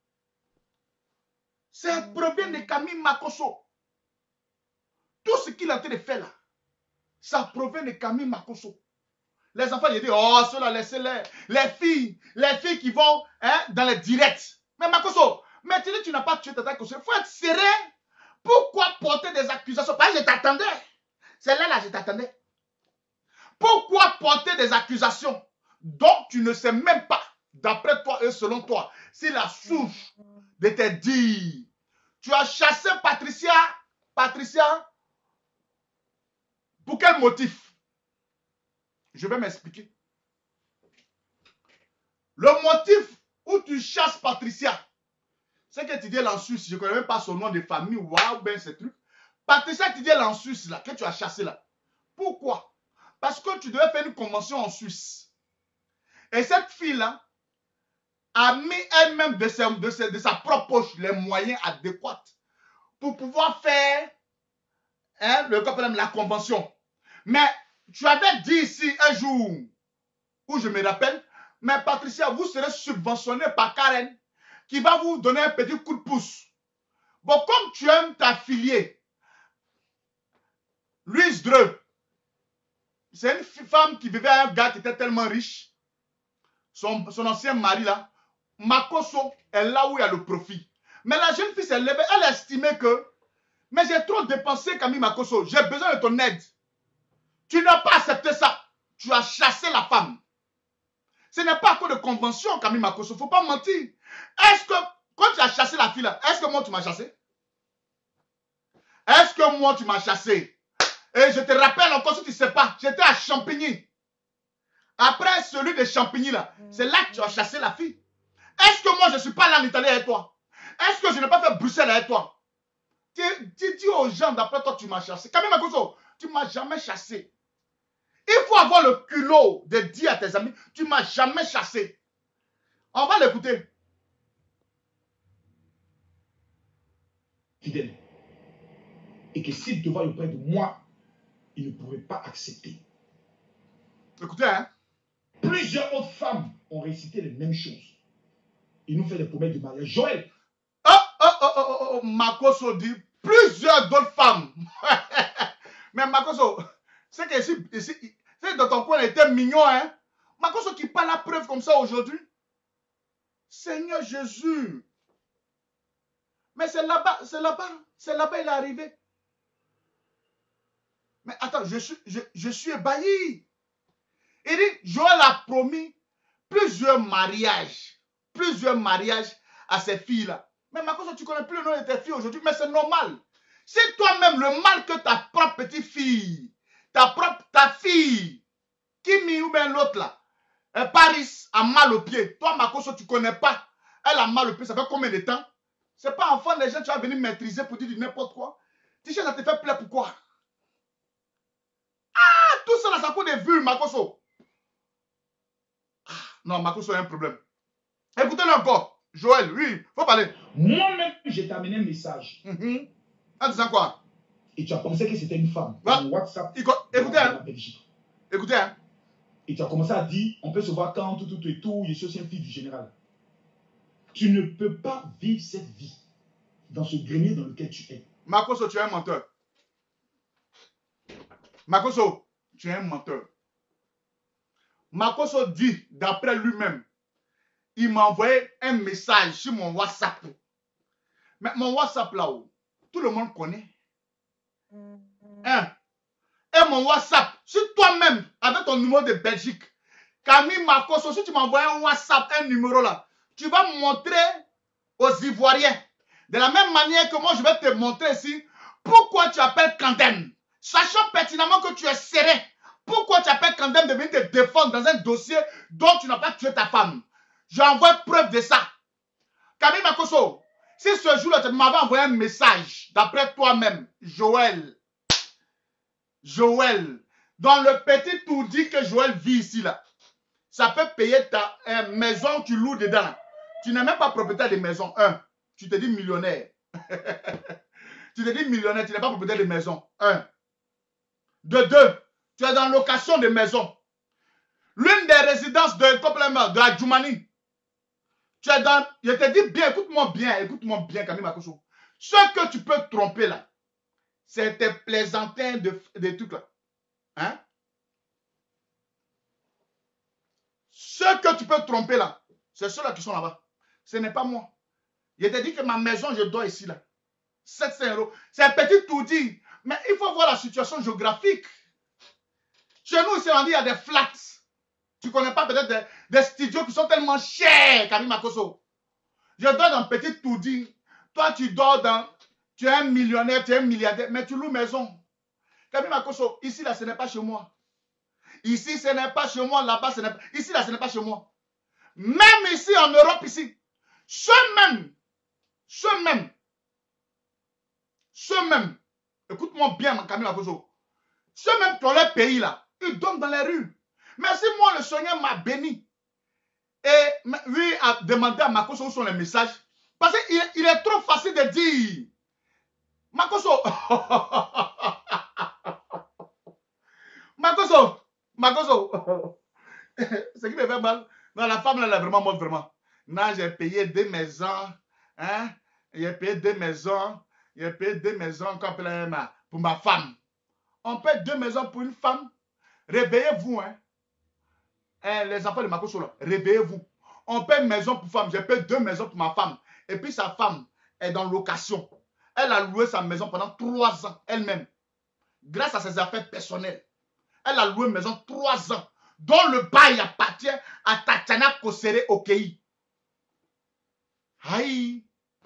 Ça provient de Camille Makoso. Tout ce qu'il a en train de faire là, ça provient de Camille Makoso. Les enfants, ils disent, oh, cela, laissez-les. Les filles, les filles qui vont hein, dans les directs. Mais Makoso, mais tu dis, tu n'as pas tué Tata Kosso. Il faut être serein. Pourquoi porter des accusations? Parce que je t'attendais. C'est là, là, je t'attendais. Pourquoi porter des accusations dont tu ne sais même pas, d'après toi et selon toi, si la souche de tes dires. Tu as chassé Patricia, Patricia, pour quel motif? Je vais m'expliquer. Le motif où tu chasses Patricia, c'est que tu dis elle en Suisse, je ne connais même pas son nom de famille, waouh, ben ces trucs. Patricia, tu dis elle en Suisse, là, que tu as chassé là. Pourquoi? Parce que tu devais faire une convention en Suisse. Et cette fille-là a mis elle-même de, de, de sa propre poche les moyens adéquats pour pouvoir faire hein, le, la convention. Mais tu avais dit ici un jour où je me rappelle, mais Patricia, vous serez subventionné par Karen qui va vous donner un petit coup de pouce. Bon, comme tu aimes t'affilier, Louise Dreux, c'est une femme qui vivait avec un gars qui était tellement riche, son, son ancien mari là, Makoso est là où il y a le profit. Mais la jeune fille s'est levée, elle a estimé que, mais j'ai trop dépensé Camille Makoso, j'ai besoin de ton aide. Tu n'as pas accepté ça, tu as chassé la femme. Ce n'est pas encore de convention, Camille Makoso, il ne faut pas mentir. Est-ce que, quand tu as chassé la fille là, est-ce que moi tu m'as chassé? Est-ce que moi tu m'as chassé? Et je te rappelle encore, si tu ne sais pas, j'étais à Champigny. Après celui de Champigny là, c'est là que tu as chassé la fille. Est-ce que moi je ne suis pas là en Italie avec toi? Est-ce que je n'ai pas fait Bruxelles avec toi? Tu, tu dis aux gens, d'après toi, tu m'as chassé. Camille Makoso, tu ne m'as jamais chassé. Il faut avoir le culot de dire à tes amis, tu ne m'as jamais chassé. On va l'écouter. Fidèle. Et que s'il te voit auprès de moi, il ne pourrait pas accepter. Écoutez, hein. Plusieurs autres femmes ont récité les mêmes choses. Il nous fait des promesses de mariage. Joël. Oh, oh, oh, oh, oh, oh, Makoso dit plusieurs d'autres femmes. Mais Makoso, c'est que ici, ici c'est dans ton coin, il était mignon, hein. Makoso qui parle la preuve comme ça aujourd'hui. Seigneur Jésus. Mais c'est là-bas, c'est là-bas, c'est là-bas il est arrivé. Mais attends, je suis, je, je suis ébahi. Il dit, Joël a promis plusieurs mariages, plusieurs mariages à ces filles-là. Mais Makoso, tu ne connais plus le nom de tes filles aujourd'hui, mais c'est normal. C'est toi-même le mal que ta propre petite fille, ta propre, ta fille, Kimi ou bien l'autre là, Paris a mal au pied. Toi, Makoso, tu ne connais pas. Elle a mal au pied, ça fait combien de temps? C'est pas enfant des gens, tu vas venir maîtriser pour dire n'importe quoi. Tu sais, ça te fait plaisir, pourquoi? Ah, tout ça, là, ça coûte des vues, Makoso. Ah, non, Makoso a un problème. Écoutez-le encore. Joël, oui, il faut parler. Moi-même, j'ai terminé un message. Mm-hmm. En disant quoi? Et tu as pensé que c'était une femme. Ouais. Sur WhatsApp. Écoutez, hein. Écoutez, hein. Et tu as commencé à dire, on peut se voir quand, tout, tout, tout et tout. Je suis aussi un fils du général. Tu ne peux pas vivre cette vie dans ce grenier dans lequel tu es. Makoso, tu es un menteur. Makoso, tu es un menteur. Makoso dit, d'après lui-même, il m'a envoyé un message sur mon WhatsApp. Mais mon WhatsApp là-haut, tout le monde connaît. Hein? Et mon WhatsApp, si toi-même, avec ton numéro de Belgique, Camille Makoso, si tu m'envoies un WhatsApp, un numéro là, tu vas montrer aux Ivoiriens, de la même manière que moi je vais te montrer ici, pourquoi tu appelles Kandem, sachant pertinemment que tu es serré. Pourquoi tu appelles Kandem de venir te défendre dans un dossier dont tu n'as pas tué ta femme? J'envoie preuve de ça. Camille Makoso, si ce jour-là tu m'avais envoyé un message, d'après toi-même, Joël, Joël, dans le petit tourdi que Joël vit ici là, ça peut payer ta euh, maison, tu loues dedans. Tu n'es même pas propriétaire de maison. Un, tu te dis millionnaire. Tu te dis millionnaire, tu n'es pas propriétaire de maison. Un. De deux, tu es dans location de maison. L'une des résidences de complément de la Djoumani. Tu es dans, je te dis bien, écoute-moi bien, écoute-moi bien, Camille Makoso. Ce que tu peux tromper là, c'est tes plaisantins de, de trucs là. Hein? Ce que tu peux tromper là, c'est ceux-là qui sont là-bas. Ce n'est pas moi. Je te dis que ma maison, je dois ici là. sept cents euros. C'est un petit tout dit. Mais il faut voir la situation géographique. Chez nous, ici, on dit il y a des flats. Tu ne connais pas peut-être des, des studios qui sont tellement chers, Camille Makoso. Je dors dans un petit tout dit. Toi, tu dors dans... Tu es un millionnaire, tu es un milliardaire, mais tu loues maison. Camille Makoso, ici, là, ce n'est pas chez moi. Ici, ce n'est pas chez moi. Là-bas, ce n'est pas... Ici, là, ce n'est pas chez moi. Même ici, en Europe, ici. Ceux même, ceux même, ceux même, écoute-moi bien, Camille Makoso, ceux même dans les pays, là, ils donnent dans les rues. Mais si moi, le Seigneur m'a béni, et lui a demandé à Makoso où sont les messages, parce qu'il il est trop facile de dire, Makoso, Makoso, Makoso, ce qui me fait mal, non, la femme, elle est vraiment morte, vraiment. Non, j'ai payé deux maisons, hein, j'ai payé deux maisons, j'ai payé deux maisons pour ma femme. On paye deux maisons pour une femme, réveillez-vous, hein. Hein, les enfants de Makoso, là, réveillez-vous. On paye une maison pour femme, j'ai payé deux maisons pour ma femme. Et puis sa femme est dans location. Elle a loué sa maison pendant trois ans, elle-même. Grâce à ses affaires personnelles. Elle a loué une maison trois ans, dont le bail appartient à Tatiana Kosere Okei. Aïe.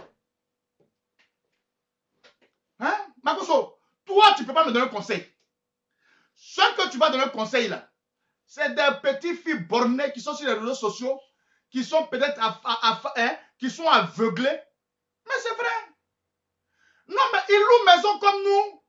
Hein, Makoso, toi, tu ne peux pas me donner un conseil. Ce que tu vas donner un conseil là, c'est des petites filles bornées qui sont sur les réseaux sociaux, qui sont peut-être hein, qui sont aveuglées. Mais c'est vrai. Non, mais ils louent maison comme nous.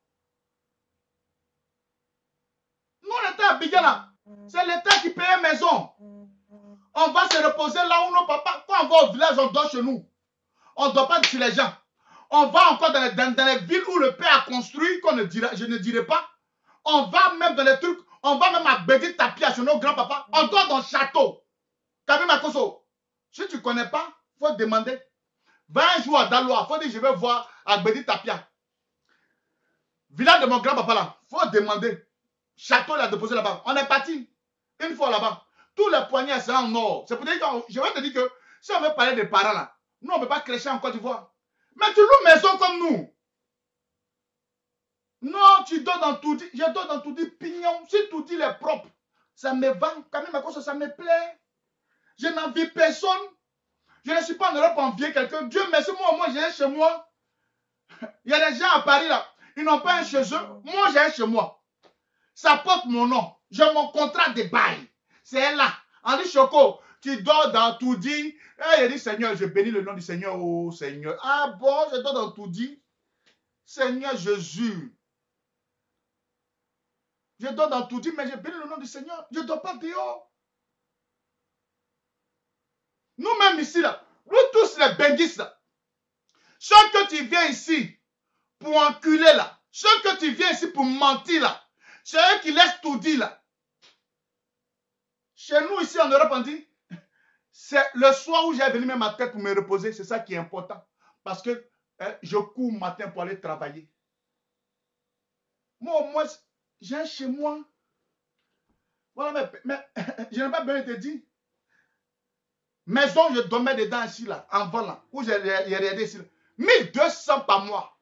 Nous, on était à Bigala. C'est l'État qui paye maison. On va se reposer là où nos papas, quand on va au village, on dort chez nous. On ne dort pas chez les gens. On va encore dans les, dans, dans les villes où le père a construit, qu'on ne dira, je ne dirai pas. On va même dans les trucs, on va même à Bédi Tapia chez nos grands-papas. On dort dans le château. Camille Makoso, si tu ne connais pas, il faut demander. Va un jour à Daloa, il faut dire je vais voir à Bédi Tapia. Village de mon grand-papa là, il faut demander. Château, il a déposé là-bas. On est parti. Une fois là-bas. Tous les poignets, c'est en or. C'est pour dire que je vais te dire que Si on veut parler des parents là, nous on ne peut pas clécher en Côte d'Ivoire. Mais tu loues maison comme nous. Non, tu dors dans tout dit. Je dors dans tout dit pignon. Si tout dit est propre, ça me va. Quand même à cause de ça me plaît. Je n'envie personne. Je ne suis pas en Europe pour envier quelqu'un. Dieu merci, moi, moi j'ai un chez moi. Il y a des gens à Paris là. Ils n'ont pas un chez eux. Moi j'ai un chez moi. Ça porte mon nom. J'ai mon contrat de bail. C'est là. Henri Choco, tu dors dans tout dit. Et il dit Seigneur, je bénis le nom du Seigneur. Oh Seigneur. Ah bon, je dors dans tout dit. Seigneur Jésus. Je dors dans tout dit, mais je bénis le nom du Seigneur. Je ne dors pas dehors. Nous-mêmes ici, là, nous tous les benguistes, là, ceux que tu viens ici pour enculer, là, ceux que tu viens ici pour mentir, là, c'est eux qui laissent tout dire, là. Chez nous, ici en Europe, on dit, c'est le soir où j'ai venu mettre ma tête pour me reposer, c'est ça qui est important. Parce que hein, je cours matin pour aller travailler. Moi, au moins, j'ai un chez moi. Voilà, mais, mais je n'ai pas besoin de te dire. Maison, je dormais dedans ici, là, en volant, où j'ai regardé ici. mille deux cents par mois.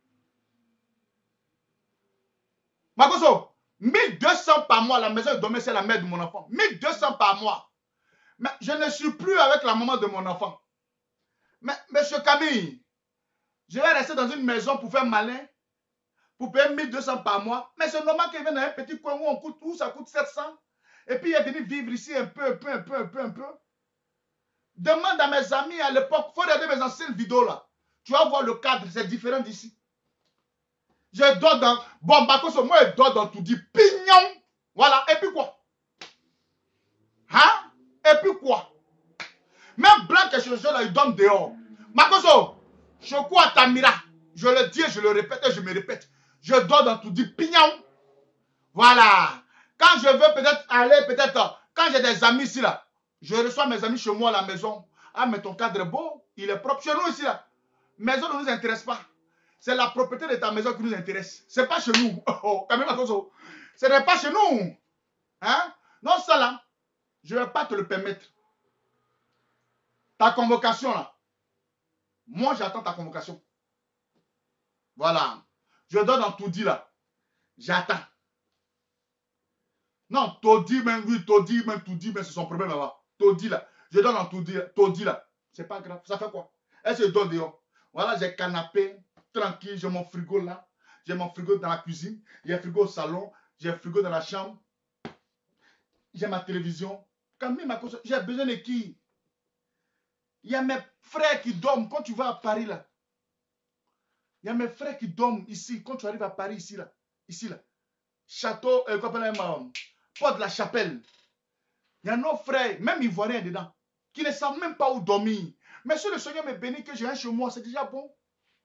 Makoso, mille deux cents par mois, la maison, je dormais, c'est la mère de mon enfant. mille deux cents par mois. Mais je ne suis plus avec la maman de mon enfant. Mais, monsieur Camille, je vais rester dans une maison pour faire malin, pour payer mille deux cents par mois. Mais c'est normal qu'il vienne dans un petit coin où, on coûte, où ça coûte sept cents. Et puis il est venu vivre ici un peu, un peu, un peu, un peu, un peu. Demande à mes amis à l'époque, il faut regarder mes anciennes vidéos là. Tu vas voir le cadre, c'est différent d'ici. Je dors dans... Bon, Bakoso, moi je dors dans tout dit pignon. Voilà, et puis quoi? Hein? Et puis quoi? Même blanc et chose là, ils dorment dehors. Bakoso, je crois à Tamira. Je le dis, je le répète et je me répète. Je dors dans tout dit pignon. Voilà. Quand je veux peut-être aller, peut-être, quand j'ai des amis ici là, je reçois mes amis chez moi à la maison. Ah, mais ton cadre est beau, il est propre. Chez nous ici, là, maison ne nous intéresse pas. C'est la propriété de ta maison qui nous intéresse. Ce n'est pas chez nous. Oh, quand même, ce n'est pas chez nous. Hein? Non, ça là, je ne vais pas te le permettre. Ta convocation là, moi j'attends ta convocation. Voilà. Je donne dans tout dit là. J'attends. Non, Todi, même oui, Todi, même tout dit, mais c'est son problème là-bas. Todi là, je donne en tout dit, Todi là. C'est pas grave, ça fait quoi? Est-ce que je donne dehors? Voilà, j'ai canapé, tranquille, j'ai mon frigo là. J'ai mon frigo dans la cuisine, j'ai un frigo au salon, j'ai un frigo dans la chambre. J'ai ma télévision. Quand même, j'ai besoin de qui? Il y a mes frères qui dorment quand tu vas à Paris là. Il y a mes frères qui dorment ici, quand tu arrives à Paris ici là. Ici là. Château, euh, comment on appelle, Porte de la Chapelle. Il y a nos frères, même ivoiriens dedans, qui ne savent même pas où dormir. Mais si le Seigneur me bénit que j'ai un chez moi, c'est déjà bon.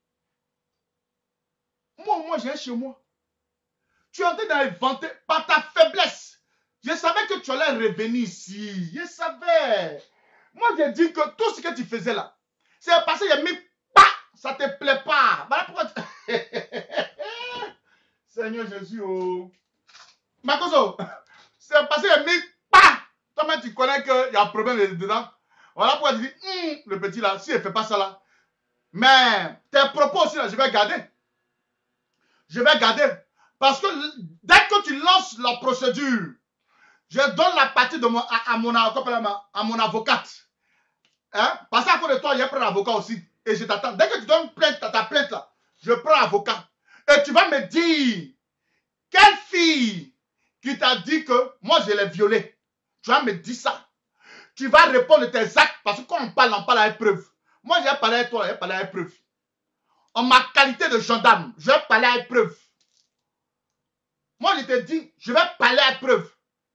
Moi, moi, j'ai un chez moi. Tu es en train d'inventer par ta faiblesse. Je savais que tu allais revenir ici. Je savais. Moi, j'ai dit que tout ce que tu faisais là, c'est parce que j'ai mis pas, ça ne te plaît pas. Voilà pourquoi tu... Seigneur Jésus, oh. Makoso, c'est parce que j'ai mis pas. Toi-même, tu connais qu'il y a un problème dedans. Voilà pourquoi tu dis, hum, le petit là, si il ne fait pas ça là. Mais tes propos aussi là, je vais garder. Je vais garder. Parce que dès que tu lances la procédure, je donne la partie de mon, à, à, mon, à mon avocate. Hein? Parce qu'à cause de toi, il y a un avocat aussi. Et je t'attends. Dès que tu donnes plainte à ta plainte là, je prends l'avocat. Et tu vas me dire, quelle fille qui t'a dit que moi je l'ai violée? Tu vas me dire ça. Tu vas répondre de tes actes parce que quand on parle, on parle à épreuve. Moi, j'ai parlé avec toi, j'ai parlé à épreuve. En ma qualité de gendarme, je vais parler à épreuve. Moi, je te dis, je vais parler à épreuve.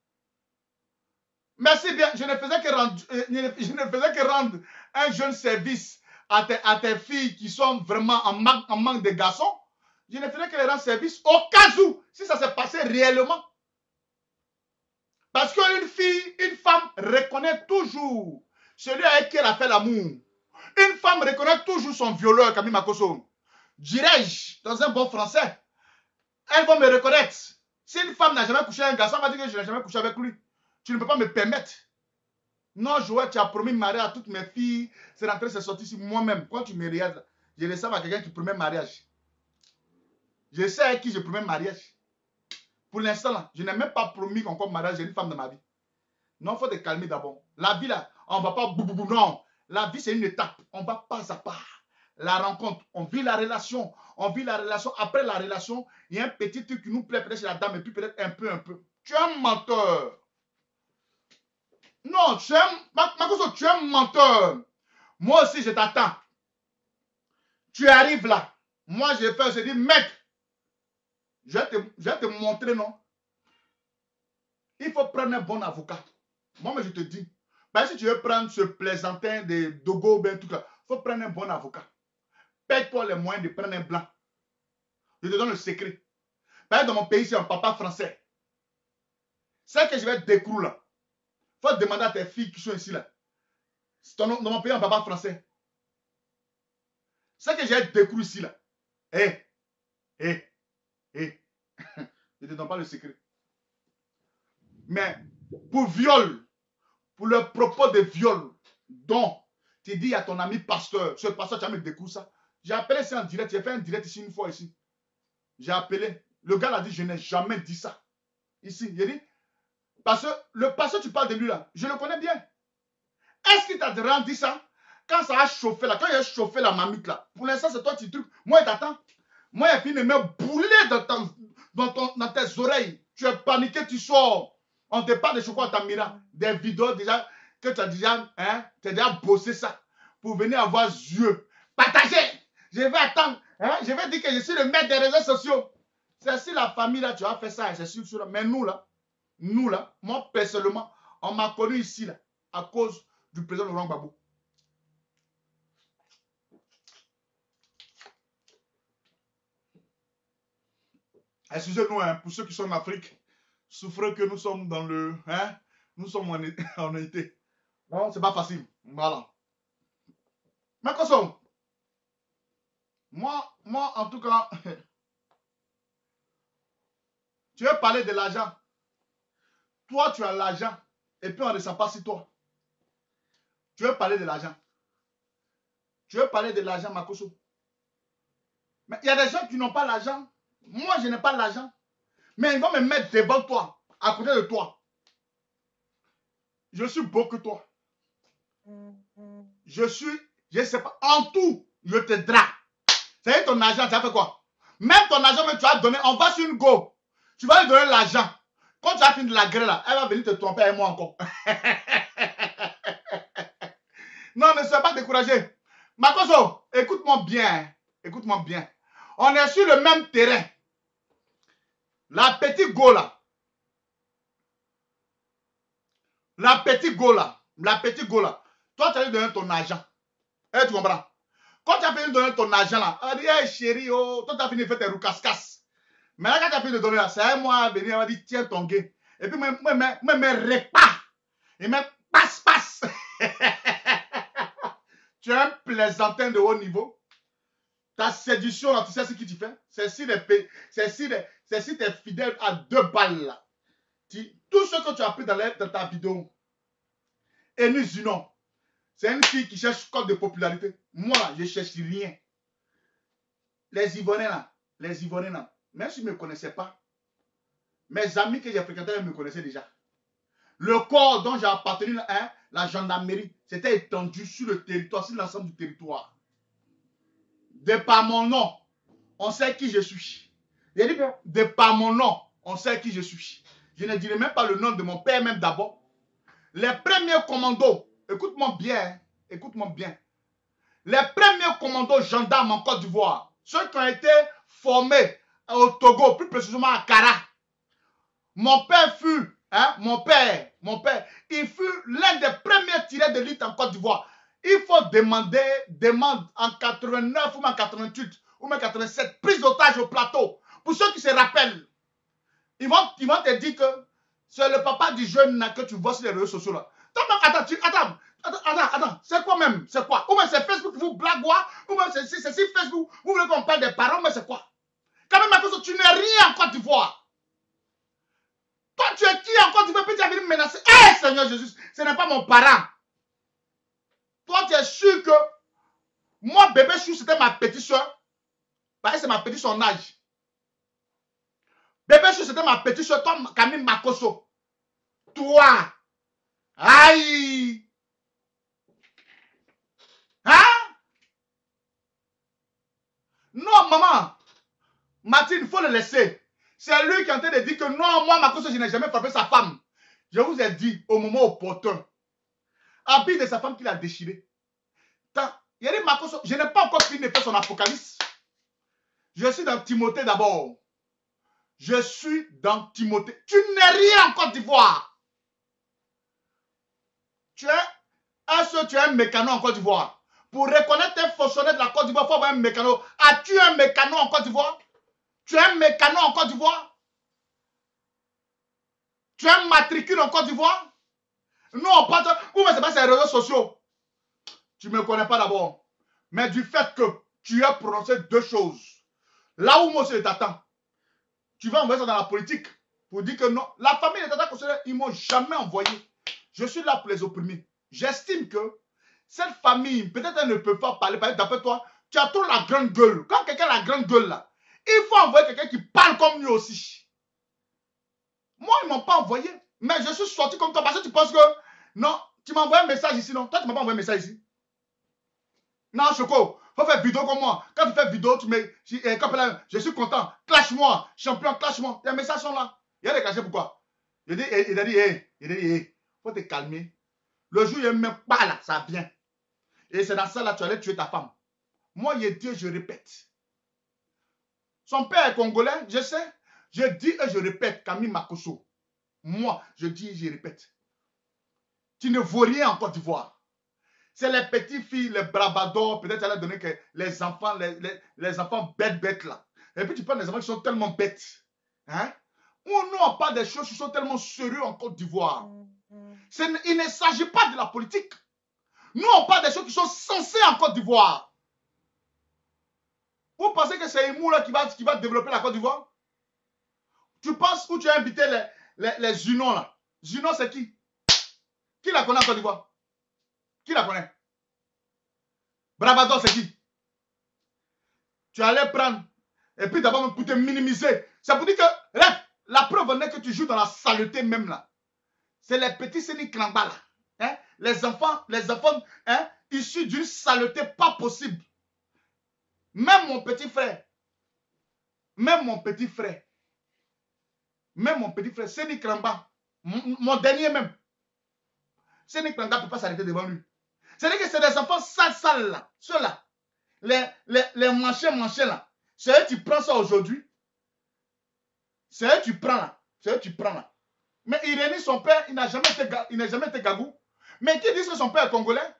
Merci bien, je ne faisais que rendre, je ne faisais que rendre un jeune service à tes, à tes filles qui sont vraiment en manque, en manque de garçons. Je ne faisais que les rendre service au cas où, si ça s'est passé réellement. Parce qu'une fille, une femme reconnaît toujours celui avec qui elle a fait l'amour. Une femme reconnaît toujours son violeur, Camille Makoso. Dirais-je, dans un bon français, elles vont me reconnaître. Si une femme n'a jamais couché avec un garçon, elle va dire que je n'ai jamais couché avec lui. Tu ne peux pas me permettre. Non, Joël, tu as promis mariage à toutes mes filles. C'est rentré, c'est sorti ici. Moi-même, quand tu me regardes, je le sais à quelqu'un qui promet mariage. Je sais à qui je promets mariage. Pour l'instant, je n'ai même pas promis encore mariage. J'ai une femme dans ma vie. Non, il faut te calmer d'abord. La vie, là, on ne va pas bou, bou, bou, non. La vie, c'est une étape. On va pas à pas. La rencontre, on vit la relation. On vit la relation. Après la relation, il y a un petit truc qui nous plaît peut-être chez la dame et puis peut-être un peu, un peu. Tu es un menteur. Non, tu es un, Makoso, tu es un menteur. Moi aussi, je t'attends. Tu arrives là. Moi, j'ai fait, j'ai dit, mec, je vais te, je vais te montrer, non. Il faut prendre un bon avocat. Moi, mais je te dis, ben, si tu veux prendre ce plaisantin de Dogo, ben, tout là, il faut prendre un bon avocat. Paye-toi les moyens de prendre un blanc. Je te donne le secret. Par exemple, dans mon pays, c'est un papa français. C'est que je vais te décrouler là. Il faut demander à tes filles qui sont ici là. Dans mon pays, un papa français. C'est que j'ai décrouler ici là. Hé, hé, hé. Je ne te donne pas le secret. Mais pour viol, pour le propos de viol, dont tu dis à ton ami pasteur, ce pasteur, tu vas me découvrir ça. J'ai appelé ça en direct, j'ai fait un direct ici une fois ici. J'ai appelé. Le gars a dit, je n'ai jamais dit ça. Ici, il a dit, parce que le pasteur, tu parles de lui là, je le connais bien. Est-ce qu'il t'a vraiment dit ça? Quand ça a chauffé là, quand il a chauffé la mamite là, pour l'instant, c'est toi qui truc. Moi, il t'attend. Moi, il a fini de me bouler dans, ton, dans, ton, dans tes oreilles. Tu es paniqué, tu sors. On te parle de chocolat Tamira, des vidéos déjà, que tu as déjà, hein, tu as déjà bossé ça, pour venir avoir yeux. Partager. Je vais attendre, hein, je vais dire que je suis le maître des réseaux sociaux. C'est si la famille là, tu as fait ça, c'est sûr, sûr. Mais nous là, nous là, moi personnellement, on m'a connu ici là, à cause du président Laurent Gbagbo. Excusez-nous, hein, pour ceux qui sont en Afrique, souffrez que nous sommes dans le, hein, nous sommes en, en été. Non, c'est pas facile. Voilà. Mais quoi ça? Moi, moi, en tout cas, tu veux parler de l'argent. Toi, tu as l'argent. Et puis, on ne ressent pas sur toi. Tu veux parler de l'argent. Tu veux parler de l'argent, Makoso. Mais il y a des gens qui n'ont pas l'argent. Moi, je n'ai pas l'argent. Mais ils vont me mettre devant toi, à côté de toi. Je suis beau que toi. Je suis, je ne sais pas, en tout, je te drape. C'est ton argent, tu as fait quoi? Même ton argent, mais tu as donné, on va sur une go. Tu vas lui donner l'argent. Quand tu as fini de la grêle, là, elle va venir te tromper avec moi encore. Non, ne sois pas découragé. Makoso, écoute-moi bien. Écoute-moi bien. On est sur le même terrain. La petite go là. La petite go là. La petite go là. Toi, tu as donné ton argent. Eh, tu comprends? Quand tu as fini de donner ton argent là, elle dit, hey chérie, oh, toi tu as fini de faire tes roucascas. Mais là, quand tu as fini de donner là, c'est à moi à venir, elle va dire, tiens ton gars. Et puis, moi, moi, moi, moi, me repas. Et me passe, passe. Tu es un plaisantin de haut niveau. Ta séduction là, tu sais ce que tu fais? C'est si tu si es fidèle à deux balles là. Tu, tout ce que tu as pris dans, la, dans ta vidéo. Et nous, sinon. C'est une fille qui cherche code de popularité. Moi, je ne cherche rien. Les Ivoiriens là, les Ivoiriens là, même s'ils ne me connaissaient pas, mes amis que j'ai fréquentés me connaissaient déjà. Le corps dont j'ai appartenu, hein, la gendarmerie, c'était étendu sur le territoire, sur l'ensemble du territoire. De par mon nom, on sait qui je suis. J'ai dit, de par mon nom, on sait qui je suis. Je ne dirai même pas le nom de mon père, même d'abord. Les premiers commandos, écoute-moi bien, écoute-moi bien. Les premiers commandos gendarmes en Côte d'Ivoire, ceux qui ont été formés au Togo, plus précisément à Kara. Mon père fut, hein, mon père, mon père, il fut l'un des premiers tireurs de lutte en Côte d'Ivoire. Il faut demander, demande en quatre-vingt-neuf ou en quatre-vingt-huit ou en quatre-vingt-sept, prise d'otage au plateau. Pour ceux qui se rappellent, ils vont, ils vont te dire que c'est le papa du jeune que tu vois sur les réseaux sociaux là. Attends, tu, attends, attends, attends, attends, c'est quoi même? C'est quoi? Ou bien c'est Facebook qui vous blague, ou bien c'est si Facebook, vous voulez qu'on parle des parents, mais c'est quoi? Quand même, à cause tu n'es rien en Côte d'Ivoire. Toi, tu es qui encore? Tu veux plus venir me menacer? Eh, Seigneur Jésus, ce n'est pas mon parent. Toi, tu es sûr que moi, bébé Chou, c'était ma petite soeur. Parce que c'est ma petite son âge. Bébé Chou, c'était ma petite soeur. Toi, Camille Makoso. Toi. Aïe. Hein? Non, maman. Martine, il faut le laisser. C'est lui qui est en train de dire que non, moi, Makoso, je n'ai jamais frappé sa femme. Je vous ai dit au moment opportun. Habit de sa femme qu'il a déchiré. Il a dit Makoso, je n'ai pas encore fini de faire son apocalypse. Je suis dans Timothée d'abord. Je suis dans Timothée. Tu n'es rien en Côte d'Ivoire. Tu es, est-ce que tu es un mécano en Côte d'Ivoire? Pour reconnaître tes fonctionnaires de la Côte d'Ivoire, il faut avoir un mécano. As-tu un mécano en Côte d'Ivoire? Tu es un mécano en Côte d'Ivoire? Tu es un matricule en Côte d'Ivoire? Non, on parle de... Ou mais c'est pas ces réseaux sociaux. Tu ne me connais pas d'abord. Mais du fait que tu as prononcé deux choses. Là où moi je t'attends. Tu vas envoyer ça dans la politique. Pour dire que non. La famille des Tata Consolés, ils ne m'ont jamais envoyé. Je suis là pour les opprimer. J'estime que cette famille, peut-être elle ne peut pas parler. D'après toi, tu as trop la grande gueule. Quand quelqu'un a la grande gueule là, il faut envoyer quelqu'un qui parle comme lui aussi. Moi, ils ne m'ont pas envoyé. Mais je suis sorti comme toi parce que tu penses que non, tu m'as envoyé un message ici, non? Toi, tu ne m'as pas envoyé un message ici. Non, Choco, il faut faire vidéo comme moi. Quand tu fais vidéo, tu mets, je, eh, quand, je suis content, clash-moi, champion, clash-moi. Les messages sont là. Il y a des cachets, pourquoi? Il a dit, il a dit, hey, il a dit, hey, faut te calmer. Le jour où il ne même pas là, ça vient. Et c'est dans ça là, tu allais tuer ta femme. Moi, il est Dieu, je répète. Son père est congolais, je sais. Je dis et je répète, Camille Makoso. Moi, je dis et je répète. Tu ne vaux rien en Côte d'Ivoire. C'est les petites filles, les bravadors, peut-être elle a donné que les enfants, les, les, les enfants bêtes, bêtes là. Et puis tu parles des enfants qui sont tellement bêtes. Hein? Ou nous, on parle des choses qui sont tellement sérieuses en Côte d'Ivoire. Il ne s'agit pas de la politique. Nous, on parle des choses qui sont sensées en Côte d'Ivoire. Vous pensez que c'est Imou là qui va, qui va développer la Côte d'Ivoire? Tu penses où tu as invité les, les, les Zunon là? Zunon, c'est qui? Qui la connaît en Côte d'Ivoire? Qui la connaît? Bravador, c'est qui? Tu allais prendre, et puis d'abord pour te minimiser. C'est pour dire que là, la preuve en est que tu joues dans la saleté même là. C'est les petits Séni Klamba là. Hein? Les enfants, les enfants hein, issus d'une saleté pas possible. Même mon petit frère, même mon petit frère, même mon petit frère, Séni Klamba, mon, mon dernier même, Séni Klamba ne peut pas s'arrêter devant lui. C'est-à-dire que c'est des enfants sales, sales là. Ceux-là. Les, les, les manchés, manchés là. C'est eux qui prennent ça aujourd'hui. C'est eux qui prennent là. C'est eux qui prennent là. Mais Irénie, son père, il n'a jamais été, il n'a jamais été gabou. Mais qui dit que son père est congolais?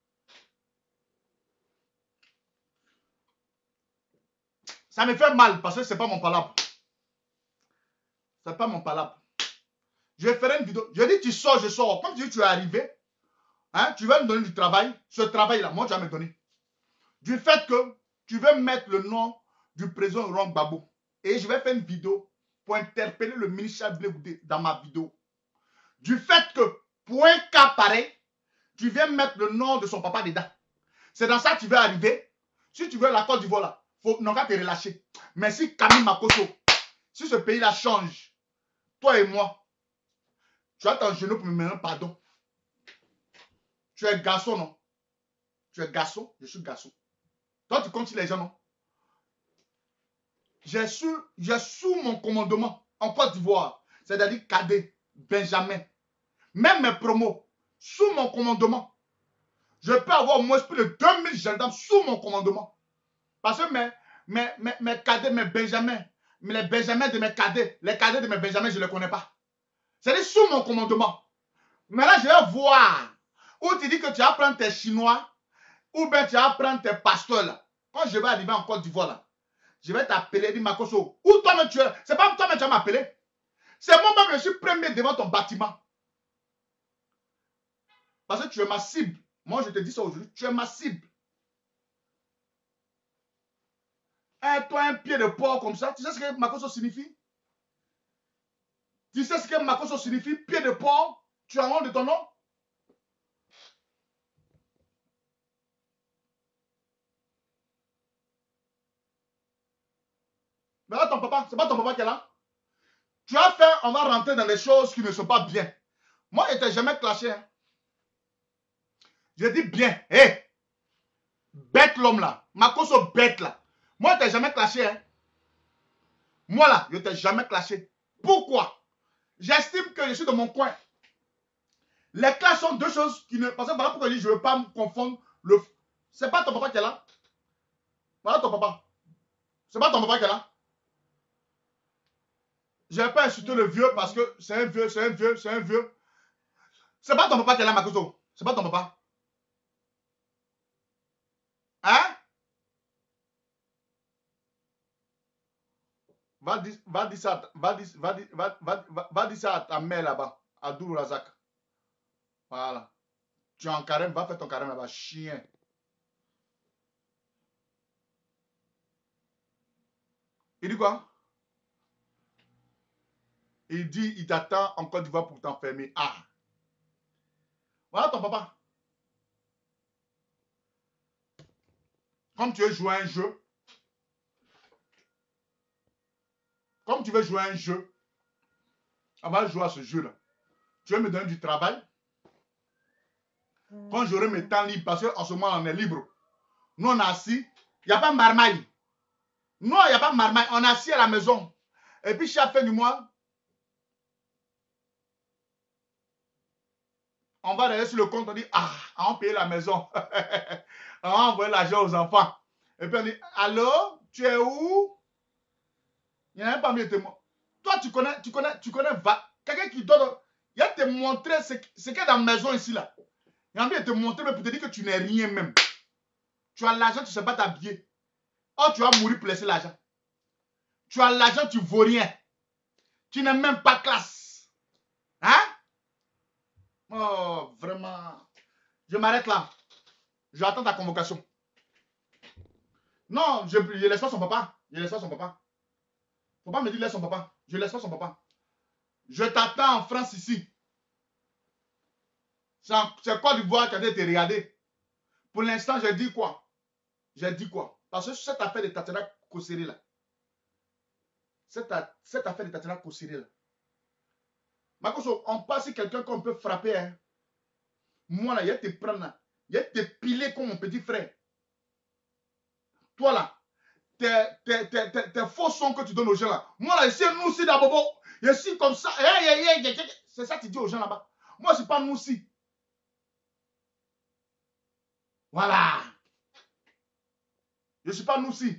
Ça me fait mal parce que ce n'est pas mon palabre. Ce n'est pas mon palabre. Je vais faire une vidéo. Je dis tu sors, je sors. Comme tu dis tu es arrivé. Hein, tu vas me donner du travail, ce travail-là, moi tu vas me donner. Du fait que tu veux mettre le nom du président Laurent Gbagbo. Et je vais faire une vidéo pour interpeller le ministre Blé dans ma vidéo. Du fait que pour un cas pareil, tu viens mettre le nom de son papa dedans. C'est dans ça que tu vas arriver. Si tu veux la Côte d'Ivoire là, faut non qu'à te relâcher. Mais si Camille Makoso, si ce pays-là change, toi et moi, tu as ton genou pour me demander pardon. Tu es garçon, non? Tu es garçon, je suis garçon. Toi, tu comptes sur les gens, non? J'ai sous, sous mon commandement en Côte d'Ivoire, c'est-à-dire Cadet, Benjamin, même mes promos, sous mon commandement. Je peux avoir au moins plus de deux mille gendarmes sous mon commandement. Parce que mes, mes, mes, mes cadets, mes Benjamins, les Benjamins de mes cadets, les cadets de mes Benjamins, je ne les connais pas. C'est-à-dire sous mon commandement. Mais là, je vais voir. Ou tu dis que tu vas prendre tes Chinois, ou bien tu vas prendre tes pasteurs là. Quand je vais arriver en Côte d'Ivoire là, je vais t'appeler, dire Makoso, ou toi-même tu es, c'est pas toi-même tu vas m'appeler. C'est moi-même, je suis premier devant ton bâtiment. Parce que tu es ma cible. Moi, je te dis ça aujourd'hui, tu es ma cible. Hein, toi, un pied de porc comme ça, tu sais ce que Makoso signifie? Tu sais ce que Makoso signifie? Pied de porc. Tu as honte de ton nom? Mais là, ton papa, c'est pas ton papa qui est là. Tu as fait, on va rentrer dans des choses qui ne sont pas bien. Moi, je n'étais jamais clashé. Hein. Je dis bien. Hé! Hey, bête l'homme là. Makoso bête là. Moi, je n'étais jamais clashé. Hein. Moi là, je n'étais jamais clashé. Pourquoi? J'estime que je suis dans mon coin. Les clashs sont deux choses qui ne... Parce que voilà pourquoi je dis je ne veux pas me confondre. Le... C'est pas ton papa qui est là. Voilà ton papa. C'est pas ton papa qui est là. Je ne vais pas insulter le vieux parce que c'est un vieux, c'est un vieux, c'est un vieux. C'est pas ton papa qui est là, Makoso. C'est pas ton papa. Hein? Va dire, va dire ça, va dire, va dire, va, va, va, va dire ça à ta mère là-bas, à Dourou Razak. Voilà. Tu es en carême, va faire ton carême là-bas, chien. Il dit quoi? Il dit, il t'attend en Côte d'Ivoire pour t'enfermer. Ah! Voilà ton papa. Comme tu veux jouer à un jeu, comme tu veux jouer à un jeu, on va jouer à ce jeu-là. Tu veux me donner du travail? Quand j'aurai mes temps libres, parce qu'en ce moment, on est libre. Nous, on est assis. Il n'y a pas de marmaille. Non, il n'y a pas de marmaille. On est assis à la maison. Et puis, chaque fin du mois, on va aller sur le compte, on dit, ah, on va payer la maison. On va envoyer l'argent aux enfants. Et puis, on dit, allô, tu es où? Il n'y en a pas mieux témoin. Toi, tu connais, tu connais, tu connais, quelqu'un qui donne, il va te montrer ce, ce qu'il y a dans la maison ici, là. Il a envie de te montrer, mais pour te dire que tu n'es rien même. Tu as l'argent, tu ne sais pas t'habiller. Oh, tu vas mourir pour laisser l'argent. Tu as l'argent, tu ne vaux rien. Tu n'es même pas classe. Hein? Oh, vraiment. Je m'arrête là. J'attends ta convocation. Non, je ne laisse pas son papa. Je ne laisse pas son papa. Faut pas me dire laisse son papa. Je ne laisse pas son papa. Je t'attends en France ici. C'est quoi du voir qui a été regardé? Pour l'instant, j'ai dit quoi? J'ai dit quoi? Parce que cette affaire de Tatiana Kosseri là, cette, cette affaire de Tatiana Kosseri là, Makoso, on passe sur quelqu'un qu'on peut frapper. Hein. Moi là, il va te prendre là. Il va te piler comme mon petit frère. Toi là, tes, tes, tes, tes, tes faux sons que tu donnes aux gens là. Moi là, ici, nous aussi d'abord, je suis comme ça. Hey, hey, hey, hey, hey. C'est ça que tu dis aux gens là-bas. Moi, je ne suis pas nous aussi. Voilà. Je ne suis pas nous aussi.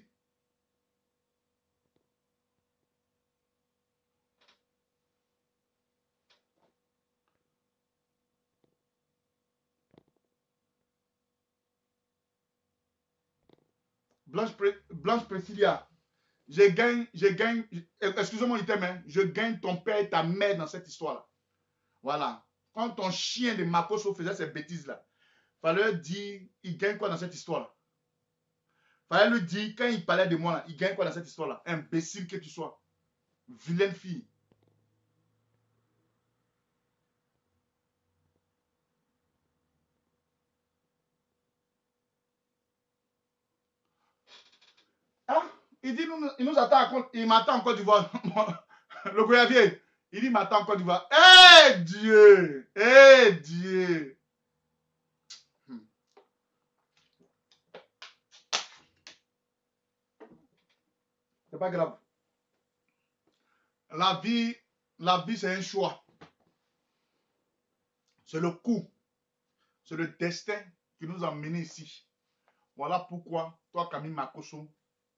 Blanche, Blanche Priscilla, je gagne, je gagne, excusez-moi, hein, je gagne ton père et ta mère dans cette histoire-là. Voilà. Quand ton chien de Makoso faisait ces bêtises-là, il fallait lui dire, il gagne quoi dans cette histoire-là? Il fallait lui dire, quand il parlait de moi, là, il gagne quoi dans cette histoire-là? Imbécile que tu sois. Vilaine fille. Ah, il dit, nous, il nous attend, il m'attend en Côte d'Ivoire. Le goyavier, il dit, il m'attend en Côte d'Ivoire. Eh hey, Dieu! Eh hey, Dieu! Hmm. C'est pas grave. La vie, la vie, c'est un choix. C'est le coup. C'est le destin qui nous a menés ici. Voilà pourquoi, toi, Camille Makoso.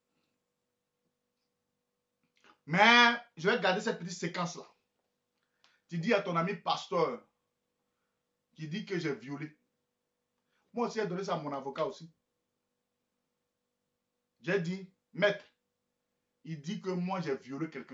Mais je vais garder cette petite séquence-là. Tu dis à ton ami pasteur qui dit que j'ai violé. Moi aussi, j'ai donné ça à mon avocat aussi. J'ai dit, maître, il dit que moi, j'ai violé quelqu'un.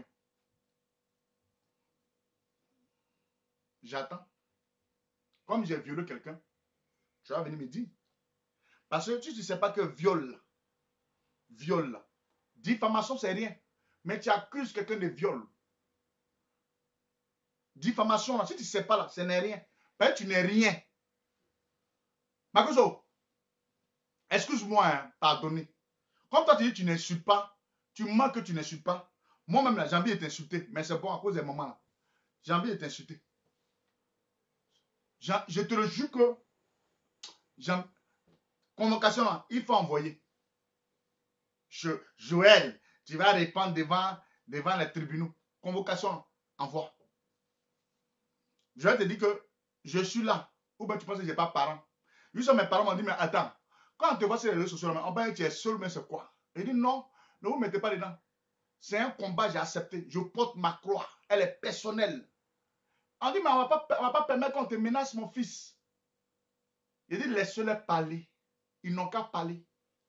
J'attends. Comme j'ai violé quelqu'un, tu vas venir me dire. Parce que tu ne sais pas que viol, viol, diffamation, c'est rien. Mais tu accuses quelqu'un de viol. Diffamation, là, si tu ne sais pas, là, ce n'est rien. Ben, tu n'es rien. Makoso, excuse-moi, hein, pardonnez. Comme toi, tu dis que tu n'insultes pas, tu manques que tu n'insultes pas. Moi-même, là, j'ai envie de t'insulter, mais c'est bon à cause des moments là. J'ai envie de t'insulter. Je, je te le jure que, convocation, là, il faut envoyer. Je, Joël, tu vas répondre devant, devant les tribunaux. Convocation, envoie. Je vais te dire que je suis là. Ou bien tu penses que je n'ai pas de parents. Juste mes parents m'ont dit, mais attends, quand on te voit sur les réseaux sociaux, on va dire que tu es seul, mais c'est quoi? Je dis non, ne vous mettez pas dedans. C'est un combat, j'ai accepté. Je porte ma croix. Elle est personnelle. On dit, mais on ne va pas, on va pas permettre qu'on te menace, mon fils. Je dis, laisse-les parler. Ils n'ont qu'à parler.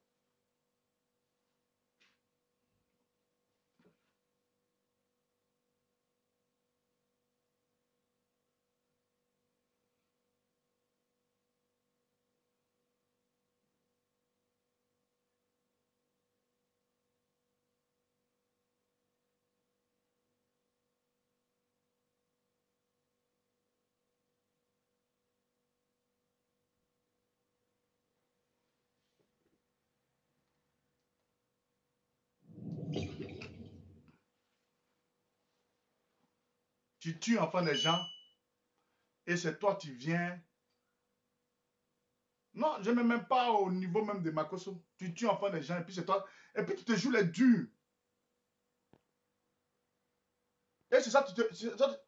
Tu tues enfin les gens et c'est toi qui viens. Non, je ne mets même pas au niveau même de Makoso. Tu tues enfin les gens et puis c'est toi. Et puis tu te joues les durs. Et c'est ça, tu te. Ça,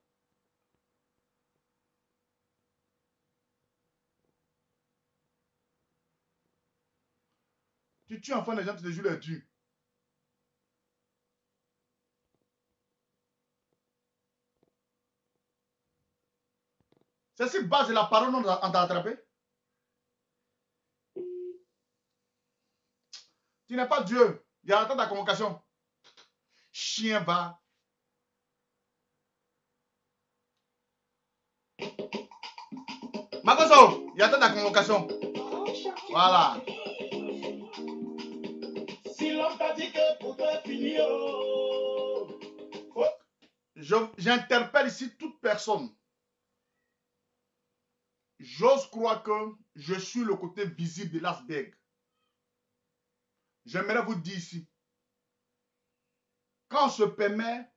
tu tues enfin les gens, tu te joues les durs. C'est si base de la parole, on t'a attrapé. Tu n'es pas Dieu. Il y a la temps de la convocation. Chien va. Makoso, il y a la temps de la convocation. Voilà. Si l'homme t'a dit que pour toi fini, oh. J'interpelle ici toute personne. J'ose croire que je suis le côté visible de l'iceberg. J'aimerais vous dire ici, quand on se permet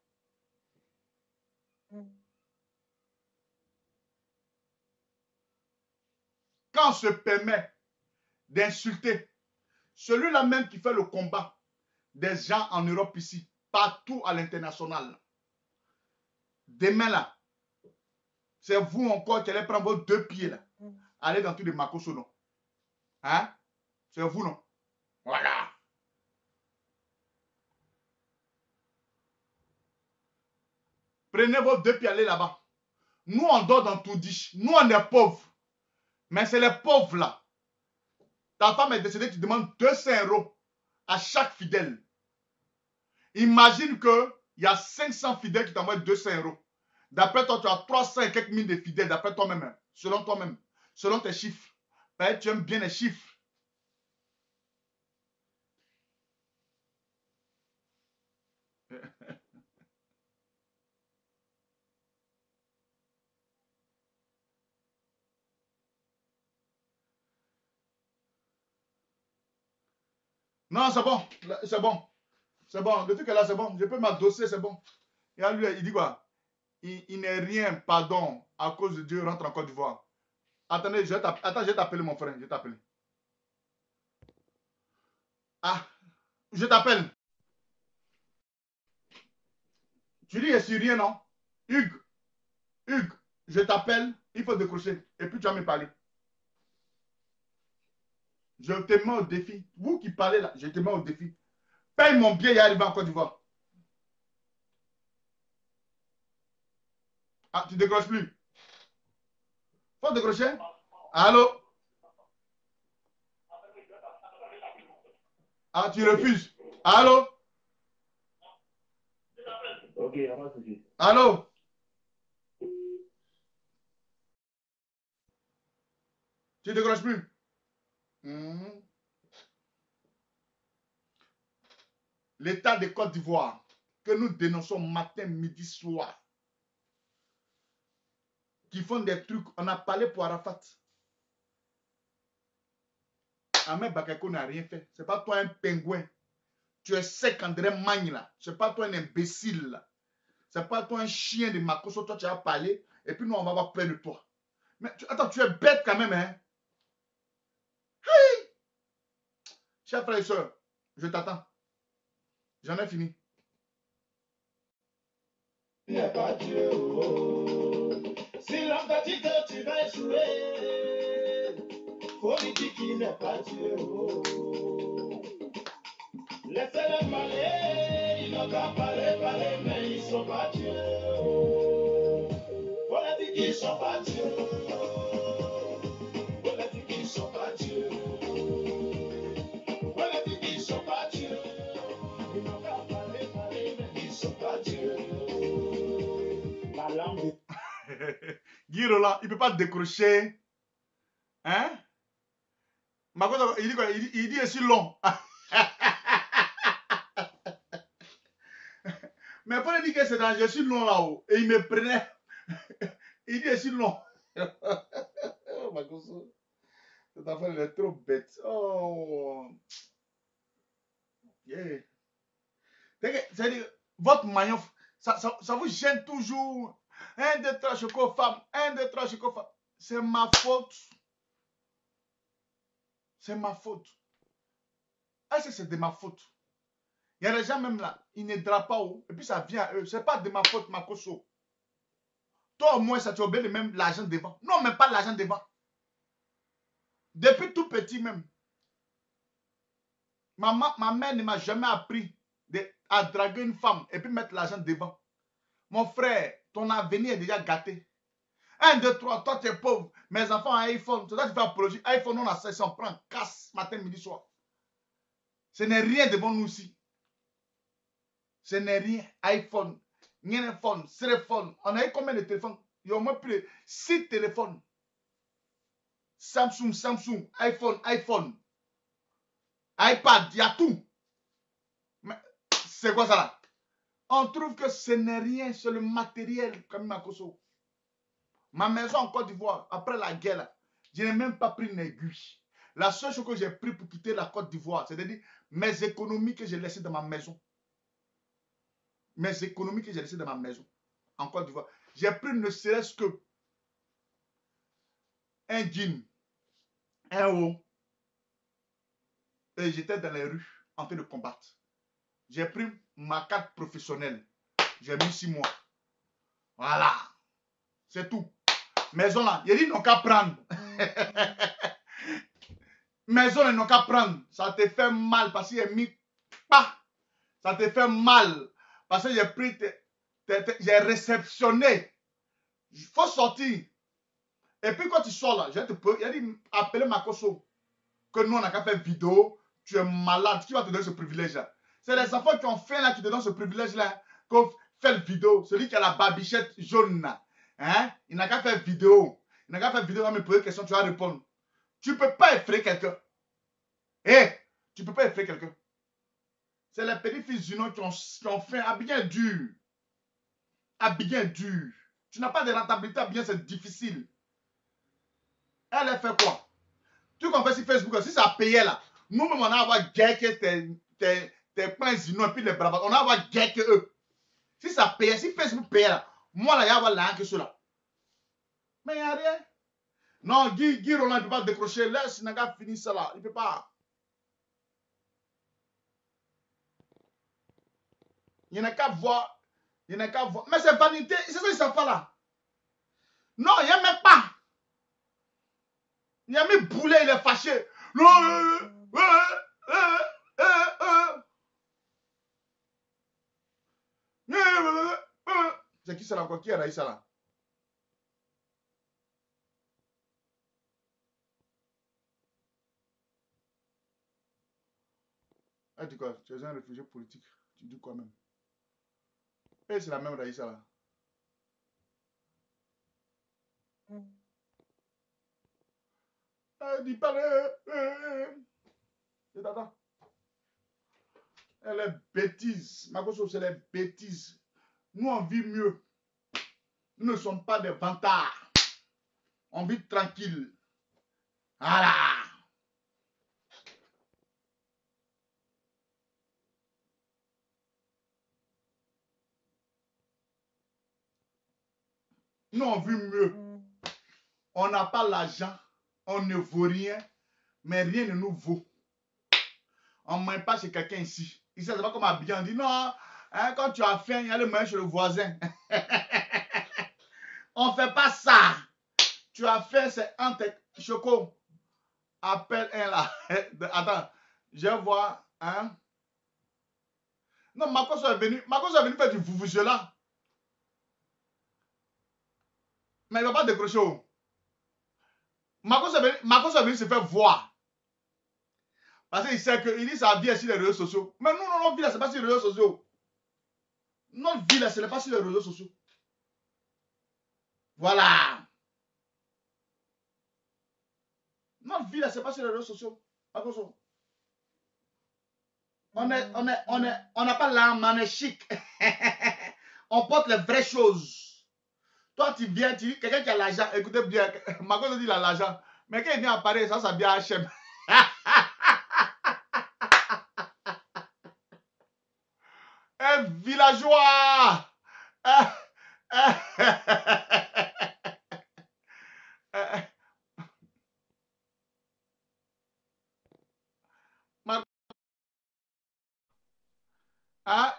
quand on se permet d'insulter celui-là même qui fait le combat des gens en Europe ici, partout à l'international, demain là, c'est vous encore qui allez prendre vos deux pieds là, aller dans tout de Makoso, non? Hein? C'est vous, non? Voilà. Prenez vos deux pieds, allez là-bas. Nous, on dort dans tout dish. Nous, on est pauvres. Mais c'est les pauvres là. Ta femme est décédée, tu demandes deux cents euros à chaque fidèle. Imagine qu'il y a cinq cents fidèles qui t'envoient deux cents euros. D'après toi, tu as trois cents et quelques mille de fidèles, d'après toi-même, selon toi-même, selon tes chiffres. Ben, tu aimes bien les chiffres. Non, c'est bon, c'est bon. C'est bon, le truc est là, c'est bon. Je peux m'adosser, c'est bon. Et à lui, il dit quoi? Il, il n'est rien, pardon, à cause de Dieu, rentre en Côte d'Ivoire. Attendez, je vais t'appeler. Attends, je vais t'appeler, mon frère. Je vais t'appeler. Ah, je t'appelle. Tu dis, je suis rien, non? Hugues, Hugues, je t'appelle, il faut décrocher. Et puis tu vas me parler. Je te mets au défi. Vous qui parlez là, je te mets au défi. Paye mon billet et arrive en Côte d'Ivoire. Ah, tu décroches plus. Faut décrocher. Allô? Ah, tu refuses. Allô? Ok, avant ceci. Allô? Tu décroches plus. Mmh. L'État de Côte d'Ivoire que nous dénonçons matin, midi, soir. qui font des trucs. On a parlé pour Arafat. Ahmed Bakayoko n'a rien fait. Ce n'est pas toi un pingouin. Tu es sec André Magne là. Ce n'est pas toi un imbécile là. Ce n'est pas toi un chien de Makoso. Toi tu as parlé et puis nous on va avoir peur de toi. Mais tu, attends, tu es bête quand même hein. Hey! Chers frères et sœurs, je t'attends. J'en ai fini. Il n'est pas Dieu. Oh. Si l'homme t'a dit que tu vas échouer, faut lui dire qu'il n'est pas Dieu. Oh. Laissez-les parler, ils n'ont qu'à parler, parler, mais ils ne sont pas Dieu. Oh. Faut leur dire qu'ils ne sont pas Dieu. Faut leur dire qu'ils ne sont pas Dieu. Faut leur dire qu'ils ne sont pas Dieu. Ils n'ont qu'à parler, parler, mais ils ne sont pas Dieu. La langue. Guy Roland, il ne peut pas décrocher. Hein? Il dit quoi? Il dit, il dit aussi long. Mais il faut lui dire que c'est dans je suis long là-haut. Et il me prenait. Il dit je suis long. Oh, Makoso. Cette affaire, elle est trop bête. Oh. Yeah. C'est-à-dire, votre maillon, ça, ça, ça vous gêne toujours. Un, deux, trois, choco femme. Un, deux, trois, choco femme. C'est ma faute. C'est ma faute. Est-ce que c'est de ma faute? Il y a des gens même là, ils ne drapent pas où. Et puis ça vient à eux. Ce n'est pas de ma faute, Makoso. Toi au moins, ça tu obéis même l'argent devant. Non, même pas l'argent devant. Depuis tout petit même. Maman, ma mère ne m'a jamais appris de, à draguer une femme et puis mettre l'argent devant. Mon frère, ton avenir est déjà gâté. Un, deux, trois, toi tu es pauvre. Mes enfants ont un iPhone. C'est ça que tu fais apologie. iPhone, on a ça, on prend, casse, matin, midi, soir. Ce n'est rien devant nous aussi. Ce n'est rien. iPhone, Nyenephone, Séréphone. On a eu combien de téléphones? Il y a au moins plus de six téléphones. Samsung, Samsung, iPhone, iPhone. iPad, il y a tout. Mais c'est quoi ça là? On trouve que ce n'est rien, c'est le matériel comme Makoso. Ma maison en Côte d'Ivoire, après la guerre, je n'ai même pas pris une aiguille. La seule chose que j'ai pris pour quitter la Côte d'Ivoire, c'est-à-dire mes économies que j'ai laissées dans ma maison. Mes économies que j'ai laissées dans ma maison en Côte d'Ivoire. J'ai pris ne serait-ce que un jean, un haut, et j'étais dans les rues en train de combattre. J'ai pris ma carte professionnelle. J'ai mis six mois. Voilà. C'est tout. Maison là, il dit n'ont qu'à prendre. Maison, ils n'ont qu'à prendre. Ça te fait mal parce qu'il est mis pas. Ça te fait mal parce que j'ai pris, j'ai réceptionné. Il faut sortir. Et puis quand tu sors là, je te peux, il a dit appeler Makoso. Que nous on n'a qu'à faire vidéo. Tu es malade. Qui va te donner ce privilège là? C'est les enfants qui ont fait là qui te donnent ce privilège là. Qu'on fait le vidéo. Celui qui a la barbichette jaune là. Hein? Il n'a qu'à faire vidéo. Il n'a qu'à faire vidéo, va me poser une question, tu vas répondre. Tu ne peux pas effrayer quelqu'un. Eh, hey, tu ne peux pas effrayer quelqu'un. C'est les petits-fils du nom qui ont, qui ont fait à bien dur. À bien dur. Tu n'as pas de rentabilité à bien, c'est difficile. Elle a fait quoi? Tu comprends sur Facebook, si ça payait là, nous-mêmes on a avoir guerre que tes, tes, tes plans et puis les bravats, on a avoir guerre que eux. Si ça payait, si Facebook payait là, moi là, il y a avoir là que cela. Mais il n'y a rien. Non, Guy, Guy Roland ne peut pas décrocher. Laisse Naga finir ça là. Il ne peut pas. Il n'y a qu'à voir. Il n'y a qu'à voir. Mais c'est vanité. C'est ça qu'ils savent pas là. Non, il n'y a même pas. Il a mis boulet, il est fâché. C'est qui ça là encore? Qui a raillé ça là? Ah, tu quoi? Tu es un réfugié politique. Tu dis quoi même? Et c'est la même Raïssa là. Elle dit pas le. C'est tata. Elle est bêtise. Makoso, c'est les bêtises. Nous, on vit mieux. Nous ne sommes pas des vantards. On vit tranquille. Voilà. Nous, on vit mieux. On n'a pas l'argent. On ne vaut rien. Mais rien ne nous vaut. On ne mange pas chez quelqu'un ici. Ici, c'est pas comme à bien dit. Non, hein, quand tu as faim, il y a le moyen chez le voisin. On ne fait pas ça. Tu as faim, c'est un tes Choco. Appelle un là. Attends, je vais voir. Hein? Non, Marcos est venu. Marcos est venu faire du vouvouge là. Mais il ne va pas décrocher. Marcos est venu, Marcos est venu se faire voir. Parce qu'il sait qu'il dit sa vie est sur les réseaux sociaux. Mais nous, non, notre vie là, ce n'est pas sur les réseaux sociaux. Notre vie là, ce n'est pas sur les réseaux sociaux. Voilà. Notre vie là, ce n'est pas sur les réseaux sociaux. Marcos. On est, on est, on est, on n'a pas l'âme, on est chic. On porte les vraies choses. Toi, tu viens, tu dis, quelqu'un qui a l'argent, écoutez bien, Marcos dit il a l'argent. Mais quand il vient à Paris, ça, ça vient à H M. Un villageois. Ah.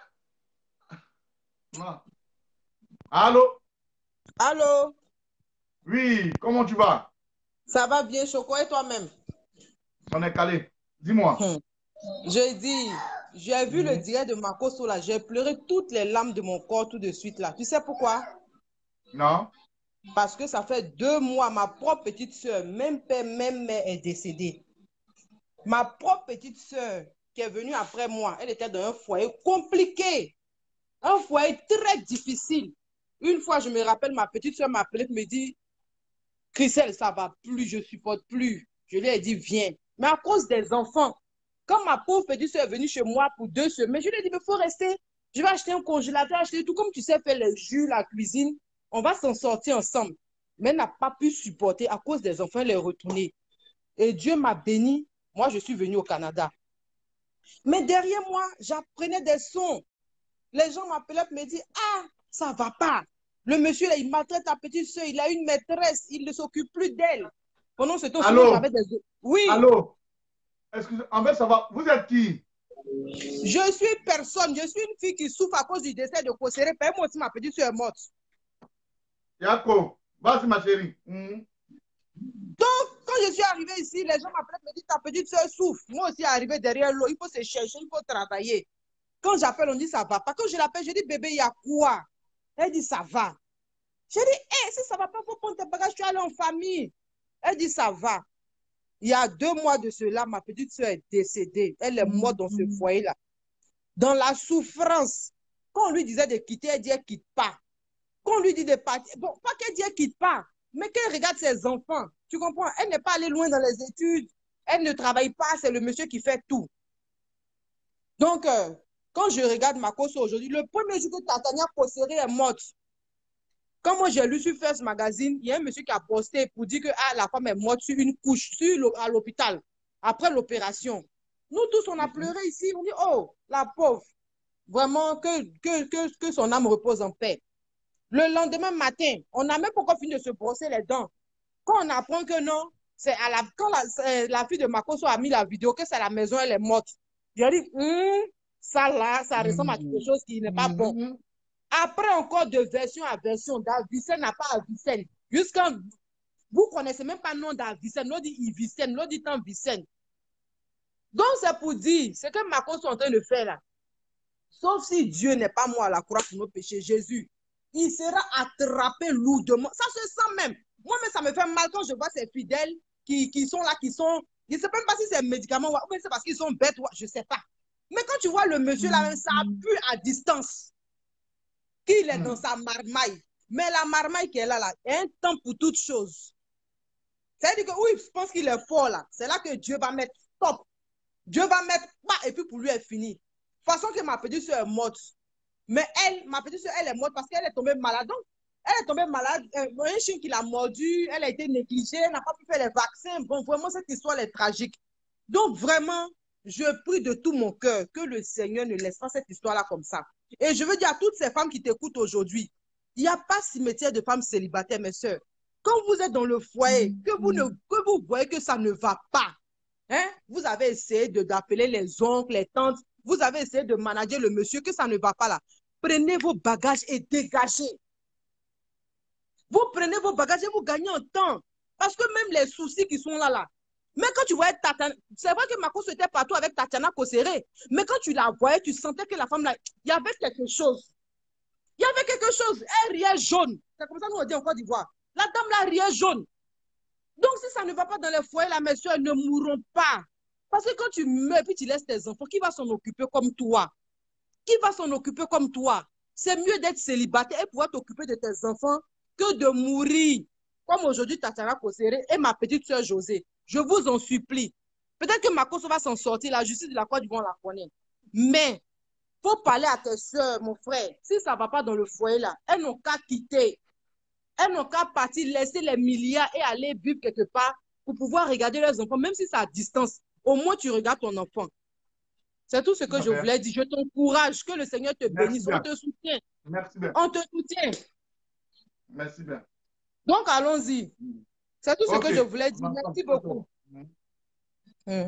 Non. Allô? Allô? Oui, comment tu vas? Ça va bien, Choco, et toi-même? On est calé. Dis-moi. Hum. Je dis, j'ai vu le direct de Marcos là, j'ai pleuré toutes les larmes de mon corps tout de suite là. Tu sais pourquoi? Non. Parce que ça fait deux mois, ma propre petite soeur, même père, même mère est décédée. Ma propre petite soeur qui est venue après moi, elle était dans un foyer compliqué. Un foyer très difficile. Une fois, je me rappelle, ma petite soeur m'a appelé et me dit, Christelle, ça va plus, je ne supporte plus. Je lui ai dit, viens. Mais à cause des enfants, quand ma pauvre petite soeur est venue chez moi pour deux semaines, je lui ai dit, il faut rester. Je vais acheter un congélateur, acheter tout. Comme tu sais faire les jus, la cuisine, on va s'en sortir ensemble. Mais elle n'a pas pu supporter à cause des enfants, elle est retournée. Et Dieu m'a béni. Moi, je suis venue au Canada. Mais derrière moi, j'apprenais des sons. Les gens m'appelaient et me disaient, ah, ça ne va pas. Le monsieur, là, il maltraite ta petite soeur, il a une maîtresse, il ne s'occupe plus d'elle. Pendant ce temps, j'avais des... Oui. Allô? Excusez, en fait, ça va. Vous êtes qui? Je suis personne. Je suis une fille qui souffre à cause du décès de Kosere. Père, moi aussi, ma petite soeur est morte. Yako, vas-y, ma chérie. Mmh. Donc, quand je suis arrivée ici, les gens m'appellent et me disent, ta petite soeur souffre. Moi aussi, arrivé derrière l'eau, il faut se chercher, il faut travailler. Quand j'appelle, on dit, ça va pas. Quand je l'appelle, je dis, bébé, il y a quoi? Elle dit, ça va. Je dis, hé, hey, si ça va pas, il faut prendre tes bagages, tu es allé en famille. Elle dit, ça va. Il y a deux mois de cela, ma petite soeur est décédée. Elle est morte dans ce foyer-là. Dans la souffrance. Quand on lui disait de quitter, elle dit, elle ne quitte pas. Quand on lui dit de partir, bon, pas qu'elle dit, elle ne quitte pas, mais qu'elle regarde ses enfants. Tu comprends? Elle n'est pas allée loin dans les études. Elle ne travaille pas, c'est le monsieur qui fait tout. Donc, euh, quand je regarde Marcos aujourd'hui, le premier jour que Tatania Kosere est morte, quand moi j'ai lu sur First Magazine, il y a un monsieur qui a posté pour dire que ah, la femme est morte sur une couche sur à l'hôpital, après l'opération. Nous tous, on a pleuré ici, on dit, oh, la pauvre, vraiment, que, que, que, que son âme repose en paix. Le lendemain matin, on n'a même pas encore fini de se brosser les dents. Quand on apprend que non, c'est à la, quand la, la fille de Marcos a mis la vidéo, que c'est à la maison, elle est morte. J'ai dit, hm, ça là, ça ressemble à quelque chose qui n'est pas bon. Après encore de version à version, d'Avicenne n'a pas Avicenne. Jusqu'à vous ne connaissez même pas le nom d'Avicenne. L'autre dit Ivicenne, l'autre dit Tanvicenne. Donc c'est pour dire, ce que Marcos est en train de faire là. Sauf si Dieu n'est pas mort à la croix pour nos péchés, Jésus, il sera attrapé lourdement. Ça se sent même. Moi-même, ça me fait mal quand je vois ces fidèles qui, qui sont là, qui sont... Je ne sais même pas si c'est un médicament ou c'est parce qu'ils sont bêtes, je ne sais pas. Mais quand tu vois le monsieur là, ça pue à distance. Qu'il est dans sa marmaille. Mais la marmaille qui est là, là, il y a un temps pour toutes choses. C'est-à-dire que oui, je pense qu'il est fort là. C'est là que Dieu va mettre stop. Dieu va mettre pas et puis pour lui, est fini. De toute façon que ma petite soeur est morte. Mais elle, ma petite soeur, elle est morte parce qu'elle est tombée malade. Donc, Elle est tombée malade, euh, un chien qui l'a mordu, elle a été négligée, elle n'a pas pu faire les vaccins. Bon, vraiment, cette histoire est tragique. Donc, vraiment, je prie de tout mon cœur que le Seigneur ne laisse pas cette histoire-là comme ça. Et je veux dire à toutes ces femmes qui t'écoutent aujourd'hui, il n'y a pas cimetière de femmes célibataires, mes soeurs. Quand vous êtes dans le foyer, que vous, ne, que vous voyez que ça ne va pas, hein, vous avez essayé d'appeler les oncles, les tantes, vous avez essayé de manager le monsieur, que ça ne va pas là. Prenez vos bagages et dégagez. Vous prenez vos bagages et vous gagnez en temps. Parce que même les soucis qui sont là, là, mais quand tu voyais Tatiana, c'est vrai que Mako était partout avec Tatiana Kosere, mais quand tu la voyais, tu sentais que la femme là, il y avait quelque chose. Il y avait quelque chose. Elle riait jaune. C'est comme ça nous on dit en Côte d'Ivoire. La dame là riait jaune. Donc si ça ne va pas dans les foyers, là, mes soeurs ne mourront pas. Parce que quand tu meurs puis tu laisses tes enfants, qui va s'en occuper comme toi? Qui va s'en occuper comme toi? C'est mieux d'être célibataire et pouvoir t'occuper de tes enfants que de mourir. Comme aujourd'hui Tatiana Kosere et ma petite soeur Josée. Je vous en supplie. Peut-être que Makoso va s'en sortir. La justice de la Côte d'Ivoire, on la connaît. Mais, il faut parler à tes soeurs, mon frère. Si ça ne va pas dans le foyer, là, elles n'ont qu'à quitter. Elles n'ont qu'à partir, laisser les milliards et aller vivre quelque part pour pouvoir regarder leurs enfants, même si c'est à distance. Au moins, tu regardes ton enfant. C'est tout ce que je voulais dire. Je t'encourage. Que le Seigneur te bénisse. On te soutient. Merci bien. On te soutient. Merci bien. Donc, allons-y. C'est tout ce Ok. que je voulais dire. Merci beaucoup. Mm.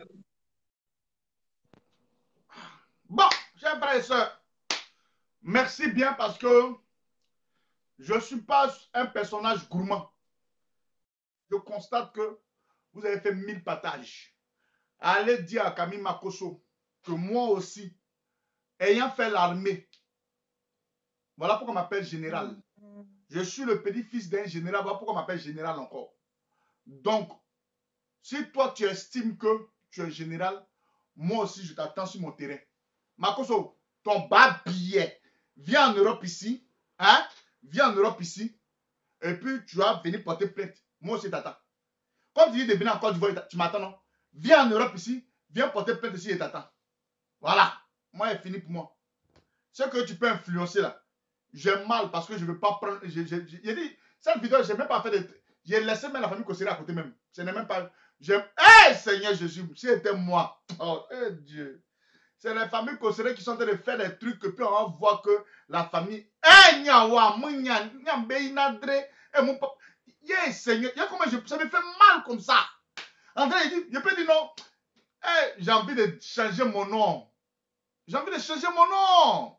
Bon, chers frères et sœurs, merci bien parce que je ne suis pas un personnage gourmand. Je constate que vous avez fait mille partages. Allez dire à Camille Makoso que moi aussi, ayant fait l'armée, voilà pourquoi on m'appelle général. Je suis le petit-fils d'un général, voilà pourquoi on m'appelle général encore. Donc, si toi tu estimes que tu es général, moi aussi je t'attends sur mon terrain. Makoso, ton bas billet, viens en Europe ici, hein? Viens en Europe ici, et puis tu vas venir porter plainte. Moi aussi t'attends. Comme tu dis de venir en Côte d'Ivoire, tu m'attends, non? Viens en Europe ici, viens porter plainte ici et t'attends. Voilà, moi c'est fini pour moi. Ce que tu peux influencer là, j'ai mal parce que je ne veux pas prendre. J'ai dit, cette vidéo, je n'ai même pas fait de. J'ai laissé même la famille Kosere à côté même. Ce n'est même pas. Hé hey, Seigneur Jésus, si c'était moi. Oh hey, Dieu. C'est les familles Kosere qui sont en train de faire des trucs et puis on va voir que la famille. Hé hey, Nyawa, Mounya, Nyambe, Inadre, et mon papa. Yeah, Seigneur, yeah, comment je, ça me fait mal comme ça. En train de dire, je peux dire non. Hey, j'ai envie de changer mon nom. J'ai envie de changer mon nom.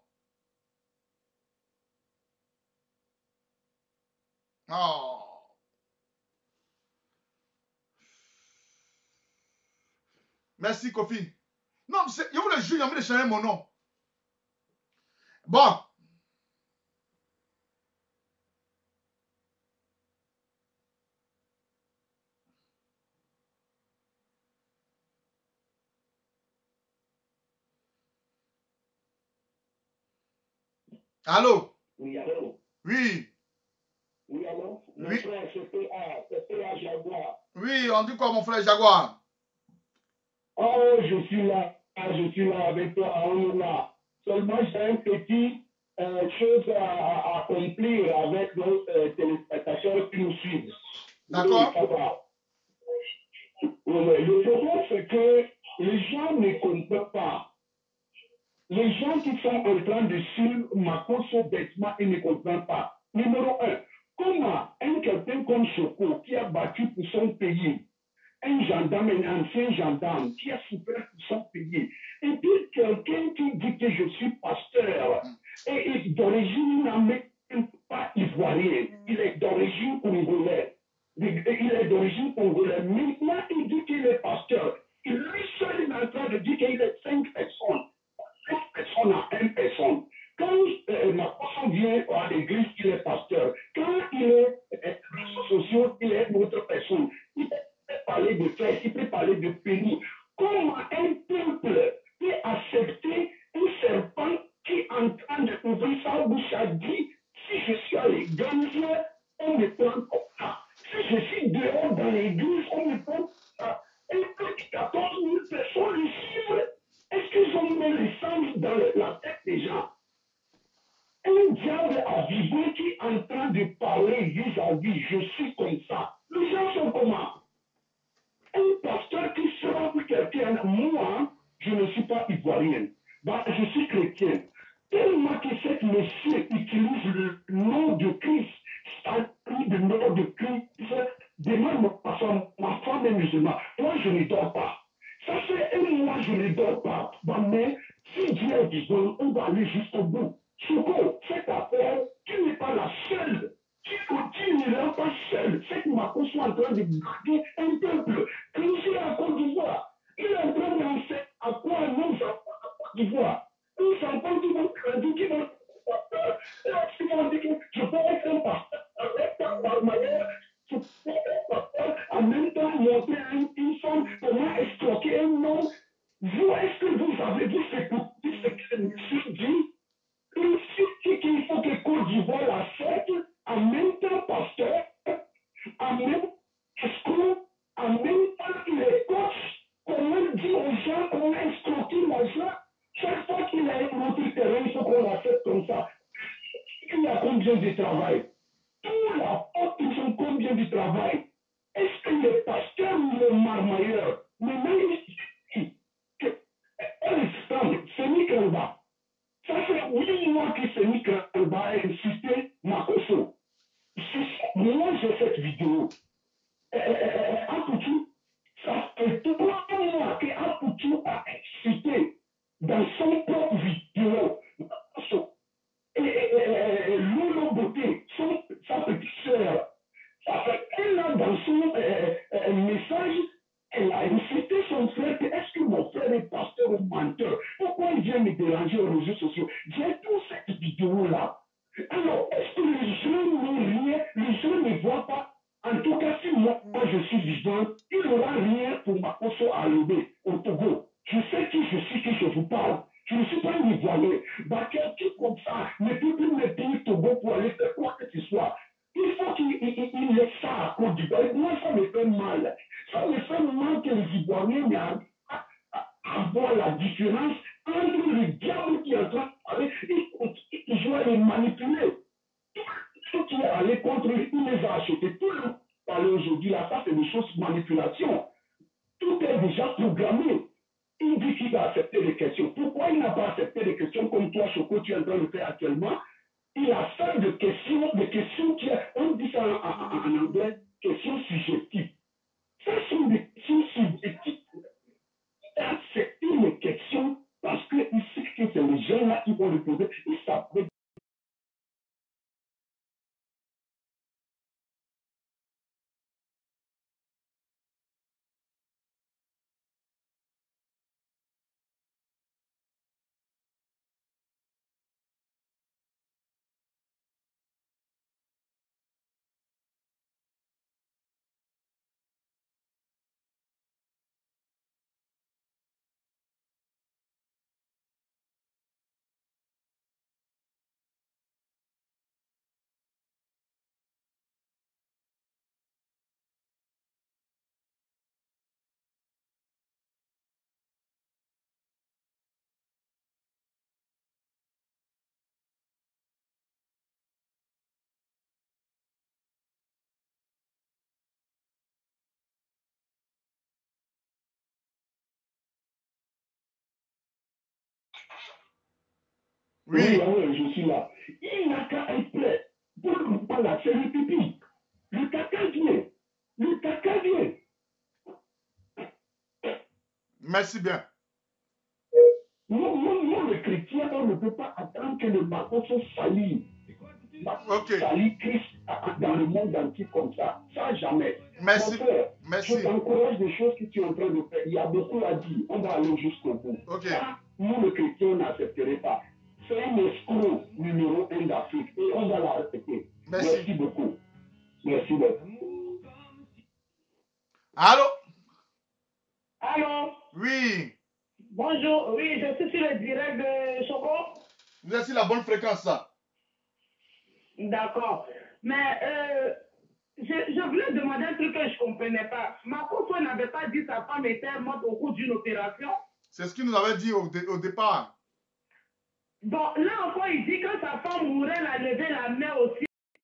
Oh. Merci, Kofi. Non, je vous le jure, j'ai envie de changer mon nom. Bon. Allô? Oui, allô? Oui. Oui, allô? Mon Oui. frère, c'est P A, c'est P A Jaguar. Oui, on dit quoi, mon frère Jaguar? Oh, je suis là, je suis là avec toi, on est là. Seulement, j'ai un petit euh, chose à, à accomplir avec nos euh, téléspectateurs qui nous suivent. D'accord. Oui, le problème, c'est que les gens ne comprennent pas. Les gens qui sont en train de suivre Makoso bêtement, ils ne comprennent pas. Numéro un, comment un quelqu'un comme Soko, qui a battu pour son pays, un gendarme, un ancien gendarme, qui a souffert pour son pays, et puis quelqu'un qui dit que je suis pasteur, et, et d'origine même pas ivoirien, il est d'origine congolaise. Il est d'origine congolaise. Maintenant, il dit qu'il est pasteur. Et lui seul est en train de dire qu'il est cinq personnes. Cinq personnes à une personne. Quand euh, ma personne vient à l'église, il est pasteur. Quand il est euh, réseaux sociaux, il est une autre personne. Il peut parler de fête, il peut parler de pénis. Comment un peuple peut accepter un serpent qui est en train d'ouvrir sa bouche à dire si je suis à l'église, on me prend comme ça. Si je suis dehors dans l'église, on me prend comme ça. Et que quatorze mille personnes le suivent. Est-ce qu'ils ont mis le sang dans la tête des gens? Un diable a vibré qui en train de parler vis-à-vis, je suis comme ça. Les gens sont comment? Un pasteur qui sera quelqu'un, moi, je ne suis pas ivoirienne, bah, je suis chrétienne. Tellement que cet monsieur utilise le nom de Christ, sacré le nom de Christ, demande ma femme, ma femme est musulmane. Moi, je ne dors pas. Ça fait un mois, je ne dors pas. Bah, mais si Dieu est disant, on va aller jusqu'au bout. Choco, cette affaire, tu n'es pas la seule. Tu, tu n'iras pas seul. Cette Mako soit en train de garder un peuple. Crucial à Côte d'Ivoire. Il est en train d'enseigner à quoi nous enfants à Côte d'Ivoire. Nous enfants qui vont grandir, qui vont qui vont dire que je peux être un pasteur, avec un barmailleur, je peux être un pasteur, en même temps montrer à une femme comment escroquer un homme. Vous, est-ce que vous avez vu ce que le monsieur dit? Il suffit qu'il faut que Côte d'Ivoire l'accepte, en même temps pasteur, en même temps escroc, en même temps les coachs, comment dire aux gens, comment escroquer l'argent. Chaque fois qu'il a un autre terrain, il faut qu'on l'accepte comme ça. Il y a combien de travail? Tous la porte, ils ont combien de travail? Est-ce que les pasteurs ou les marmailleurs, maintenant, il suffit qu'un exemple, c'est Nicaragua. Ça fait huit mois que ce Nicaragua a insisté Makoso. Moi, j'ai cette vidéo. Apoutou, ça fait trois mois que Apoutou a incité dans son propre vidéo Makoso. Et Lolo Beauté, son, sa petite sœur, ça fait un an dans son euh, euh, message, elle a incité son frère que est-ce que mon frère est pasteur ou menteur? Pourquoi il vient me déranger aux réseaux sociaux? J'ai tout cette vidéo-là. Alors, est-ce que les jeunes n'ont rien, les jeunes ne voient pas? En tout cas, si moi, moi je suis vivant, il n'aura rien pour ma Makoso à lever au Togo. Je sais qui je suis, qui je vous parle. Je ne suis pas un Ivoirien. Bah, quelqu'un comme ça ne peut plus me payer Togo pour aller faire quoi que ce soit. Il faut qu'il il, il laisse ça à Côte d'Ivoire. Moi, ça me fait mal. Ça me fait mal que les Ivoiriens n'arrivent pas à voir la différence entre le diable qui est en train de parler et qui joue à les manipuler. Tout qui est allé contre lui, il les a achetés. Tout le monde parle aujourd'hui, là, ça, c'est des choses de manipulation. Tout est déjà programmé. Il dit qu'il va accepter les questions. Pourquoi il n'a pas accepté les questions comme toi, Choco, tu es en train de faire actuellement? Il a fait des questions, des questions qui, on dit ça en, en, en anglais, questions subjectives. Ce sont des questions subjectives. Il a accepté les questions parce qu'il sait que c'est les gens-là qui vont le poser. Il savait. Oui. Oui, oui, je suis là. Il n'a qu'à être prêt pour comprendre la série pipi. Le caca vient. Le caca vient. Merci bien. Nous, nous, nous, les chrétiens, on ne peut pas attendre que le Makoso salisse. Ok. Salit Christ dans le monde entier comme ça. Ça, jamais. Merci. Mon frère, Merci. je t'encourage des choses que tu es en train de faire. Il y a beaucoup à dire. On va aller jusqu'au bout. Ok. Ça, nous, les chrétiens, n'accepterait pas. C'est un escroc numéro un d'Afrique et on va la respecter. Merci. Merci beaucoup. Merci beaucoup. Allô? Allô? Oui. Bonjour, oui, je suis sur le direct de Choco. Vous êtes sur la bonne fréquence, ça. D'accord. Mais euh, je, je voulais demander un truc que je ne comprenais pas. Makoso n'avait pas dit que sa femme était morte au cours d'une opération. C'est ce qu'il nous avait dit au, dé au départ. Bon, là encore, il dit que sa femme mourrait, elle a levé la main aussi.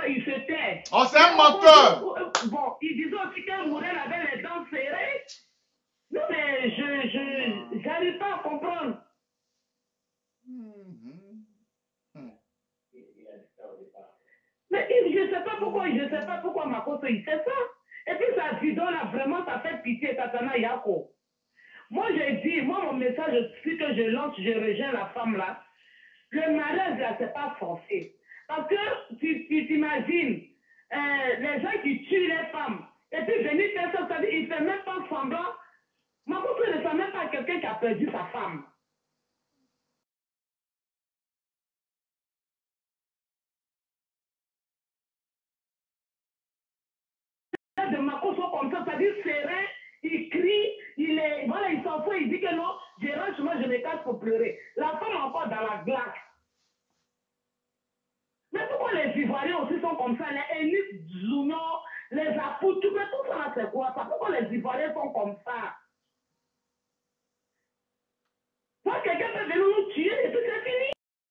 il se tait. Oh, c'est un menteur. Bon, il disait aussi qu'un modèle avait les dents serrées. Non, mais je, je, j'arrive pas à comprendre. Mais il- je sais pas pourquoi, je sais pas pourquoi Makoso, il fait ça. Et puis sa vidéo là, vraiment, ça fait pitié, Tatana Yako. Moi, j'ai dit, moi, mon message, si que je lance, je rejoins la femme là. Le mariage là, c'est pas forcé. Parce que tu tu t'imagines, euh, les gens qui tuent les femmes, et puis venir faire ça, ça dit, il fait même pas semblant. Makoso ne fait même pas quelqu'un qui a perdu sa femme. De Makoso comme ça, ça dit serré, il crie, il est, voilà, il s'en fout, il dit que non, je rentre, moi je me casse pour pleurer. La femme encore dans la glace. Mais pourquoi les Ivoiriens aussi sont comme ça, les Enis Zouno, les Apous, tout, mais tout ça là c'est quoi ça? Pourquoi les Ivoiriens sont comme ça? Moi, quelqu'un peut venir nous tuer et puis c'est fini.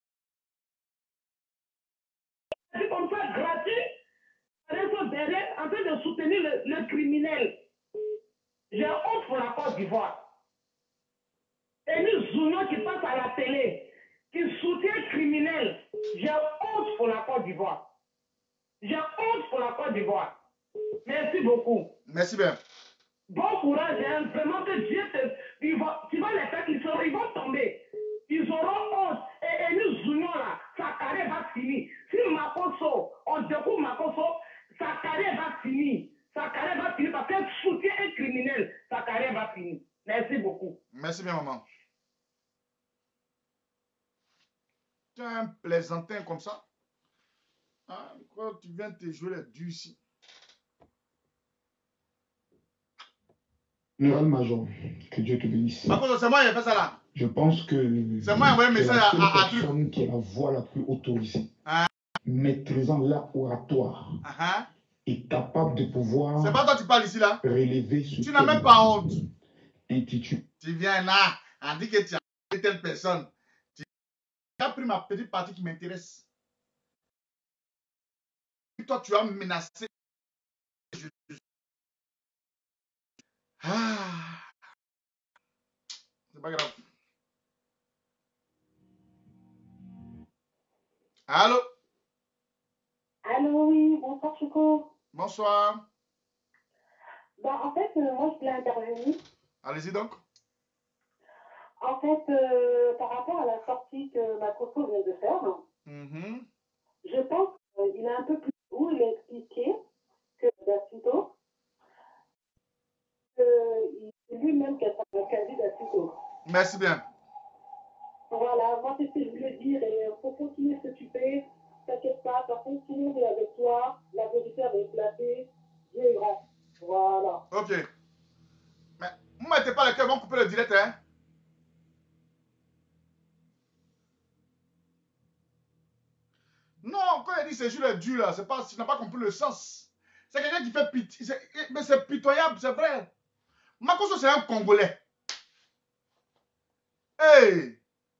C'est comme ça, gratuit. Ils sont derrière en train de soutenir le, le criminel. J'ai honte pour la Côte d'Ivoire. Et nous, Zouno qui passe à la télé, qui soutient le criminel. J'ai honte pour la Côte d'Ivoire. J'ai honte pour la Côte d'Ivoire. Merci beaucoup. Merci bien. Bon courage, hein. Vraiment que Dieu te... Il va, tu vas les faire, ils, seront, ils vont tomber. Ils auront honte. Et, et nous, Zouno là, sa carrière va finir. Si Makoso, on découvre Makoso, sa carrière va finir. Sa carrière va finir parce qu'elle soutient un criminel. Sa carrière va finir. Merci beaucoup. Merci bien, maman. Tu as un plaisantin comme ça. Ah, quoi, tu viens te jouer les durs ici. Général-major, que Dieu te bénisse. Makoso, c'est moi qui ai fait ça là. Je pense que c'est moi qui ai envoyé un message à, à, à la personne qui est la voix la plus autorisée, hein? maîtrisant l'art oratoire, uh -huh. est capable de pouvoir. C'est pas toi qui parles ici là. Relever ce tu n'as même pas honte. Intitulé. Tu viens là, on dit que tu as telle personne. Tu as pris ma petite partie qui m'intéresse. Toi, tu as menacé. Ah. C'est pas grave. Allô? Allô, oui, bonsoir Choco. Bonsoir. Bah, en fait, euh, moi je voulais intervenir. Allez-y donc. En fait, euh, par rapport à la sortie que Makoso vient de faire, mm-hmm. je pense qu'il est un peu plus où il a expliqué que Dacito, euh, c'est lui-même qui a quasi Dacito. Merci bien. Voilà, moi c'est ce que je voulais dire et il faut continuer ce que tu fais. T'inquiète pas, ça continue avec toi, la vérité va éclater, Dieu est grand. Voilà. Ok. Mais vous ne mettez pas le cœur, on va couper le direct, hein? Non, quand il dit c'est juste le dur là, c'est pas, tu n'as pas compris le sens. C'est quelqu'un qui fait pitié. Mais c'est pitoyable, c'est vrai. Makoso, c'est un Congolais. Hey!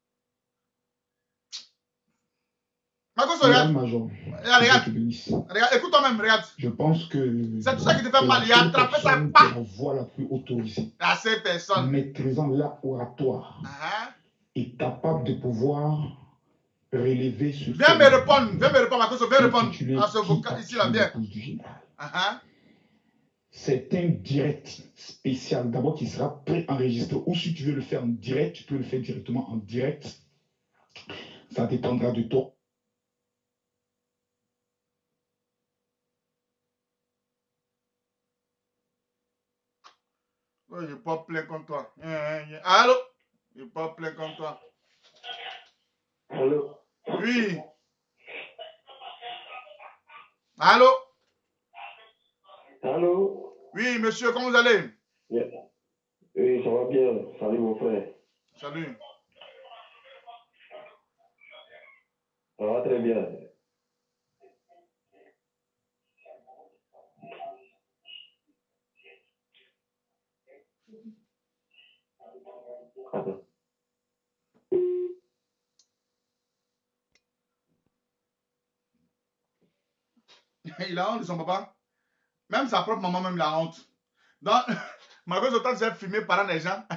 Makoso, regarde. Regarde, regarde. Regarde, écoute toi-même, regarde. Je pense que. C'est tout ça qui te fait mal. Il a attrapé sa part. La voix la plus autorisée. À ces personnes. Maîtrisant l'art oratoire. Uh-huh. Est capable de pouvoir relever ce. Viens me répondre. Viens me répondre, Makoso. Viens répondre. À ce vocal ici, là, viens. Uh-huh. C'est un direct spécial. D'abord, qui sera préenregistré. Ou si tu veux le faire en direct, tu peux le faire directement en direct. Ça dépendra de toi. Oh, je n'ai pas plein comme toi. Allô? Je n'ai pas plein comme toi. Allô? Oui. Allô? Allô? Oui, monsieur, comment vous allez? Yeah. Oui, ça va bien. Salut, mon frère. Salut. Ça va très bien. Attends. Il a honte de son papa. Même sa propre maman, même, il a honte. Donc, Makoso, toi, tu es filmé par les gens.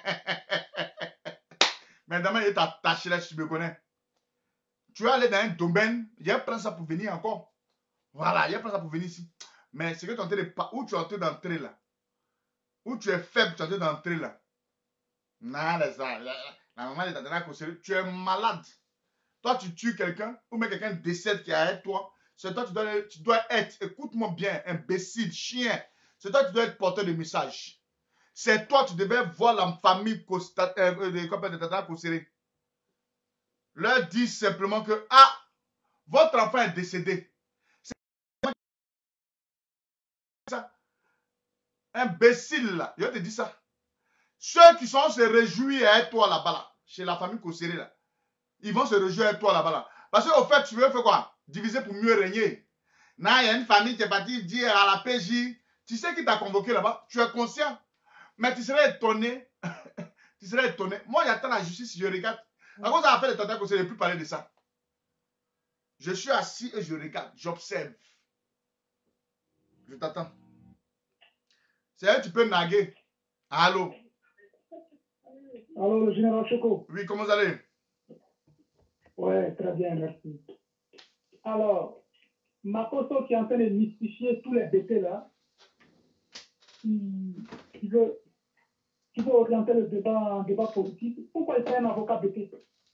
Mais demain, il t'a taché là, si tu me connais. Tu vas aller dans un domaine, il prend ça pour venir encore. Voilà, il prend ça pour venir ici. Mais c'est que tu es en train de... Où tu es en train d'entrer là? Où tu es faible, tu es en train d'entrer là? Non, ça. La, la maman de Tatiana Kosere, tu es malade. Toi, tu tues quelqu'un, ou même quelqu'un décède qui est avec toi. C'est toi, tu dois, tu dois être, écoute-moi bien, imbécile, chien. C'est toi, tu dois être porteur de message. C'est toi, tu devais voir la famille Costa, euh, de, de Tatiana Kosere. Leur dire simplement que, ah, votre enfant est décédé. C'est ça. Imbécile, là. Je te dis ça. Ceux qui sont se réjouir avec toi là-bas, là, chez la famille Kosere, là, ils vont se réjouir avec toi là-bas. Là. Parce qu'au fait, tu veux faire quoi? Diviser pour mieux régner. Non, il y a une famille qui est partie dire à la P J, tu sais qui t'a convoqué là-bas? Tu es conscient. Mais tu serais étonné. Tu serais étonné. Moi, j'attends la justice, je regarde. À cause de l'affaire de Tata Kosere, je ne vais plus parler de ça. Je suis assis et je regarde, j'observe. Je t'attends. C'est là que tu peux naguer. Allô? Allô, le général Choco. Oui, comment vous allez? Ouais, très bien, merci. Alors, Makoso qui est en train de mystifier tous les B T là, qui, qui, veut, qui veut orienter le débat en débat politique, pourquoi il prend un avocat B T?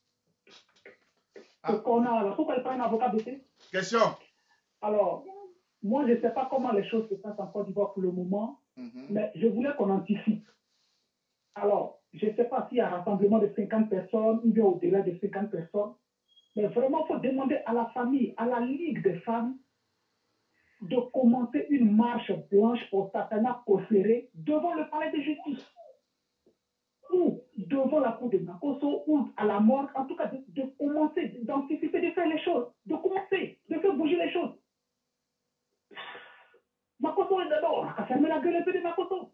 Ce qu'on a là, pourquoi il prend un avocat B T? Question. Alors, moi je ne sais pas comment les choses se passent en Côte d'Ivoire pour le moment, mm-hmm. mais je voulais qu'on anticipe. Alors, je ne sais pas s'il y a un rassemblement de cinquante personnes ou bien au-delà de cinquante personnes. Mais vraiment, il faut demander à la famille, à la Ligue des femmes, de commencer une marche blanche pour Tatiana Kosere devant le palais de justice. Ou devant la cour de Makoso, ou à la morgue. En tout cas, de, de commencer, d'anticiper, de faire les choses. De commencer, de faire bouger les choses. Makoso est d'abord, on a qu'à fermer la gueule un peu de Makoso.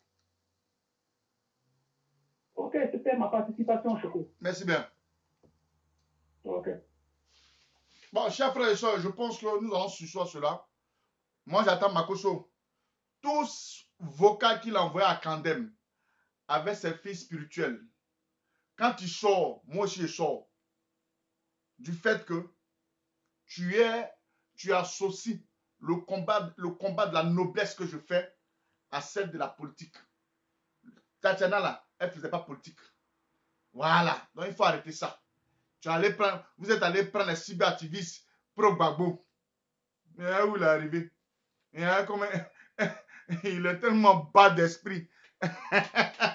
Ok, c'était ma participation, Choco. Merci bien. Ok. Bon, chers frères et sœurs, je pense que nous allons suivre cela. Moi, j'attends Makoso. Tous vocaux qu'il a envoyés à Kandem avec ses fils spirituels. Quand il sort, moi aussi je sors. Du fait que tu es, tu associes le combat, le combat de la noblesse que je fais à celle de la politique. Tatiana là, elle ne faisait pas politique. Voilà. Donc il faut arrêter ça. Tu allais prendre, vous êtes allé prendre les cyberactivistes pro-Gbagbo. Mais où il est arrivé? Il est, comme un, il est tellement bas d'esprit. C'est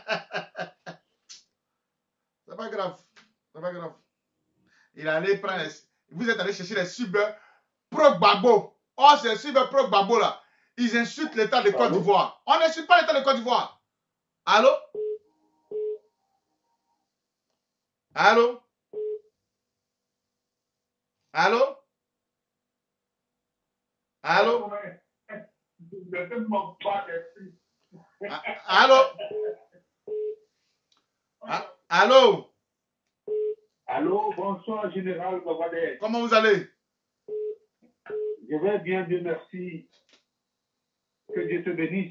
pas grave. C'est pas grave. Il est allé prendre les, vous êtes allé chercher les cyber pro-Gbagbo. Oh, ces cyber pro-Gbagbo là. Ils insultent l'État de Côte d'Ivoire. On n'insulte pas l'État de Côte d'Ivoire. Allô? Allô? Allô? Allô? Allô? Allô? Allô, bonsoir, général Babadé. Comment vous allez? Je vais bien, Dieu merci. Que Dieu te bénisse.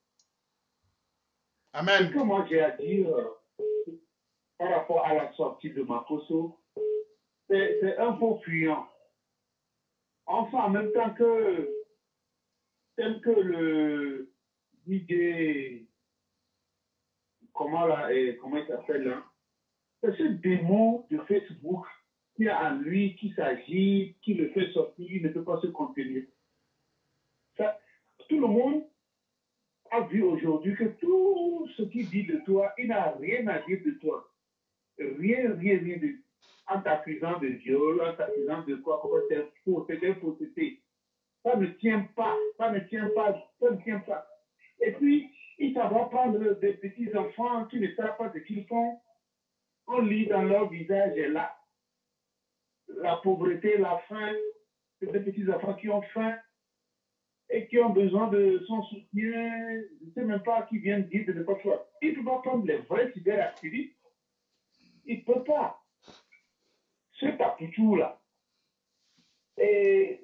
Amen. Ce que moi j'ai à dire par rapport à la sortie de Makoso, c'est un faux fuyant. Enfin, en même temps que tel que le D J, comment, là, et, comment il s'appelle là, c'est ce démon de Facebook qui a en lui, qui s'agit, qui le fait sortir, il ne peut pas se contenir. Ça, tout le monde a vu aujourd'hui que tout ce qu'il dit de toi, il n'a rien à dire de toi. Rien, rien, rien de en t'accusant de viol, en t'accusant de quoi, comment c'est faux, c'est une fausseté. Ça ne tient pas, ça ne tient pas, ça ne tient pas. Et puis, il saura prendre des petits enfants qui ne savent pas ce qu'ils font. On lit dans leur visage là, la pauvreté, la faim, c'est des petits enfants qui ont faim et qui ont besoin de son soutien. Je ne sais même pas qui vient dire de ne pas faire. Il ne peut pas prendre les vrais cyberactivistes. Il ne peut pas. Ce papouchou là. Et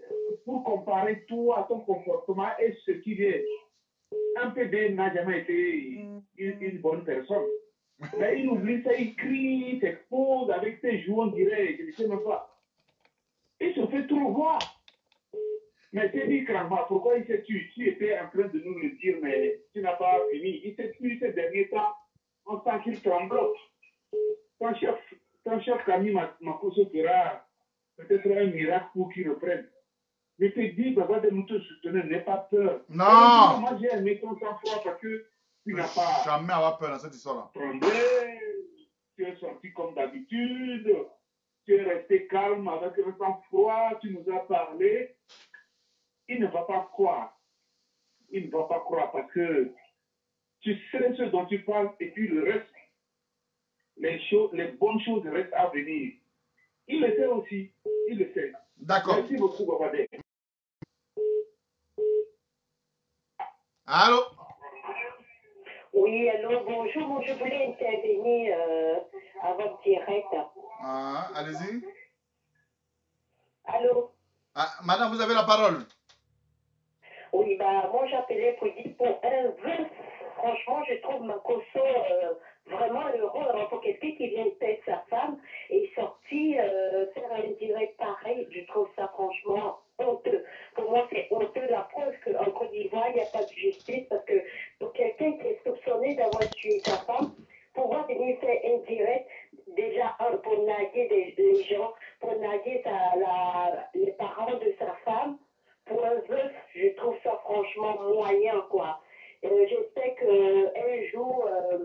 pour comparer toi, ton comportement et ce qui est. Un P D n'a jamais été une, une bonne personne. Mais il oublie ça, il crie, il s'expose avec ses joues, on dirait, je ne sais même pas. Il se fait trop voir. Mais c'est dit clairement, pourquoi il s'est tué? Tu étais en train de nous le dire, mais tu n'as pas fini. Il s'est tué ces derniers temps, on sent qu'il tremblote. Ton chef, ton chef Camille Makosso fera peut-être un miracle pour qu'il reprenne. Je te dis, Baba de nous te soutenir, n'aie pas peur. Non! Moi, j'ai aimé ton sang-froid parce que tu n'as pas jamais avoir peur dans cette histoire-là. tremblé, tu es sorti comme d'habitude, tu es resté calme avec un sang-froid, tu nous as parlé. Il ne va pas croire. Il ne va pas croire parce que tu sais ce dont tu parles et puis le reste, les, choses, les bonnes choses restent à venir. Il le sait aussi. Il le sait. D'accord. Merci beaucoup, Babadé. Allô? Oui, allô, bonjour. Je voulais intervenir euh, à votre direct. Ah, allez-y. Allô? Ah, madame, vous avez la parole. Oui, bah, moi j'appelais pour dire pour un vœu. Franchement, je trouve Makosso euh, vraiment heureux hein, pour quelqu'un qui vient de perdre sa femme et sorti euh, faire un direct pareil. Je trouve ça franchement honteux. Pour moi, c'est honteux. La preuve qu'en Côte d'Ivoire, il n'y a pas de justice parce que pour quelqu'un qui est soupçonné d'avoir tué sa femme, pouvoir venir faire un direct, déjà un, pour naguer des, les gens, pour naguer sa, la, les parents de sa femme, pour un veuf, je trouve ça franchement moyen, quoi. Euh, J'espère qu'un jour, euh,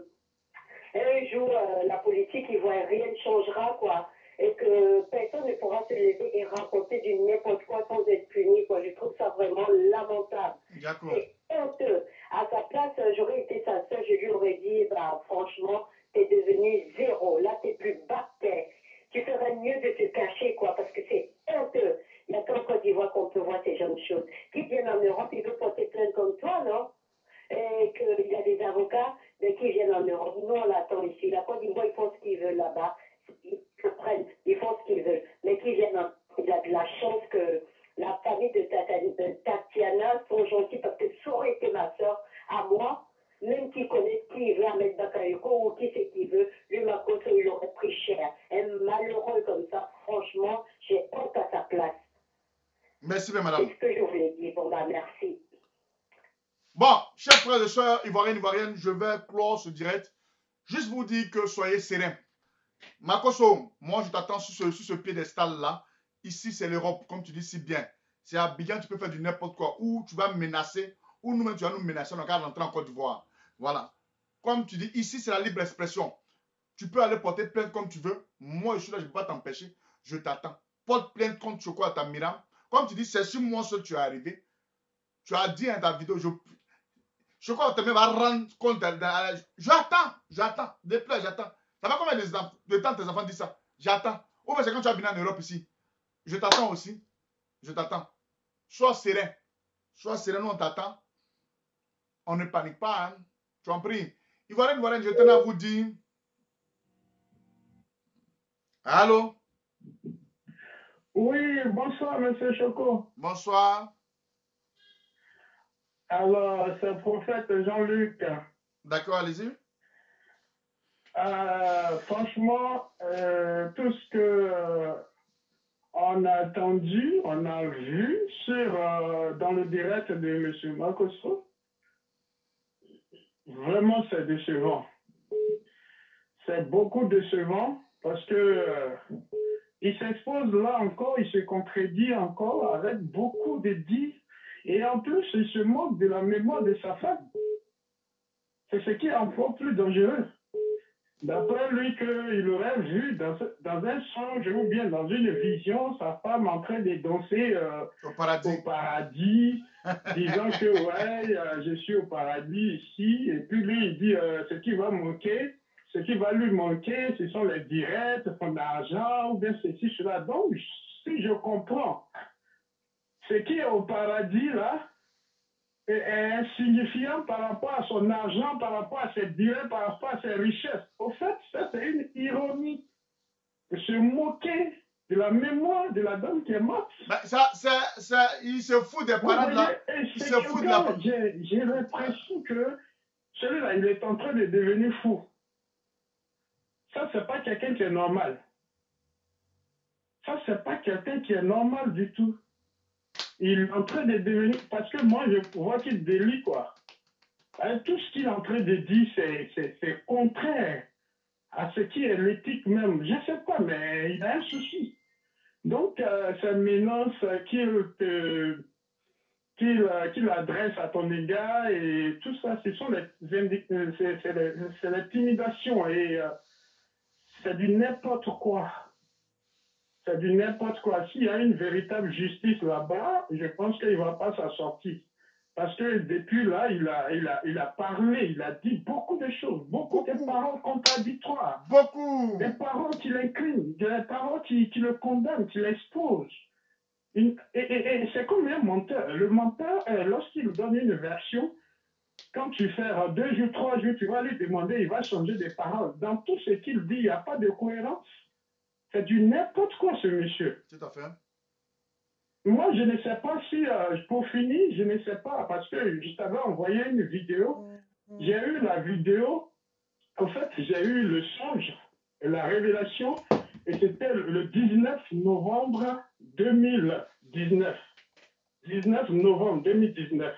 un jour euh, la politique ivoirienne changera, quoi. Et que personne ne pourra se lever et raconter du n'importe quoi sans être puni, quoi. Je trouve ça vraiment lamentable. C'est honteux. À sa place, j'aurais été sa soeur, je lui aurais dit, bah, franchement, t'es devenu zéro. Là, t'es plus bas que terre. Tu ferais mieux de te cacher, quoi, parce que c'est honteux. Il n'y a qu'en Côte d'Ivoire qu'on peut voir ces genre de choses. Qui viennent en Europe, ils veulent porter plainte comme toi, non? Et qu'il y a des avocats, mais qui viennent en Europe. Nous, on l'attend ici. La Côte d'Ivoire, ils font ce qu'ils veulent là-bas. Ils se prennent, ils font ce qu'ils veulent. Mais qui viennent en il a de la chance que la famille de, Tata, de Tatiana sont gentils parce que ça aurait été ma soeur à moi, même qui connaît qui veut Ahmed Bakayoko ou qui c'est qui veut, lui, Makosso, il aurait pris cher. Un malheureux comme ça, franchement, j'ai honte à sa place. Merci bien, madame. C'est ce que je voulais dire. Bon, bah, merci. Bon, chers frères et sœurs, ivoiriens, ivoiriennes, je vais clore ce direct. Juste vous dire que soyez sereins. Makosso, moi, je t'attends sur ce, sur ce piédestal-là. Ici, c'est l'Europe, comme tu dis si bien. C'est à Abidjan, tu peux faire du n'importe quoi. Ou tu vas me menacer, ou nous-mêmes, tu vas nous menacer, on va rentrer en Côte d'Ivoire. Voilà. Comme tu dis, ici, c'est la libre expression. Tu peux aller porter plainte comme tu veux. Moi, je suis là, je ne peux pas t'empêcher. Je t'attends. Porte plainte contre Choco Atamiram. Comme tu dis, c'est sur moi seul que tu es arrivé. Tu as dit dans ta vidéo, je, Choco Atamiram va rendre compte. J'attends, j'attends. Depuis là, j'attends. Ça va combien de temps tes enfants disent ça? J'attends. Ou bien c'est quand tu vas venir en Europe ici. Je t'attends aussi. Je t'attends. Sois serein. Sois serein, nous on t'attend. On ne panique pas. Hein. Tu en prie. Ivoirienne, Ivoirienne, je tenais à vous dire. Allô? Oui, bonsoir, monsieur Choco. Bonsoir. Alors, c'est le prophète Jean-Luc. D'accord, allez-y. Euh, franchement, euh, tout ce que euh, on a entendu, on a vu sur, euh, dans le direct de M. Makosso, vraiment c'est décevant. C'est beaucoup décevant parce que euh, il s'expose là encore, il se contredit encore avec beaucoup de dits et en plus il se moque de la mémoire de sa femme. C'est ce qui est encore plus dangereux. D'après lui, qu'il aurait vu dans, dans un songe ou bien dans une vision sa femme en train de danser euh, au paradis, au paradis disant que ouais, euh, je suis au paradis ici. Et puis lui, il dit euh, ce qui va manquer, ce qui va lui manquer, ce sont les directs, son argent ou bien ceci, cela. Donc, si je comprends, ce qui est au paradis là, est insignifiant par rapport à son argent, par rapport à ses directs, par rapport à ses richesses. Au fait, ça c'est une ironie. Se moquer de la mémoire de la dame qui est morte. Ben, ça, ça, ça, il se fout des parents de la... Il se fout de la... J'ai l'impression que celui-là, il est en train de devenir fou. Ça, c'est pas quelqu'un qui est normal. Ça, c'est pas quelqu'un qui est normal du tout. Il est en train de devenir... Parce que moi, je vois qu'il délie, quoi. Hein, tout ce qu'il est en train de dire, c'est contraire à ce qui est l'éthique même. Je ne sais pas, mais il a un souci. Donc, euh, cette menace qu'il euh, qu'il qu'il adresse à ton égard et tout ça, ce sont les, euh, c'est l'intimidation et euh, c'est du n'importe quoi. C'est du n'importe quoi. S'il y a une véritable justice là-bas, je pense qu'il ne va pas s'en sortir. Parce que depuis là, il a, il, a, il a parlé, il a dit beaucoup de choses, beaucoup, beaucoup. de paroles contradictoires. Beaucoup. Des paroles qui l'incriment, des paroles qui, qui le condamnent, qui l'exposent. Et, et, et c'est comme un menteur. Le menteur, euh, lorsqu'il donne une version, quand tu fais euh, deux jours, trois jours, tu vas lui demander, il va changer des paroles. Dans tout ce qu'il dit, il n'y a pas de cohérence. C'est du n'importe quoi, ce monsieur. Tout à fait. Moi, je ne sais pas si, euh, pour finir, je ne sais pas, parce que je t'avais envoyé une vidéo. J'ai eu la vidéo, en fait, j'ai eu le songe, la révélation, et c'était le dix-neuf novembre deux mille dix-neuf. dix-neuf novembre deux mille dix-neuf.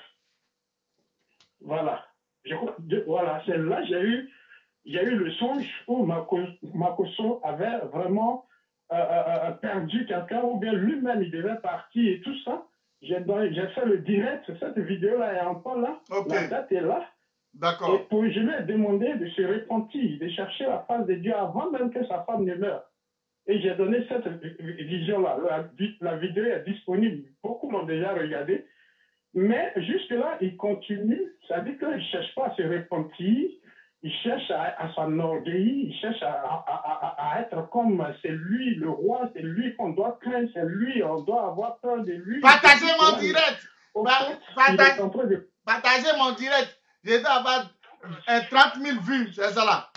Voilà. Je, de, voilà, celle-là, j'ai eu, j'ai eu le songe où Makosso avait vraiment euh, euh, perdu quelqu'un, ou bien lui-même, il devait partir et tout ça. J'ai fait le direct, cette vidéo-là est encore là. Okay. La date est là. D'accord. Et pour, je lui ai demandé de se repentir, de chercher la face de Dieu avant même que sa femme ne meure. Et j'ai donné cette vision-là. La, la vidéo est disponible. Beaucoup l'ont déjà regardé. Mais jusque-là, il continue. Ça veut dire qu'il ne cherche pas à se repentir. Il cherche à, à s'enorgueillir. Il cherche à, à, à, à être comme c'est lui, le roi. C'est lui qu'on doit craindre. C'est lui, on doit avoir peur de lui. Partagez mon direct. Fait, Partage, de... Partagez mon direct. J'ai dû avoir euh, trente mille vues. C'est ça là.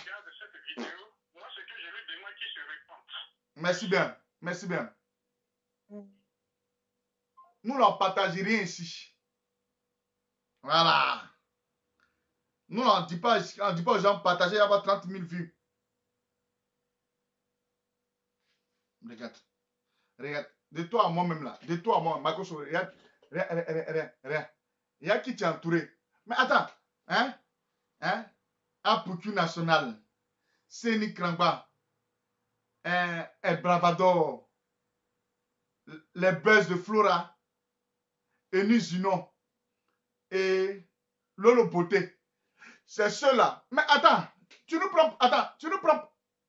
Merci bien. Merci bien. Nous n'en partageons rien ici. Voilà. Nous, on ne dit pas, on dit pas aux gens partager, il y a trente mille vues. Regarde. Regarde. De toi à moi-même là. De toi à moi. Marcos, regarde. Regarde, regarde, regarde, regarde. Il y a qui t'est entouré. Mais attends. Hein? Hein? Apoutu National. Séni Krangba. Un, un Bravador. Les buzz de Flora. Eni Zinon. Et Lolo Beauté. C'est ceux-là. Mais attends, tu nous prends. Attends, tu nous prends.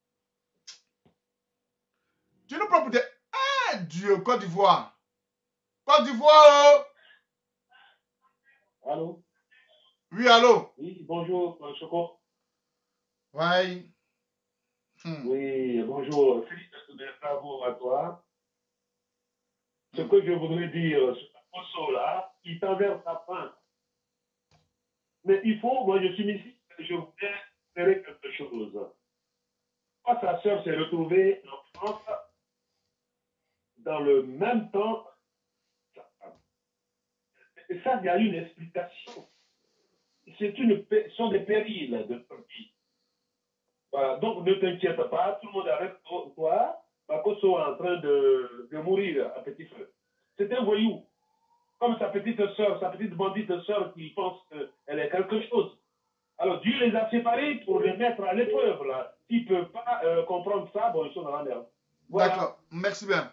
Tu nous prends pour des. Eh, Dieu, Côte d'Ivoire. Côte d'Ivoire. Allô? Oui, allô? Oui, bonjour, Choco. Oui. Hmm. Oui, bonjour. Félicitations de bravo à toi. Ce hmm. que je voudrais dire, ce Posso-là, il t'enverse sa fin. Mais il faut, moi je suis ici, je voudrais faire quelque chose. Quand sa soeur s'est retrouvée en France, dans le même temps, et ça, il y a une explication. C'est une, ce sont des périls de vie. Voilà, donc ne t'inquiète pas, tout le monde arrête toi. Makosso est en train de, de mourir à petit feu. C'est un voyou. Comme sa petite soeur, sa petite bandite soeur qui pense qu'elle est quelque chose. Alors Dieu les a séparés pour les mettre à l'épreuve là. S'ils ne peuvent pas euh, comprendre ça, bon, ils sont dans la merde. Voilà. D'accord, merci bien.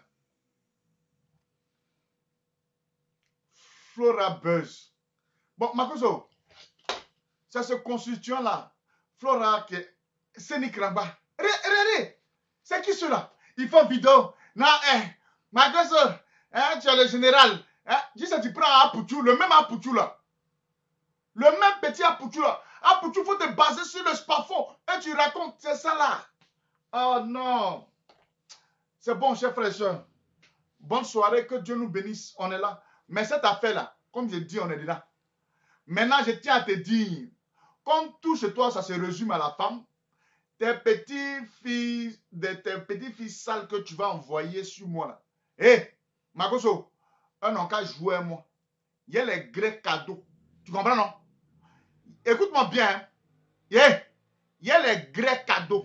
Flora Buzz. Bon, Makosso, c'est ce constituant là. Flora qui est Séni Krangba. Regardez, c'est qui ceux-là? Ils font vidéo. Non, eh, Makosso, hein, tu es le général. Hein? Dis ça, tu prends Apoutou, le même Apoutou là. Le même petit Apoutou là. Apoutou, il faut te baser sur le spafond. Et tu racontes, c'est ça là. Oh non. C'est bon, chers frères et sœurs. Bonne soirée, que Dieu nous bénisse. On est là. Mais cette affaire là, comme je dis, on est là. Maintenant, je tiens à te dire, comme tout chez toi, ça se résume à la femme, tes petits filles, de tes petits filles sales que tu vas envoyer sur moi là. Hé, hey, Makoso, un en cas jouer moi. Il y a les grands cadeaux. Tu comprends non? Écoute-moi bien. Hein? Yeah. Il y a les grands cadeaux.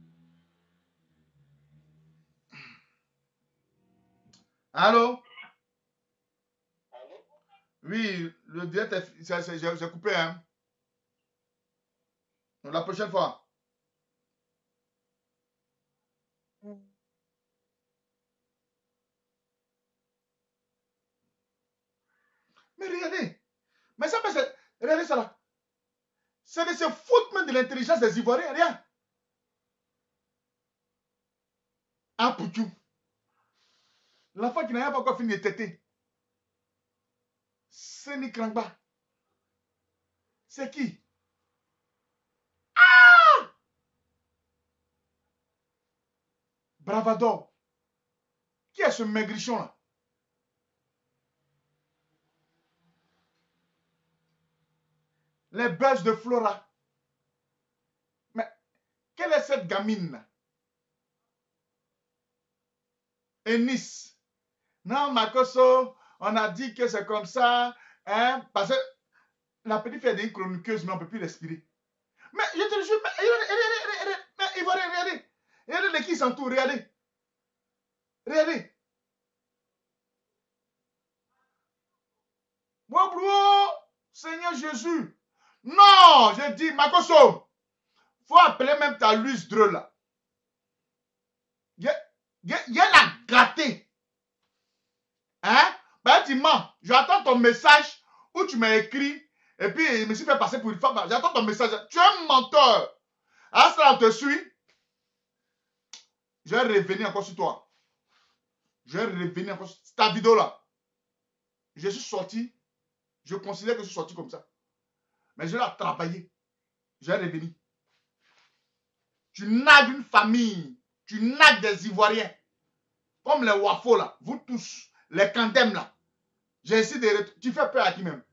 Allô? Oui, le direct, j'ai coupé. Hein? La prochaine fois. Mais regardez. Mais ça, c'est... Regardez ça là. C'est de se foutre même de l'intelligence des Ivoiriens. Rien. Ah, Poutou. L'enfant qui n'a pas encore fini de téter. C'est Nikrangba. C'est qui? Ah! Bravador. Qui est ce maigrichon là? Les buzz de Flora. Mais quelle est cette gamine là? Ennis. Non, Makoso, on a dit que c'est comme ça. Hein, parce que la petite fille est une chroniqueuse, mais on ne peut plus respirer. Mais je te le jure, mais regardez, regardez, mais Ivoirien, regardez. Regardez les qui s'entourent, regardez. Regardez. Bon, bro, Seigneur Jésus. Non, je dis, Makoso, faut appeler même ta lustre là. Il y a la gâtée. Hein? Ben, tu mens. J'attends ton message où tu m'as écrit et puis il me suis fait passer pour une femme. J'attends ton message. Tu es un menteur. À cela, on te suit. Je vais revenir encore sur toi. Je vais revenir encore sur ta vidéo là. Je suis sorti. Je considère que je suis sorti comme ça. Mais je vais la travailler. Je vais revenir. Tu nagues une famille. Tu nagues des Ivoiriens. Comme les Wafo là. Vous tous. Les Kandem là. J'ai essayé de... Tu fais peur à qui même?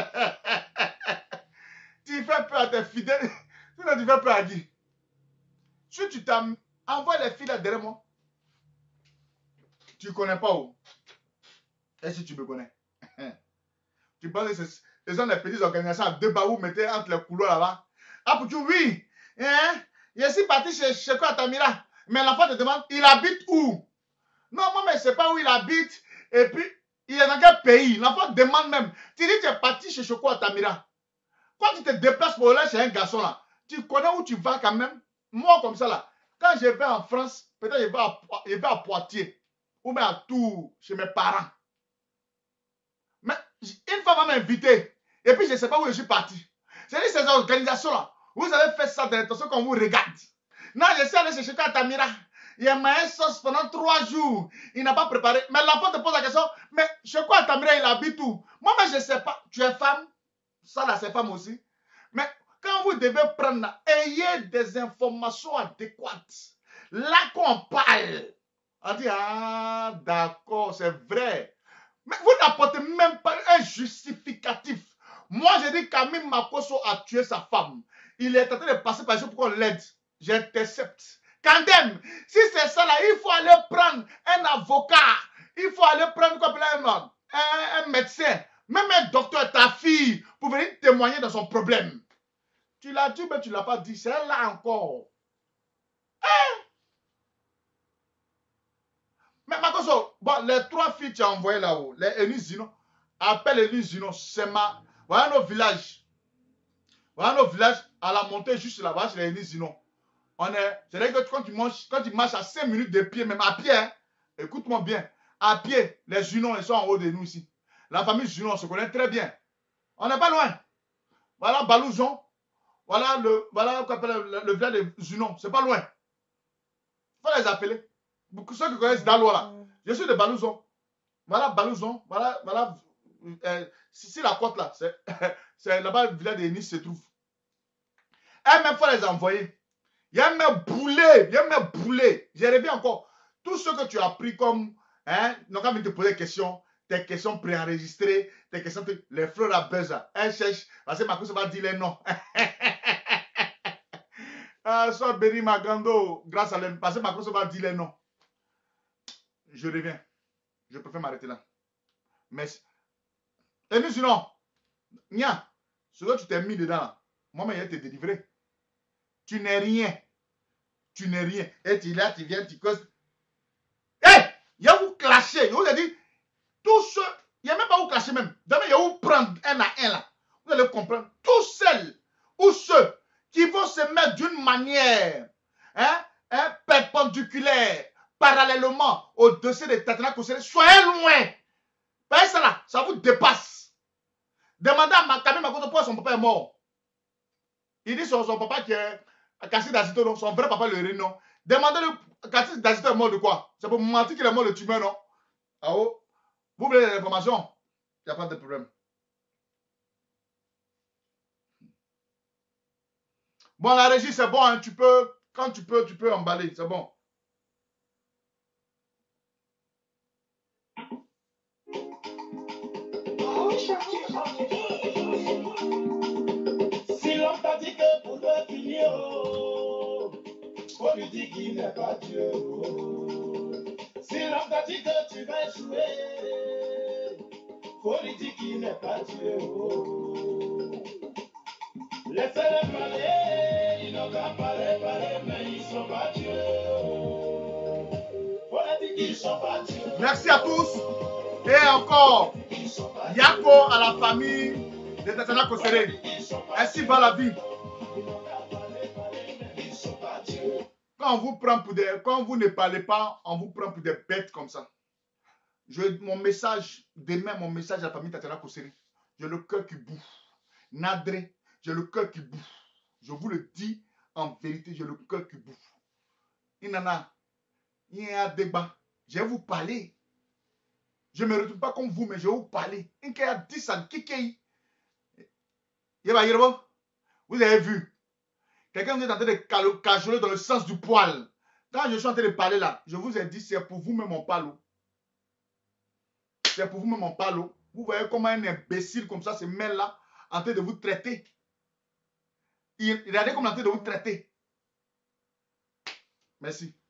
Tu fais peur à tes fidèles. Sinon tu fais peur à qui? Si tu t'as... Envoie les filles là derrière moi. Tu ne connais pas où? Et si tu me connais? Tu penses que ce sont des petites organisations à deux baous mettez entre les couloirs là-bas? Ah pour tu oui. Hein? Je suis parti chez Cheko Atamira. Mais l'enfant te demande, il habite où? Non, moi, mais je ne sais pas où il habite. Et puis, il est dans quel pays? L'enfant demande même. Tu dis que tu es parti chez Cheko Atamira. Quand tu te déplaces pour aller chez un garçon là, tu connais où tu vas quand même? Moi, comme ça là, quand je vais en France, peut-être je vais à, je vais à Poitiers. Ou bien à Tours, chez mes parents. Mais une fois, m'a invité. Et puis, je ne sais pas où je suis parti. C'est-à-dire ces organisations là, vous avez fait ça de l'intention qu'on vous regarde. Non, je suis allé chez Cheko Atamira. Il a mangé une sauce pendant trois jours. Il n'a pas préparé. Mais l'enfant te pose la question, mais Cheko Atamira, il habite où? Moi, mais je ne sais pas. Tu es femme? Ça, là, c'est femme aussi. Mais quand vous devez prendre, ayez des informations adéquates. Là qu'on parle, on dit, ah, d'accord, c'est vrai. Mais vous n'apportez même pas un justificatif. Moi, j'ai dit Camille Makoso a tué sa femme. Il est en train de passer par exemple pour qu'on l'aide. J'intercepte. Kandem, si c'est ça là, il faut aller prendre un avocat. Il faut aller prendre quoi, un, un, un médecin. Même un docteur, ta fille, pour venir témoigner dans son problème. Tu l'as dit, mais tu ne l'as pas dit. C'est là encore. Hein? Mais Makoso, bon, les trois filles que tu as envoyées là-haut, les Enizino, appelle Enizino, c'est ma... Voilà nos villages. Voilà nos villages à la montée juste là-bas, chez les Enizino. On est, c'est-à-dire que quand tu, manges, quand tu marches à cinq minutes de pied, même à pied, hein, écoute-moi bien, à pied, les Junons, ils sont en haut de nous ici. La famille Junon, on se connaît très bien. On n'est pas loin. Voilà Balouzon, voilà le, voilà, le, le village de Junon, c'est pas loin. Il faut les appeler. Beaucoup ceux qui connaissent Daloa là. Je suis de Balouzon. Voilà Balouzon, voilà, voilà, euh, si la côte là, c'est là-bas le village de Nice se trouve. Et même il faut les envoyer. Il y a mes boulets, il y a mes boulets. Je reviens encore. Tout ce que tu as pris comme, hein, donc quand te poser des questions, tes questions préenregistrées, tes questions, les fleurs à buzz, elle cherche, parce que Makoso va dire les noms. Ah, sois béni, Magando, grâce à l'homme. Parce que Macron va dire les noms. Je reviens. Je préfère m'arrêter là. Mais, et nous, sinon, Nia, ce que tu t'es mis dedans, là, moi, je vais te délivrer. Tu n'es rien. Tu n'es rien. Et tu là, tu viens, tu causes. Hé, hey, il y a vous clasher. Je vous ai dit, tous ceux, il n'y a même pas vous clasher même. Demain, il y a vous prendre un à un là. Vous allez comprendre. Tous celles ou ceux qui vont se mettre d'une manière hein, hein, perpendiculaire, parallèlement au dossier de Tatiana Kosseré, soyez loin. Voyez ça là, ça vous dépasse. Demandez à Makame Makoto pourquoi son papa est mort. Il dit son, son papa qui est Kassi Dazito, son vrai papa le Rénon. Demandez-le, Kassi Dazito est mort de quoi? C'est pour mentir qu'il est mort de tumeur, non? Ah oh? Vous voulez des informations? Il n'y a pas de problème. Bon, la régie, c'est bon, hein, tu peux, quand tu peux, tu peux emballer, c'est bon. Si l'on t'a dit que pour le finir, faut lui dire qu'il n'est pas Dieu. Si l'on t'a dit que tu vas échouer, faut lui dire qu'il n'est pas Dieu. Laissez-les parler, ils n'ont qu'à parler, parler, mais ils sont pas Dieu. Faut leur dire qu'ils sont pas Dieu. Merci à tous. Et encore, Yako à la famille de Tatiana Kosseré. Ainsi va la vie. Quand on vous prend pour des, quand vous ne parlez pas, on vous prend pour des bêtes comme ça. Je, mon message, demain, mon message à la famille Tatiana Kosseré. J'ai le cœur qui bouffe. Nadré, j'ai le cœur qui bouffe. Je vous le dis en vérité, j'ai le cœur qui bouffe. Il y en a, il y a un débat. Je vais vous parler. Je ne me retrouve pas comme vous, mais je vais vous parler. Il y a dix ans, qui est vous avez vu, quelqu'un vous est en train de cajoler dans le sens du poil. Quand je suis en train de parler là, je vous ai dit, c'est pour vous-même on parle. C'est pour vous-même on parle. Vous voyez comment un imbécile comme ça se mêle là, en train de vous traiter. Il, regardez comment il est en train de vous traiter. Merci.